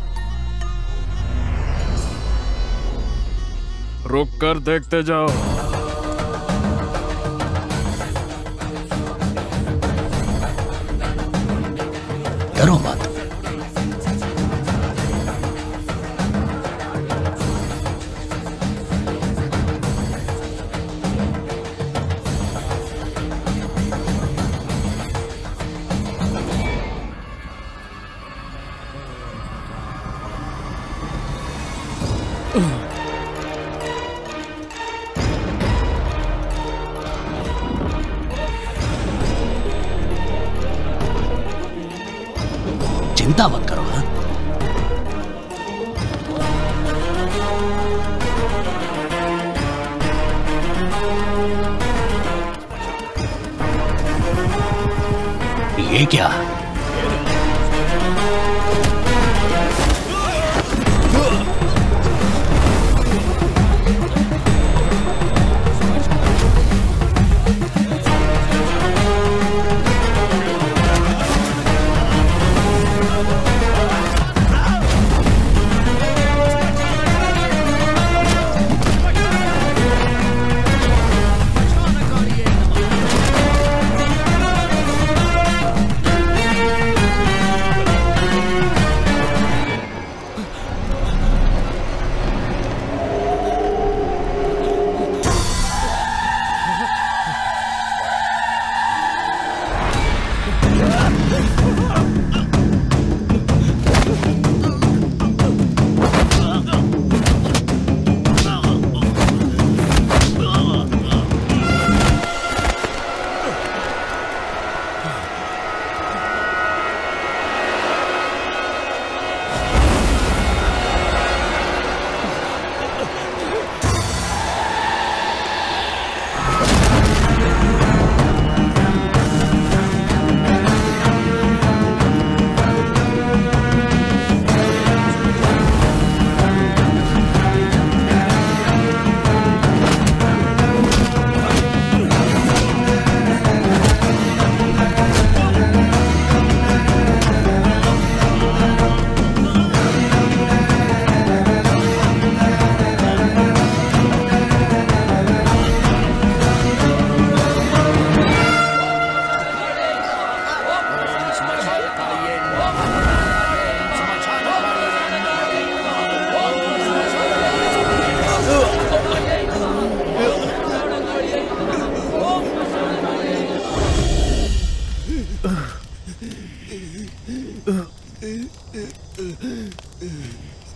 रुक कर देखते जाओ।
डरो मत। चिंता मत करो। हाँ, ये क्या?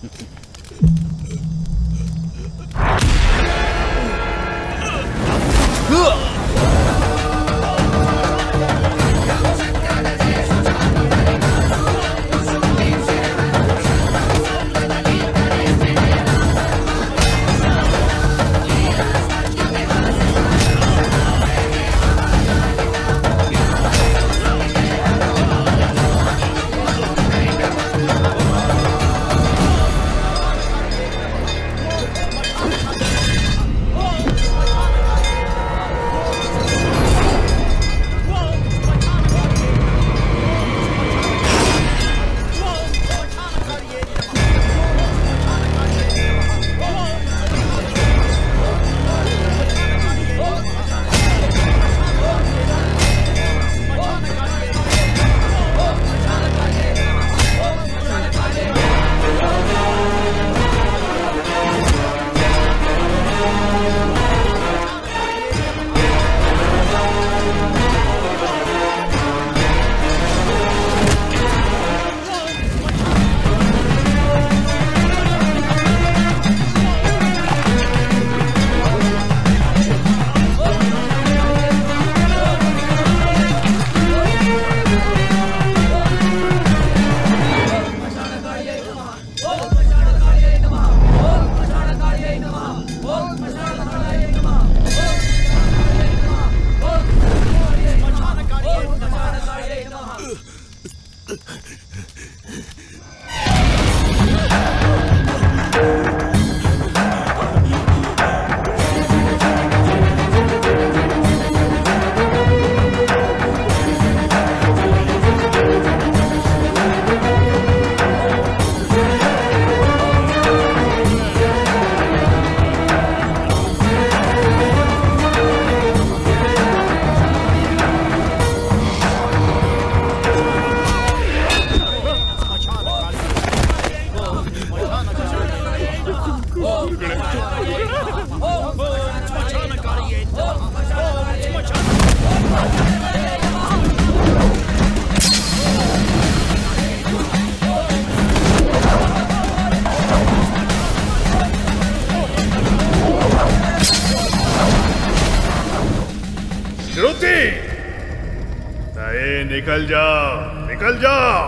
निकल जाओ, निकल जाओ।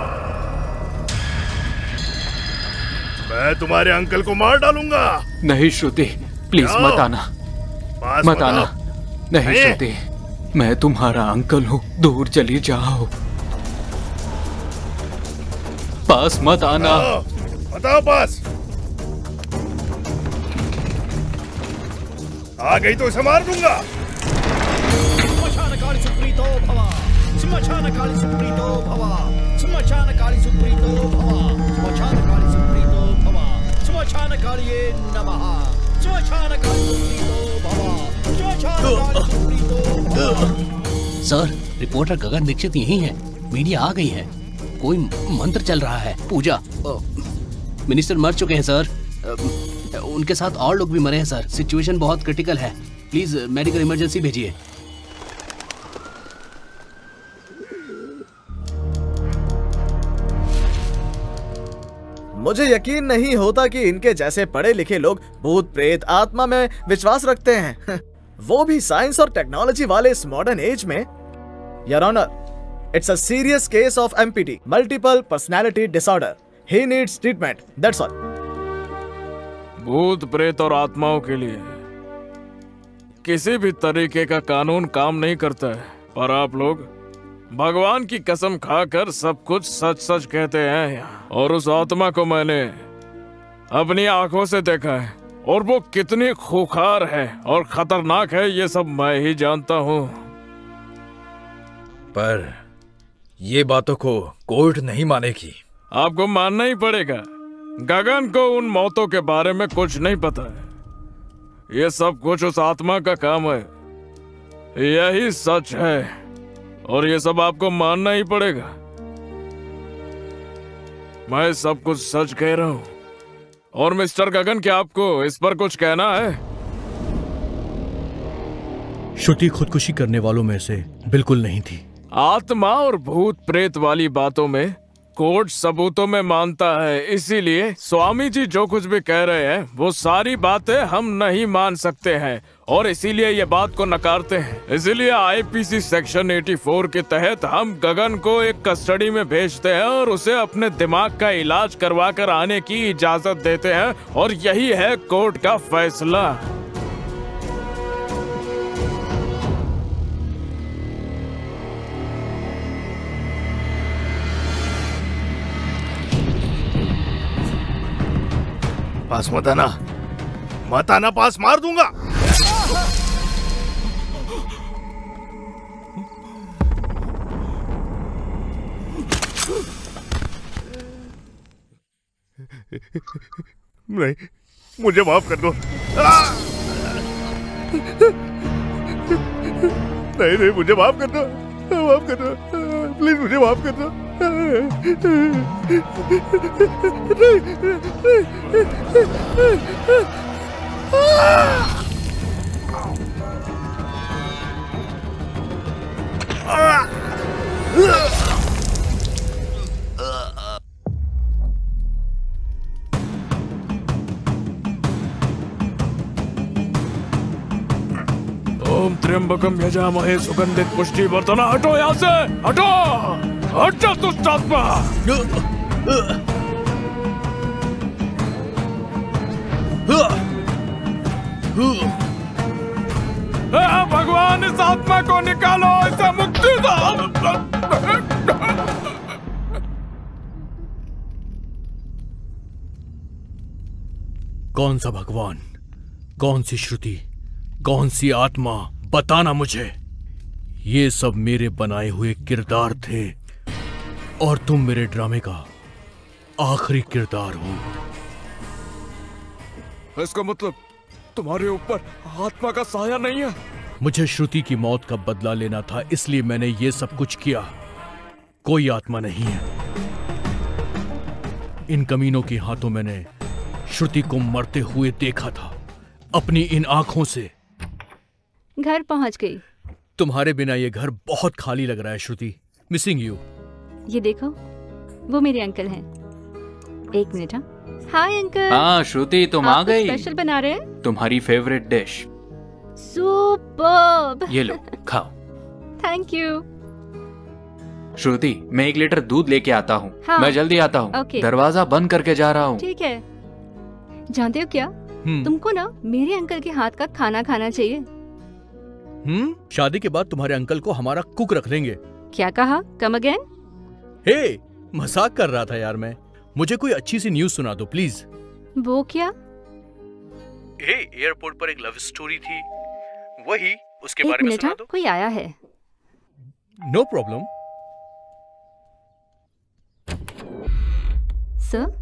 मैं तुम्हारे अंकल को मार डालूंगा।
नहीं श्रुति, प्लीज मत आना, मत आना। नहीं श्रुति, मैं तुम्हारा अंकल हूँ, दूर चली जाओ, पास मत आना।
बताओ पास। आ गई तो इसे मार दूंगा।
स्मशान काली सुप्रीतो भवा, स्मशान काली सुप्रीतो भवा, स्मशान काली सुप्रीतो भवा, स्मशान काली सुप्रीतो भवा, स्मशान कालिये नमः, स्मशान काली सुप्रीतो भवा, स्मशान काली सुप्रीतो भवा।
सर, रिपोर्टर गगन दीक्षित यही है, मीडिया आ गई है, कोई मंत्र चल रहा है, पूजा। मिनिस्टर मर चुके हैं सर, उनके साथ और लोग भी मरे हैं सर, सिचुएशन बहुत क्रिटिकल है, प्लीज मेडिकल इमरजेंसी भेजिए।
मुझे यकीन नहीं होता कि इनके जैसे पढ़े लिखे लोग भूत प्रेत आत्मा में विश्वास रखते हैं, वो भी साइंस और टेक्नोलॉजी वाले इस मॉडर्न एज में। Your honour, it's a serious case of M P T, multiple personality disorder. He needs treatment, that's all.
भूत प्रेत और आत्माओं के लिए किसी भी तरीके का कानून काम नहीं करता है, पर आप लोग भगवान की कसम खाकर सब कुछ सच सच कहते हैं। और उस आत्मा को मैंने अपनी आंखों से देखा है, और वो कितनी खूंखार है और खतरनाक है ये सब मैं ही जानता हूँ।
पर ये बातों को कोर्ट नहीं मानेगी।
आपको मानना ही पड़ेगा। गगन को उन मौतों के बारे में कुछ नहीं पता है, ये सब कुछ उस आत्मा का काम है, यही सच है, और ये सब आपको मानना ही पड़ेगा। मैं सब कुछ सच कह रहा हूँ। और मिस्टर गगन, क्या आपको इस पर कुछ कहना है?
श्रुति खुदकुशी करने वालों में से बिल्कुल नहीं थी।
आत्मा और भूत प्रेत वाली बातों में कोर्ट सबूतों में मानता है, इसीलिए स्वामी जी जो कुछ भी कह रहे हैं वो सारी बातें हम नहीं मान सकते हैं और इसीलिए ये बात को नकारते हैं। इसीलिए आईपीसी सेक्शन चौरासी के तहत हम गगन को एक कस्टडी में भेजते हैं और उसे अपने दिमाग का इलाज करवा कर आने की इजाजत देते हैं और यही है कोर्ट का फैसला।
पास मत आना, मत आना, पास मार दूंगा। नहीं, मुझे माफ कर दो। नहीं नहीं, मुझे माफ कर दो, माफ कर दो, प्लीज मुझे माफ कर दो।
ओम त्र्यंबकम यजामहे सुगंधित पुष्टि वर्धना। हटो यहाँ से, हटो, हटो दुष्ट आत्मा। भगवान इस आत्मा को निकालो, इसे मुक्ति दो।
कौन सा भगवान, कौन सी श्रुति, कौन सी आत्मा, बताना मुझे। ये सब मेरे बनाए हुए किरदार थे और तुम मेरे ड्रामे का आखिरी किरदार हो।
इसका मतलब तुम्हारे ऊपर आत्मा का साया नहीं है।
मुझे श्रुति की मौत का बदला लेना था, इसलिए मैंने ये सब कुछ किया। कोई आत्मा नहीं है। इन कमीनों के हाथों मैंने श्रुति को मरते हुए देखा था अपनी इन आंखों से।
घर पहुंच गई।
तुम्हारे बिना ये घर बहुत खाली लग रहा है श्रुति। Missing you.
ये देखो, वो मेरे अंकल हैं। एक मिनट। हाँ हाय अंकल।
हाँ श्रुति, तुम आ गई।
स्पेशल बना रहे हैं?
तुम्हारी फेवरेट डिश।
सुपर्ब।
ये लो, खाओ।
Thank you.
श्रुति, मैं एक लीटर दूध लेके आता हूँ।
हाँ।
मैं जल्दी आता हूँ।
ओके।
दरवाजा बंद करके जा रहा हूँ।
ठीक है। जानते हो क्या, तुमको ना मेरे अंकल के हाथ का खाना खाना चाहिए।
हम्म, शादी के बाद तुम्हारे अंकल को हमारा कुक रख लेंगे।
क्या कहा? Come again?
हे, मजाक कर रहा था यार मैं। मुझे कोई अच्छी सी न्यूज सुना दो प्लीज।
वो क्या?
हे, एयरपोर्ट पर एक लव स्टोरी थी, वही, उसके
एक
बारे में
मिनट,
सुना दो।
कोई आया है।
No problem.
Sir?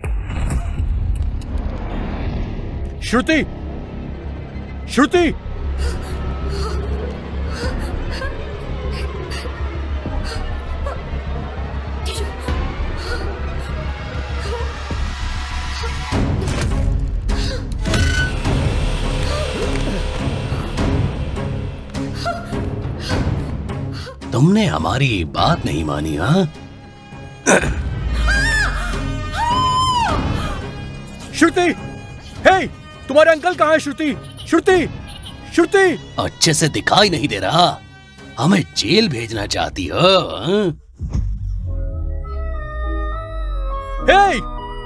Shruti, Shruti,
तुमने हमारी बात नहीं मानी, हाँ?
श्रुति, हे, तुम्हारे अंकल कहाँ है? श्रुति, श्रुति, श्रुति।
अच्छे से दिखाई नहीं दे रहा। हमें जेल भेजना चाहती हो? हाँ?
हे!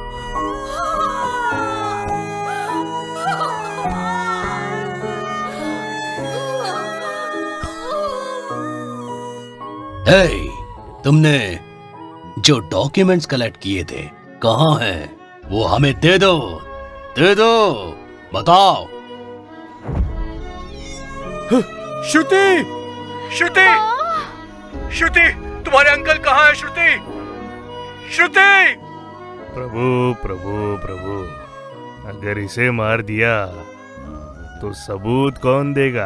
हे, तुमने जो डॉक्यूमेंट्स कलेक्ट किए थे कहाँ हैं? वो हमें दे दो, दे दो, बताओ।
श्रुति, श्रुति, श्रुति, तुम्हारे अंकल कहाँ है? श्रुति, श्रुति।
प्रभु प्रभु प्रभु, अगर इसे मार दिया तो सबूत कौन देगा?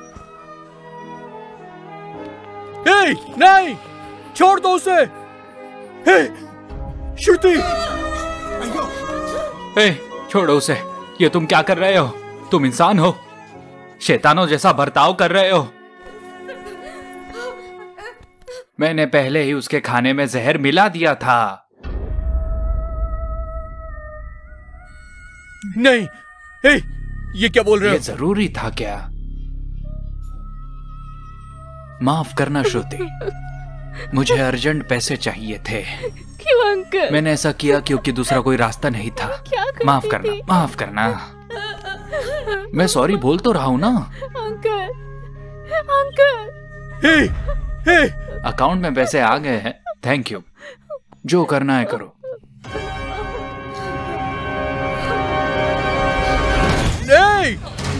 हे, नहीं, छोड़ दो उसे। हे, श्रुति।
ए, छोड़ो उसे। ये तुम क्या कर रहे हो? तुम इंसान हो? शैतानों जैसा बर्ताव कर रहे हो। मैंने पहले ही उसके खाने में जहर मिला दिया था।
नहीं, हे, ये क्या बोल रहे हो?
ये जरूरी था क्या? माफ करना श्रुति, मुझे अर्जेंट पैसे चाहिए थे।
क्यों अंकल?
मैंने ऐसा किया क्योंकि दूसरा कोई रास्ता नहीं था। माफ करना, माफ करना। मैं सॉरी बोल तो रहा हूं ना।
Uncle, uncle.
Hey, hey.
Account में पैसे आ गए हैं, थैंक यू। जो करना है करो।
नहीं।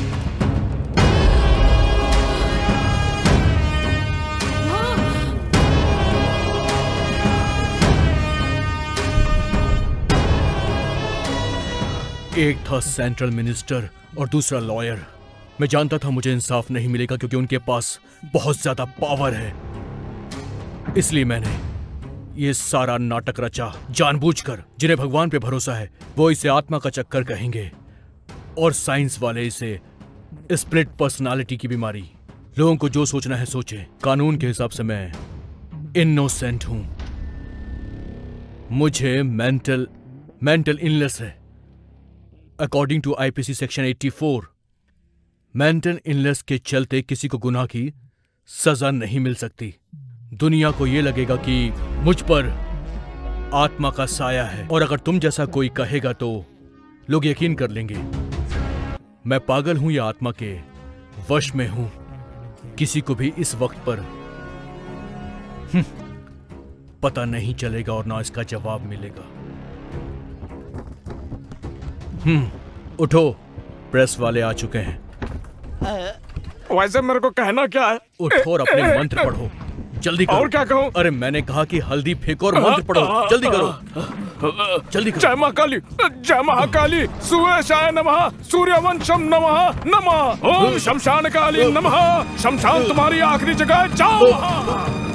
एक था सेंट्रल मिनिस्टर और दूसरा लॉयर। मैं जानता था मुझे इंसाफ नहीं मिलेगा क्योंकि उनके पास बहुत ज्यादा पावर है। इसलिए मैंने ये सारा नाटक रचा जानबूझकर। जिन्हें भगवान पे भरोसा है वो इसे आत्मा का चक्कर कहेंगे और साइंस वाले इसे स्प्लिट पर्सनालिटी की बीमारी। लोगों को जो सोचना है सोचे। कानून के हिसाब से मैं इनोसेंट हूं। मुझे मेंटल मेंटल इलनेस है अकॉर्डिंग टू आईपीसी सेक्शन चौरासी। मेंटल इलनेस के चलते किसी को गुनाह की सजा नहीं मिल सकती। दुनिया को यह लगेगा कि मुझ पर आत्मा का साया है और अगर तुम जैसा कोई कहेगा तो लोग यकीन कर लेंगे। मैं पागल हूं या आत्मा के वश में हूं, किसी को भी इस वक्त पर पता नहीं चलेगा और ना इसका जवाब मिलेगा। हम्म, उठो, प्रेस वाले आ चुके हैं।
वैसे मेरे को कहना क्या है?
उठो और अपने मंत्र पढ़ो, जल्दी करो।
और क्या कहूँ?
अरे मैंने कहा कि हल्दी फेंको और मंत्र पढ़ो, जल्दी करो, जल्दी करो।
जय मां काली, जय महाकाली, सुवेशाय नमः, सूर्यवंशम नमः नमः, ओम शमशान काली नमः। शमशान तुम्हारी आखिरी जगह, जाओ।